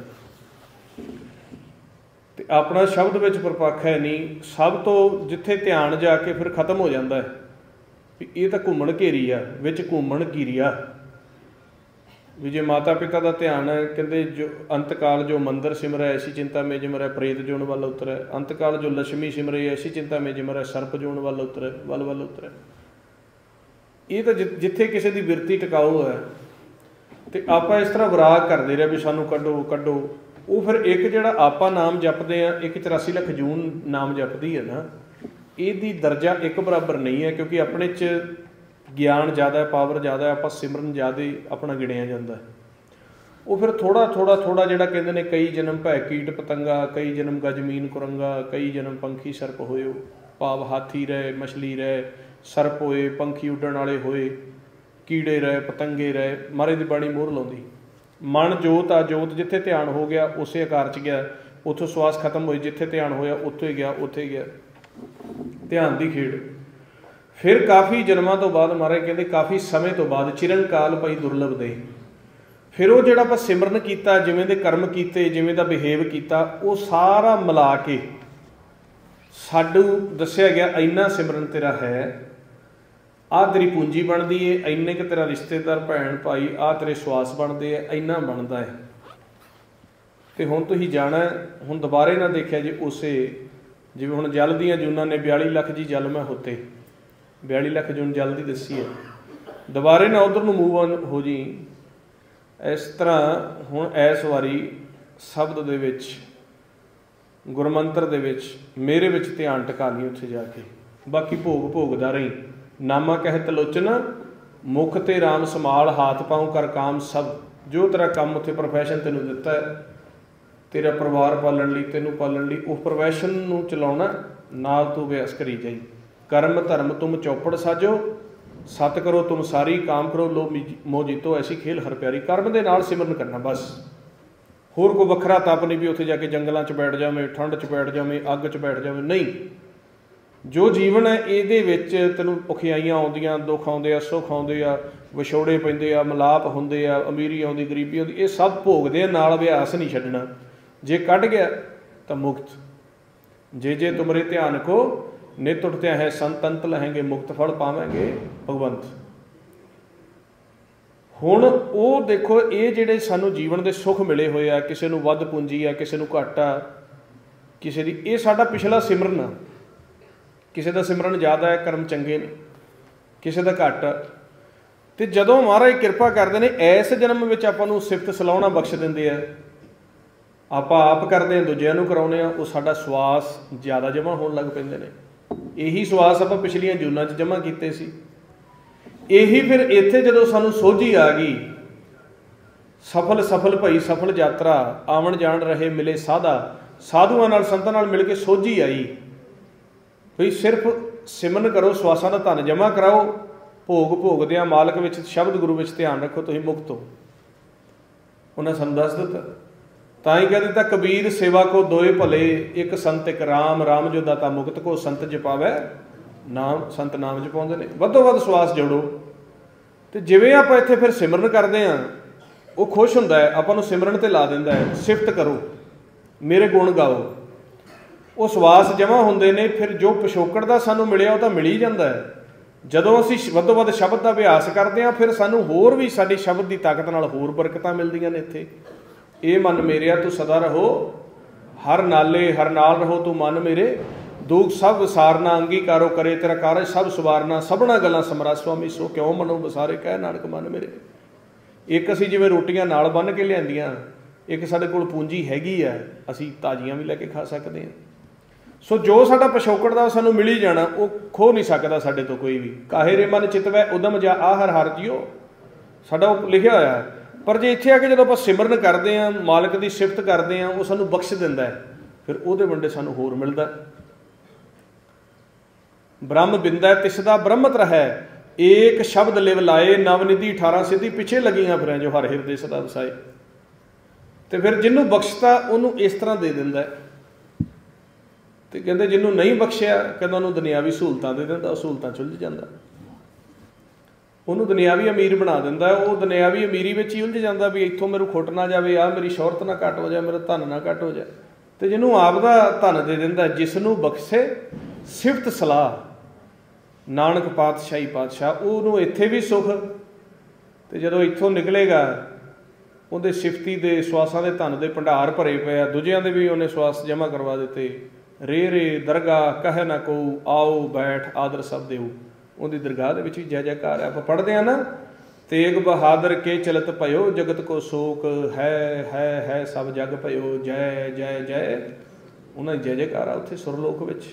ਅਤੇ ਆਪਣਾ ਸ਼ਬਦ ਵਿੱਚ ਪਰਪੱਖ ਹੈ ਨਹੀਂ, ਸਭ ਤੋਂ ਜਿੱਥੇ ਧਿਆਨ ਜਾ ਕੇ ਫਿਰ ਖਤਮ ਹੋ ਜਾਂਦਾ ਹੈ ਵੀ ਇਹ ਤਾਂ ਘੁੰਮਣ ਘੇਰੀ ਆ, ਵਿੱਚ ਘੁੰਮਣ ਘੀਰੀ ਆ। ਵੀ ਜੇ ਮਾਤਾ ਪਿਤਾ ਦਾ ਧਿਆਨ ਹੈ, ਕਹਿੰਦੇ ਜੋ ਅੰਤਕਾਲ ਜੋ ਮੰਦਰ ਸਿਮਰੈ ਐਸੀ ਚਿੰਤਾ ਮੇ ਜਿਮਰੈ ਪ੍ਰੇਤ ਜੋਨ ਵੱਲ ਉਤਰੈ, ਅੰਤਕਾਲ ਜੋ ਲక్ష్ਮੀ ਸਿਮਰੇ ਐਸੀ ਚਿੰਤਾ ਮੇ ਜਿਮਰੈ ਸਰਪ ਜੋਨ ਵੱਲ ਉਤਰੈ, ਵੱਲ ਉਤਰੈ। ਇਹ ਤਾਂ ਜਿੱਥੇ ਕਿਸੇ ਦੀ ਬਿਰਤੀ ਟਿਕਾਊ ਹੈ, ਅਤੇ ਆਪਾਂ ਇਸ ਤਰ੍ਹਾਂ ਵਿਰਾਗ ਕਰਦੇ ਰਹੇ ਵੀ ਸਾਨੂੰ ਕੱਢੋ ਕੱਢੋ। ਉਹ ਫਿਰ ਇੱਕ ਜਿਹੜਾ ਆਪਾਂ ਨਾਮ ਜਪਦੇ ਹਾਂ, ਇੱਕ 84 ਲੱਖ ਜੂਨ ਨਾਮ ਜਪਦੀ ਹੈ ਨਾ, ਇਹਦੀ ਦਰਜਾ ਇੱਕ ਬਰਾਬਰ ਨਹੀਂ ਹੈ, ਕਿਉਂਕਿ ਆਪਣੇ 'ਚ ਗਿਆਨ ਜ਼ਿਆਦਾ, ਪਾਵਰ ਜ਼ਿਆਦਾ, ਆਪਾਂ ਸਿਮਰਨ ਜ਼ਿਆਦਾ ਆਪਣਾ ਗਿਣਿਆ ਜਾਂਦਾ। ਉਹ ਫਿਰ ਥੋੜ੍ਹਾ ਜਿਹੜਾ ਕਹਿੰਦੇ ਨੇ ਕਈ ਜਨਮ ਭੈ ਕੀਟ ਪਤੰਗਾ, ਕਈ ਜਨਮ ਗਜਮੀਨ ਕੁਰੰਗਾ, ਕਈ ਜਨਮ ਪੰਖੀ ਸਰਪ ਹੋਇਓ। ਭਾਵ ਹਾਥੀ ਰਹੇ, ਮਛਲੀ ਰਹੇ, ਸਰਪ ਹੋਏ, ਪੰਖੀ ਉੱਡਣ ਵਾਲੇ ਹੋਏ, ਕੀੜੇ ਰਹੇ, ਪਤੰਗੇ ਰਹੇ। ਮਹਾਰਾਜ ਦੀ ਬਾਣੀ ਮੋਹਰ ਲਾਉਂਦੀ, ਮਨ ਜੋਤ ਆ, ਜੋਤ ਜਿੱਥੇ ਧਿਆਨ ਹੋ ਗਿਆ ਉਸੇ ਆਕਾਰ 'ਚ ਗਿਆ, ਉੱਥੋਂ ਸਵਾਸ ਖਤਮ ਹੋਈ, ਜਿੱਥੇ ਧਿਆਨ ਹੋਇਆ ਉੱਥੇ ਹੀ ਗਿਆ, ਉੱਥੇ ਗਿਆ। ਧਿਆਨ ਦੀ ਖੇਡ। ਫਿਰ ਕਾਫੀ ਜਨਮਾਂ ਤੋਂ ਬਾਅਦ ਮਹਾਰਾਜ ਕਹਿੰਦੇ ਕਾਫੀ ਸਮੇਂ ਤੋਂ ਬਾਅਦ ਚਿਰੰਕਾਲ ਪਈ ਦੁਰਲਭ ਦੇ, ਫਿਰ ਉਹ ਜਿਹੜਾ ਆਪਾਂ ਸਿਮਰਨ ਕੀਤਾ, ਜਿਵੇਂ ਦੇ ਕਰਮ ਕੀਤੇ, ਜਿਵੇਂ ਦਾ ਬਿਹੇਵ ਕੀਤਾ, ਉਹ ਸਾਰਾ ਮਿਲਾ ਕੇ ਸਾਨੂੰ ਦੱਸਿਆ ਗਿਆ ਇੰਨਾ ਸਿਮਰਨ ਤੇਰਾ ਹੈ, ਆਹ ਤੇਰੀ ਪੂੰਜੀ ਬਣਦੀ ਹੈ, ਇੰਨੇ ਕੁ ਤੇਰਾ ਰਿਸ਼ਤੇਦਾਰ ਭੈਣ ਭਾਈ, ਆਹ ਤੇਰੇ ਸਵਾਸ ਬਣਦੇ ਹੈ, ਇੰਨਾ ਬਣਦਾ ਹੈ। ਅਤੇ ਹੁਣ ਤੁਸੀਂ ਜਾਣਾ, ਹੁਣ ਦੁਬਾਰੇ ਨਾ ਦੇਖਿਆ ਜੇ ਉਸੇ, ਜਿਵੇਂ ਹੁਣ ਜਲ ਦੀਆਂ ਜੂਨਾਂ ਨੇ 42 ਲੱਖ ਜੀ ਜਲ ਮੈਂ ਹੋਤੇ, 42 ਲੱਖ ਜੂਨ ਜਲ ਦੀ ਦੱਸੀ ਹੈ, ਦੁਬਾਰੇ ਨਾ ਉੱਧਰ ਨੂੰ ਮੂਵ ਆਨ ਹੋ ਜੀ। ਇਸ ਤਰ੍ਹਾਂ ਹੁਣ ਇਸ ਵਾਰੀ ਸ਼ਬਦ ਦੇ ਵਿੱਚ, ਗੁਰਮੰਤਰ ਦੇ ਵਿੱਚ ਮੇਰੇ ਵਿੱਚ ਧਿਆਨ ਟਿਕਾ ਲਈ ਉੱਥੇ ਜਾ ਕੇ। ਬਾਕੀ ਭੋਗ ਭੋਗਦਾ ਰਹੀ। ਨਾਮਾ ਕਹਿਤ ਲੋਚਨ ਮੁੱਖ ਤੇ ਰਾਮ ਸੰਭਾਲ, ਹਾਥ ਪਾਉ ਕਰ ਕਾਮ ਸਭ। ਜੋ ਤੇਰਾ ਕੰਮ ਉੱਥੇ ਪ੍ਰੋਫੈਸ਼ਨ ਤੈਨੂੰ ਦਿੱਤਾ ਹੈ, ਤੇਰਾ ਪਰਿਵਾਰ ਪਾਲਣ ਲਈ, ਤੈਨੂੰ ਪਾਲਣ ਲਈ, ਉਹ ਪ੍ਰੋਫੈਸ਼ਨ ਨੂੰ ਚਲਾਉਣਾ, ਨਾਲ ਤੂੰ ਅਭਿਆਸ ਕਰੀ ਜਾਈ। ਕਰਮ ਧਰਮ ਤੁਮ ਚੌਪੜ ਸਾਜੋ, ਸਤ ਕਰੋ ਤੁਮ ਸਾਰੀ, ਕਾਮ ਕਰੋ ਲੋ ਮੋਹ ਜੀਤੋ, ਐਸੀ ਖੇਲ ਹਰ ਪਿਆਰੀ। ਕਰਮ ਦੇ ਨਾਲ ਸਿਮਰਨ ਕਰਨਾ ਬਸ, ਹੋਰ ਕੋਈ ਵੱਖਰਾ ਤਪ ਨਹੀਂ ਵੀ ਉੱਥੇ ਜਾ ਕੇ ਜੰਗਲਾਂ 'ਚ ਬੈਠ ਜਾਵੇਂ, ਠੰਡ 'ਚ ਬੈਠ ਜਾਵੇਂ, ਅੱਗ 'ਚ ਬੈਠ ਜਾਵੇਂ, ਨਹੀਂ। ਜੋ ਜੀਵਨ ਹੈ ਇਹਦੇ ਵਿੱਚ ਤੈਨੂੰ ਔਖਿਆਈਆਂ ਆਉਂਦੀਆਂ, ਦੁੱਖ ਆਉਂਦੇ ਆ, ਸੁੱਖ ਆਉਂਦੇ ਆ, ਵਿਛੋੜੇ ਪੈਂਦੇ ਆ, ਮਿਲਾਪ ਹੁੰਦੇ ਆ, ਅਮੀਰੀ ਆਉਂਦੀ, ਗਰੀਬੀ ਆਉਂਦੀ, ਇਹ ਸਭ ਭੋਗਦੇ ਆ, ਨਾਲ ਅਭਿਆਸ ਨਹੀਂ ਛੱਡਣਾ। ਜੇ ਕੱਢ ਗਿਆ ਤਾਂ ਮੁਕਤ। ਜੇ ਜੇ ਤੁਮਰੇ ਧਿਆਨ ਕੋ ਨਿਤ ਉਠਤਿਆ ਹੈ ਸੰਤ ਅੰਤ ਲहेंगे ਮੁਕਤ ਫਲ ਪਾਵਾਂਗੇ ਭਗਵੰਤ। ਹੁਣ ਉਹ ਦੇਖੋ, ਇਹ ਜਿਹੜੇ ਸਾਨੂੰ ਜੀਵਨ ਦੇ ਸੁੱਖ ਮਿਲੇ ਹੋਏ ਆ, ਕਿਸੇ ਨੂੰ ਵੱਧ ਪੂੰਜੀ ਆ, ਕਿਸੇ ਨੂੰ ਘੱਟ ਆ, ਕਿਸੇ ਦੀ, ਇਹ ਸਾਡਾ ਪਿਛਲਾ ਸਿਮਰਨ ਆ। ਕਿਸੇ ਦਾ ਸਿਮਰਨ ਜ਼ਿਆਦਾ ਹੈ, ਕਰਮ ਚੰਗੇ ਨੇ, ਕਿਸੇ ਦਾ ਘੱਟ। ਤੇ ਜਦੋਂ ਮਹਾਰਾਜ ਕਿਰਪਾ ਕਰਦੇ ਨੇ, ਇਸ ਜਨਮ ਵਿੱਚ ਆਪਾਂ ਨੂੰ ਸਿਫਤ ਸਲਾਹੁਣਾ ਬਖਸ਼ ਦਿੰਦੇ ਆ। ਆਪਾਂ ਆਪ ਕਰਦੇ ਹਾਂ, ਦੂਜਿਆਂ ਨੂੰ ਕਰਾਉਂਦੇ ਹਾਂ, ਉਹ ਸਾਡਾ ਸਵਾਸ ਜ਼ਿਆਦਾ ਜਮ੍ਹਾਂ ਹੋਣ ਲੱਗ ਪੈਂਦੇ ਨੇ। ਇਹੀ ਸਵਾਸ ਆਪਾਂ ਪਿਛਲੀਆਂ ਜੂਨਾਂ 'ਚ ਜਮ੍ਹਾਂ ਕੀਤੇ ਸੀ। ਇਹੀ ਫਿਰ ਇੱਥੇ ਜਦੋਂ ਸਾਨੂੰ ਸੋਝੀ ਆ ਗਈ, ਸਫਲ ਭਈ ਸਫਲ ਯਾਤਰਾ, ਆਵਣ ਜਾਣ ਰਹੇ ਮਿਲੇ ਸਾਧਾ, ਸਾਧੂਆਂ ਨਾਲ ਸੰਤਾਂ ਨਾਲ ਮਿਲ ਕੇ ਸੋਝੀ ਆਈ ਵੀ ਸਿਰਫ ਸਿਮਰਨ ਕਰੋ, ਸਵਾਸਾਂ ਦਾ ਧਨ ਜਮ੍ਹਾਂ ਕਰਾਓ, ਭੋਗ ਭੋਗਦਿਆਂ ਮਾਲਕ ਵਿੱਚ, ਸ਼ਬਦ ਗੁਰੂ ਵਿੱਚ ਧਿਆਨ ਰੱਖੋ, ਤੁਸੀਂ ਮੁਕਤ ਹੋ। ਉਹਨਾਂ ਸਾਨੂੰ ਦੱਸ ਦਿੱਤਾ। ਤਾਂ ਹੀ ਕਹਿ ਦਿੱਤਾ ਕਬੀਰ ਸੇਵਾ ਕੋ ਦੋਏ ਭਲੇ, ਇੱਕ ਸੰਤ ਇੱਕ ਰਾਮ, ਰਾਮ ਜੋ ਦਾਤਾ ਮੁਕਤ ਕੋ, ਸੰਤ ਜਪਾਵੈ ਨਾਮ, ਸੰਤ ਨਾਮ ਜਪਾਉਂਦੇ ਨੇ। ਵੱਧੋ ਵੱਧ ਸਵਾਸ ਜੋੜੋ। ਤੇ ਜਿਵੇਂ ਆਪਾਂ ਇੱਥੇ ਫਿਰ ਸਿਮਰਨ ਕਰਦੇ ਹਾਂ, ਉਹ ਖੁਸ਼ ਹੁੰਦਾ ਹੈ, ਆਪਾਂ ਨੂੰ ਸਿਮਰਨ ਤੇ ਲਾ ਦਿੰਦਾ ਹੈ, ਸਿਫਤ ਕਰੋ, ਮੇਰੇ ਗੁਣ ਗਾਓ। ਉਹ ਸਵਾਸ ਜਮ੍ਹਾਂ ਹੁੰਦੇ ਨੇ। ਫਿਰ ਜੋ ਪਿਛੋਕੜ ਦਾ ਸਾਨੂੰ ਮਿਲਿਆ ਉਹ ਤਾਂ ਮਿਲ ਹੀ ਜਾਂਦਾ ਹੈ। ਜਦੋਂ ਅਸੀਂ ਵੱਧੋ ਵੱਧ ਸ਼ਬਦ ਦਾ ਅਭਿਆਸ ਕਰਦੇ ਹਾਂ, ਫਿਰ ਸਾਨੂੰ ਹੋਰ ਵੀ ਸਾਡੀ ਸ਼ਬਦ ਦੀ ਤਾਕਤ ਨਾਲ ਹੋਰ ਬਰਕਤਾਂ ਮਿਲਦੀਆਂ ਨੇ ਇੱਥੇ। ਇਹ ਮਨ ਮੇਰਿਆ ਤੂੰ ਸਦਾ ਰਹੋ, ਹਰ ਨਾਲੇ ਹਰ ਨਾਲ ਰਹੋ ਤੂੰ ਮਨ ਮੇਰੇ, ਦੁੱਖ ਸਭ ਵਿਸਾਰਨਾ ਅੰਗੀਕਾਰੋ ਕਰੇ ਤੇਰਾ ਕਾਰਜ ਸਭ ਸਵਾਰਨਾ, ਸਭਨਾ ਗੱਲਾਂ ਸਮਰਾ ਸੁਆਮੀ ਸੋ ਕਿਉਂ ਮਨੋ ਵਿਸਾਰੇ ਕਹਿ ਨਾਨਕ ਮਨ ਮੇਰੇ। ਇੱਕ ਅਸੀਂ ਜਿਵੇਂ ਰੋਟੀਆਂ ਨਾਲ ਬੰਨ੍ਹ ਕੇ ਲਿਆਂਦੀਆਂ, ਇੱਕ ਸਾਡੇ ਕੋਲ ਪੂੰਜੀ ਹੈਗੀ ਆ, ਅਸੀਂ ਤਾਜ਼ੀਆਂ ਵੀ ਲੈ ਕੇ ਖਾ ਸਕਦੇ ਹਾਂ। ਸੋ ਜੋ ਸਾਡਾ ਪਿਛੋਕੜ ਦਾ ਸਾਨੂੰ ਮਿਲ ਹੀ ਜਾਣਾ, ਉਹ ਖੋਹ ਨਹੀਂ ਸਕਦਾ ਸਾਡੇ ਤੋਂ ਕੋਈ ਵੀ। ਕਾਹੇ ਰੇ ਮਨ ਚਿਤਵੈ ਉਦਮ ਜਾ ਆਹਰ ਹਰ ਜਿਓ, ਸਾਡਾ ਉਹ ਲਿਖਿਆ ਹੋਇਆ। ਪਰ ਜੇ ਇੱਥੇ ਆ ਕੇ ਜਦੋਂ ਆਪਾਂ ਸਿਮਰਨ ਕਰਦੇ ਹਾਂ, ਮਾਲਕ ਦੀ ਸਿਫਤ ਕਰਦੇ ਹਾਂ, ਉਹ ਸਾਨੂੰ ਬਖਸ਼ ਦਿੰਦਾ ਹੈ, ਫਿਰ ਉਹਦੇ ਵੰਡੇ ਸਾਨੂੰ ਹੋਰ ਮਿਲਦਾ। ਬ੍ਰਹਮ ਬਿੰਦੈ ਤਿਸਦਾ ਬ੍ਰਹਮਤ ਰਹੈ, ਏਕ ਸ਼ਬਦ ਲਿਵ ਲਾਏ, ਨਵਨਿਧੀ 18 ਸਿੱਧੀ ਪਿੱਛੇ ਲੱਗੀਆਂ ਫਿਰਾਂ ਜੋ ਹਰ ਹਿਰਦੇ ਸਦਾ ਵਸਾਏ। ਤੇ ਫਿਰ ਜਿਹਨੂੰ ਬਖਸ਼ਤਾ ਉਹਨੂੰ ਇਸ ਤਰ੍ਹਾਂ ਦੇ ਦਿੰਦਾ। ਤੇ ਕਹਿੰਦੇ ਜਿਹਨੂੰ ਨਹੀਂ ਬਖਸ਼ਿਆ, ਕਹਿੰਦਾ ਉਹਨੂੰ ਦੁਨਿਆਵੀ ਸਹੂਲਤਾਂ ਦੇ ਦਿੰਦਾ, ਉਹ ਸਹੂਲਤਾਂ 'ਚ ਉਲਝ ਜਾਂਦਾ। ਉਹਨੂੰ ਦੁਨਿਆਵੀ ਅਮੀਰ ਬਣਾ ਦਿੰਦਾ, ਉਹ ਦੁਨਿਆਵੀ ਅਮੀਰੀ ਵਿੱਚ ਹੀ ਉਲਝ ਜਾਂਦਾ ਵੀ ਇੱਥੋਂ ਮੈਨੂੰ ਖੁੱਟ ਨਾ ਜਾਵੇ, ਆਹ ਮੇਰੀ ਸ਼ੌਹਰਤ ਨਾ ਘੱਟ ਹੋ ਜਾਏ, ਮੇਰਾ ਧਨ ਨਾ ਘੱਟ ਹੋ ਜਾਏ। ਤੇ ਜਿਹਨੂੰ ਆਪ ਦਾ ਧਨ ਦੇ ਦਿੰਦਾ, ਜਿਸ ਨੂੰ ਬਖਸ਼ੇ ਸਿਫਤ ਸਲਾਹ ਨਾਨਕ ਪਾਤਸ਼ਾਹੀ ਪਾਤਸ਼ਾਹ, ਉਹਨੂੰ ਇੱਥੇ ਵੀ ਸੁੱਖ। ਤੇ ਜਦੋਂ ਇੱਥੋਂ ਨਿਕਲੇਗਾ, ਉਹਦੇ ਸਿਫਤੀ ਦੇ ਸਵਾਸਾਂ ਦੇ ਧਨ ਦੇ ਭੰਡਾਰ ਭਰੇ ਪਏ ਆ, ਦੂਜਿਆਂ ਦੇ ਵੀ ਉਹਨੇ ਸਵਾਸ ਜਮ੍ਹਾਂ ਕਰਵਾ ਦਿੱਤੇ। ਰੇ ਰੇ ਦਰਗਾਹ ਕਹਿ ਨਾ ਕਹੂ, ਆਓ ਬੈਠ ਆਦਰ ਸਭ ਦੇਊ। ਉਹਦੀ ਦਰਗਾਹ ਦੇ ਵਿੱਚ ਵੀ ਜੈ ਜੈਕਾਰ ਹੈ। ਆਪਾਂ ਪੜ੍ਹਦੇ ਹਾਂ ਨਾ, ਤੇਗ ਬਹਾਦਰ ਕੇ ਚਲਤ ਭਇਓ, ਜਗਤ ਕੋ ਸੋਕ ਹੈ ਸਭ ਜਗ ਭਇਓ, ਜੈ ਜੈ ਜੈ। ਉਹਨਾਂ ਦੀ ਜੈ ਜੈਕਾਰ ਆ ਉੱਥੇ ਸੁਰਲੋਕ ਵਿੱਚ।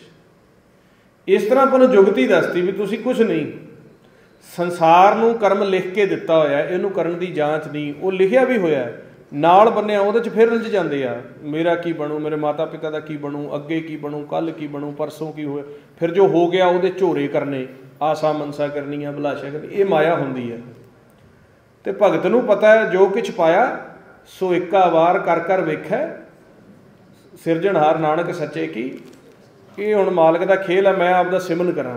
ਇਸ ਤਰ੍ਹਾਂ ਆਪਾਂ ਨੂੰ ਜੁਗਤੀ ਦੱਸਦੀ ਵੀ ਤੁਸੀਂ ਕੁਛ ਨਹੀਂ, ਸੰਸਾਰ ਨੂੰ ਕਰਮ ਲਿਖ ਕੇ ਦਿੱਤਾ ਹੋਇਆ, ਇਹਨੂੰ ਕਰਨ ਦੀ ਜਾਂਚ ਨਹੀਂ। ਉਹ ਲਿਖਿਆ ਵੀ ਹੋਇਆ ਨਾਲ ਬੰਨਿਆ, ਉਹਦੇ 'ਚ ਫਿਰ ਉਲਝ ਜਾਂਦੇ ਆ। ਮੇਰਾ ਕੀ ਬਣੂ, ਮੇਰੇ ਮਾਤਾ ਪਿਤਾ ਦਾ ਕੀ ਬਣੂ, ਅੱਗੇ ਕੀ ਬਣੂ, ਕੱਲ੍ਹ ਕੀ ਬਣੂ, ਪਰਸੋਂ ਕੀ ਹੋਇਆ। ਫਿਰ ਜੋ ਹੋ ਗਿਆ ਉਹਦੇ ਝੋਰੇ ਕਰਨੇ, ਆਸਾ ਮਨਸਾ ਕਰਨੀਆਂ, ਅਭਿਲਾਸ਼ਾ ਕਰਨੀ, ਇਹ ਮਾਇਆ ਹੁੰਦੀ ਹੈ। ਤੇ ਭਗਤ ਨੂੰ ਪਤਾ ਹੈ ਜੋ ਕੁਛ ਪਾਇਆ ਸੋ ਇੱਕਾ ਵਾਰ ਕਰ ਕਰ ਵੇਖੈ, ਸਿਰਜਣਹਾਰ ਨਾਨਕ ਸੱਚੇ ਕੀ। ਇਹ ਹੁਣ ਮਾਲਕ ਦਾ ਖੇਲ ਹੈ, ਮੈਂ ਆਪਦਾ ਸਿਮਰਨ ਕਰਾਂ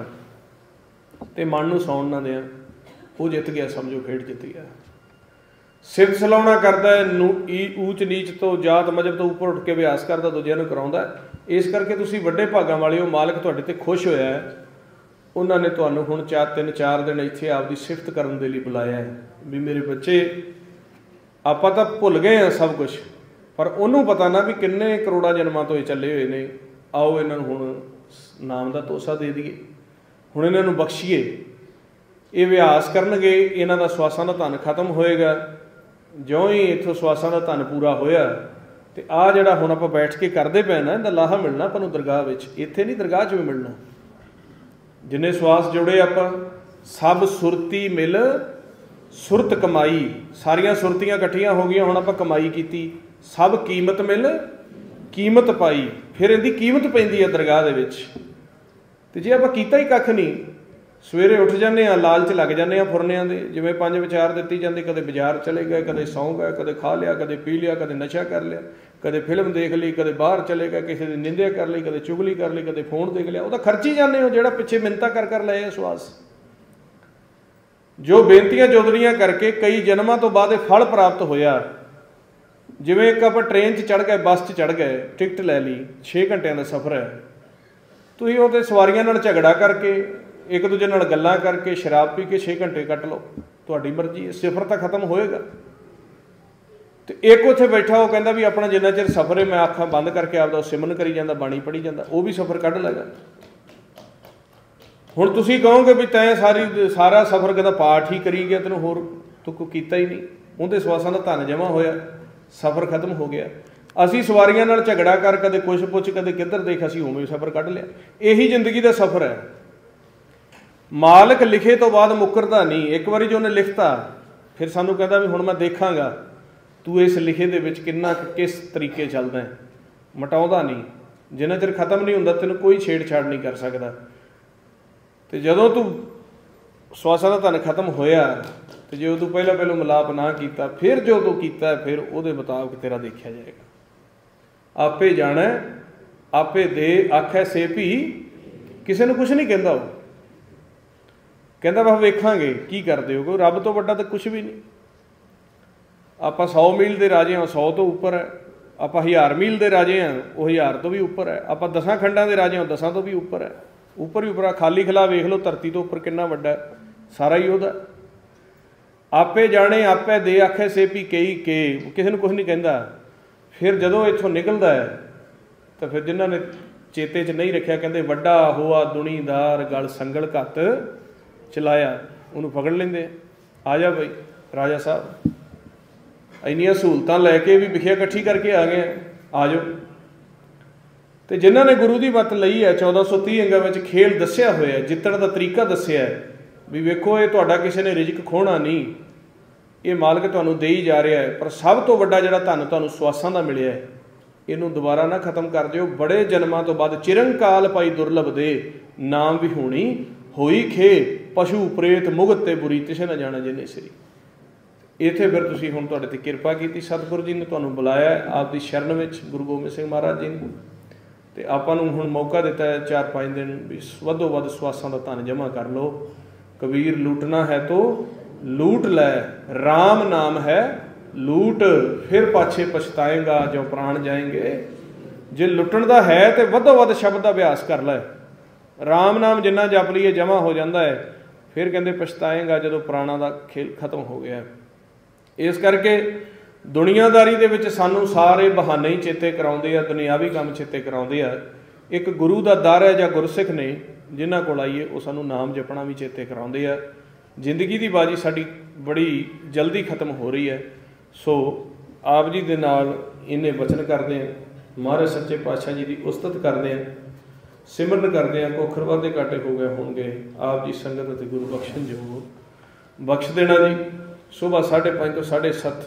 ਤੇ ਮਨ ਨੂੰ ਸੌਣ ਨਾ ਦਿਆਂ, ਉਹ ਜਿੱਤ ਗਿਆ, ਸਮਝੋ ਖੇਡ ਜਿੱਤ ਗਿਆ। ਸਿਫਤ ਸਲਾਹੁਣਾ ਕਰਦਾ, ਊਚ ਨੀਚ ਤੋਂ, ਜਾਤ ਮਜ਼ਹਬ ਤੋਂ ਉੱਪਰ ਉੱਠ ਕੇ ਅਭਿਆਸ ਕਰਦਾ, ਦੂਜਿਆਂ ਨੂੰ ਕਰਾਉਂਦਾ। ਇਸ ਕਰਕੇ ਤੁਸੀਂ ਵੱਡੇ ਭਾਗਾਂ ਵਾਲੇ ਹੋ, ਮਾਲਕ ਤੁਹਾਡੇ ਤੇ ਖੁਸ਼ ਹੋਇਆ ਹੈ। ਉਹਨਾਂ ਨੇ ਤੁਹਾਨੂੰ ਹੁਣ 3-4 ਦਿਨ ਇੱਥੇ ਆਪਦੀ ਸਿਫਤ ਕਰਨ ਦੇ ਲਈ ਬੁਲਾਇਆ ਹੈ ਵੀ ਮੇਰੇ ਬੱਚੇ, ਆਪਾਂ ਤਾਂ ਭੁੱਲ ਗਏ ਹਾਂ ਸਭ ਕੁਛ, ਪਰ ਉਹਨੂੰ ਪਤਾ ਨਾ ਵੀ ਕਿੰਨੇ ਕਰੋੜਾਂ ਜਨਮਾਂ ਤੋਂ ਇਹ ਚੱਲੇ ਹੋਏ ਨੇ। ਆਓ ਇਹਨਾਂ ਨੂੰ ਹੁਣ ਨਾਮ ਦਾ ਤੋਸਾ ਦੇ ਦਈਏ, ਹੁਣ ਇਹਨਾਂ ਨੂੰ ਬਖਸ਼ੀਏ। ਇਹ ਅਭਿਆਸ ਕਰਨਗੇ, ਇਹਨਾਂ ਦਾ ਸਵਾਸਾਂ ਦਾ ਧਨ ਖਤਮ ਹੋਏਗਾ। ਜਿਉਂ ਹੀ ਇੱਥੋਂ ਸਵਾਸਾਂ ਦਾ ਧਨ ਪੂਰਾ ਹੋਇਆ, ਤੇ ਆਹ ਜਿਹੜਾ ਹੁਣ ਆਪਾਂ ਬੈਠ ਕੇ ਕਰਦੇ ਪਏ ਨਾ, ਇਹਦਾ ਲਾਹਾ ਮਿਲਣਾ ਆਪਾਂ ਨੂੰ ਦਰਗਾਹ ਵਿੱਚ। ਇੱਥੇ ਨਹੀਂ, ਦਰਗਾਹ 'ਚ ਵੀ ਮਿਲਣਾ। ਜਿੰਨੇ ਸਵਾਸ ਜੁੜੇ ਆਪਾਂ, ਸਭ ਸੁਰਤੀ ਮਿਲ ਸੁਰਤ ਕਮਾਈ, ਸਾਰੀਆਂ ਸੁਰਤੀਆਂ ਇਕੱਠੀਆਂ ਹੋ ਗਈਆਂ, ਹੁਣ ਆਪਾਂ ਕਮਾਈ ਕੀਤੀ। ਸਭ ਕੀਮਤ ਮਿਲ ਕੀਮਤ ਪਾਈ, ਫਿਰ ਇਹਦੀ ਕੀਮਤ ਪੈਂਦੀ ਹੈ ਦਰਗਾਹ ਦੇ ਵਿੱਚ। ਤੇ ਜੇ ਆਪਾਂ ਕੀਤਾ ਹੀ ਕੱਖ ਨਹੀਂ, सवेरे उठ जाने, लालच लग जाने फुरनियां दे, जिवें पंज विचार दित्ती जाती, कदे बाजार चले गए, कदे सौ गए, कदे खा लिया, कदे पी लिया, कदे नशा कर लिया, कदे फिल्म देख ली, कदे बाहर चले गए, किसी की निंदिया कर ली, कदे चुगली कर ली, कदे फोन देख लिया। वो तो खर्ची जाने हो जिहड़ा पिछे मिन्नतां कर लए विश्वास, जो बेनतियां जोदड़ियां करके कई जन्मां तो बाद फल प्राप्त होया। जिवें एक आप ट्रेन च चढ़ गए, बस च चढ़ गए, टिकट लै ली, 6 घंटिया का सफ़र है, तुसीं उहते सवारियां नाल झगड़ा करके, एक दूजे नाल गल्लां करके, शराब पी के 6 घंटे कट लो, तुहाडी मर्जी है, सफ़र तो खत्म होएगा। तो एक उत्थे बैठा वो कहता भी अपना जिन्ना चिर सफ़र है मैं अखां बंद करके आपदा सिमरन करी जांदा, बाणी पढ़ी जांदा, वो भी सफ़र कढ लेगा। हुण तुसीं कहोगे भी तैं सारा सफ़र कहता पाठ ही करी गया, तैनूं होर तूं कोई कीता ही नहीं, उहदे सवासां दा धन जमा होया, सफ़र खत्म हो गया। असीं सवारियां नाल झगड़ा कर, कदे कुछ पुछ, कदे किधर देख, असीं उवें सफ़र कढ लिया। यही जिंदगी का सफ़र है। मालिक लिखे तो बाद मुकरदा नहीं। एक बारी जो उन्हें लिखता फिर सानू कहता भी हुण मैं देखांगा तू इस लिखे दे विच किन्ना किस तरीके चलदा है, मटाउंदा नहीं। जिन्ना चिर खत्म नहीं हुंदा तैनूं कोई छेड़छाड़ नहीं कर सकदा। ते जदों तू सवासां दा धन खत्म होया ते जो तू पहलों मिलाप ना कीता, फिर जो तू कीता फिर उहदे मुताबिक तेरा देखा जाएगा। आपे जाणै आपे दे आखै से भी, किसी नूं कुछ नहीं कहंदा। वो कहता बस वेखांगे की करते हो, क्योंकि रब तो वड्डा तो कुछ भी नहीं। आप 100 मील के राजे हाँ, 100 तो उपर है। आप 1000 मील के राजे हाँ, वो 1000 तो भी उपर है। आप 10 खंडा के राजे हाँ, 10 तो भी उपर है। उपर ही उपर खाली खिला वेख लो, धरती तो उपर कितना वड्डा है, सारा ही उहदा। आपे जाने आपे दे आखे से भी कई के, किसी ने कुछ नहीं कहता। फिर जदों इत्थों निकलदा है तो फिर जिन्हों ने चेते च नहीं रखिया कहते वड्डा होआ दुनीदार गल संगल घत चलाया, उन्होंने पकड़ लेंदे। आ जा बई राजा साहब, इन्नियां सहूलतां लैके भी विखिया इकट्ठी करके आ गए, आ जाओ। तो जिन्हों ने गुरु की मत लई है, 1430 अंगां विच खेल दस्सिया होया, जितण का तरीका दस्सिया है भी वेखो ये तुहाडा किसी ने रिजक खोना नहीं, ये मालिक तुहानूं दे ही जा रहा है। पर सब तो वड्डा जिहड़ा धन तुहानूं सवासां दा मिलिया है, इनू दोबारा ना खत्म कर दिओ। बड़े जन्मां तो बाद चिरंकाल पाई दुर्लभ दे, नाम भी होनी होई खे, पशु प्रेत मुगत ते बुरी तिसे ना जाना जिन्हें सिरी। इत्थे फिर तुसीं हुण तुहाडे ते किरपा कीती, सतगुरु जी ने तुहानूं बुलाया आप दी शरण विच, गुरु गोबिंद सिंह महाराज जी ने, ते आपां नूं हुण मौका दिता है 4-5 दिन भी वधो वध सवासां दा धन जमा कर लो। कबीर लूटना है तो लूट लै, राम नाम है लूट, फिर पाछे पछताएगा जो प्राण जाएंगे। जे लुटण दा है तो वधो वध शब्द दा अभ्यास कर लै, राम नाम जिन्ना जप लीए जमा हो जाता है। फिर कहते पछताएगा जो प्राणा का खेल खत्म हो गया। इस करके दुनियादारी दे विच सानू सारे बहाने ही चेते कराउंदे आ, दुनियावी काम चेते कराउंदे आ। एक गुरु का दर है जां गुरसिख ने जिन्हां कोल आईए वो सानू नाम जपना भी चेते कराउंदे आ। जिंदगी की बाजी साडी बड़ी जल्दी खत्म हो रही है। सो आप जी दे नाल इन्हें वचन करते हैं, महाराज सच्चे पातशाह जी की उस्तत करते हैं, सिमरन करते हैं। कोखर वाधे घाटे हो गए होंगे, आप जी संगत अते गुरु बख्शन जो बख्श देना जी। सुबह 5:30 तो 7:30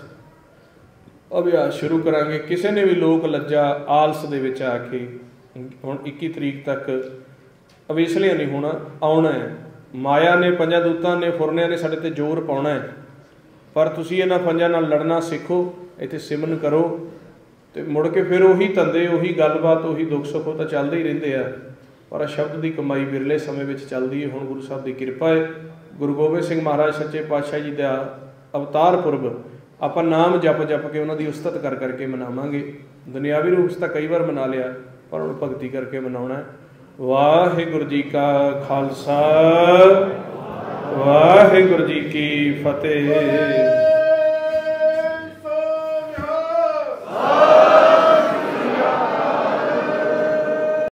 अभ्यास शुरू करांगे। किसी ने भी लोक लज्जा आलस दे विच आके हुण 21 तरीक तक अवेसलियां नहीं होना, आउणा है। माया ने, पंजां दूतां ने, फुरनियां ने साडे ते जोर पाउणा है, पर तुसीं इन्हां पंजां नाल लड़ना सीखो, इत्थे सिमरन करो, तो मुड़ के फिर उही धंधे, उही गलबात, उही दुख सुख तो चलते ही रहिंदे आ। पर शब्द की कमाई विरले समय में चलती है। हुण गुरु साहब की किरपा है, गुरु गोबिंद सिंह महाराज सच्चे पातशाह जी का अवतार पुरब आपां नाम जप जप के उन्हों की उस्तत कर करके मनावांगे। दुनियावी रूप से कई बार मना लिया, पर हुण भगती करके मनाउणा है। वाहिगुरू जी का खालसा, वाहिगुरू जी की फतेह।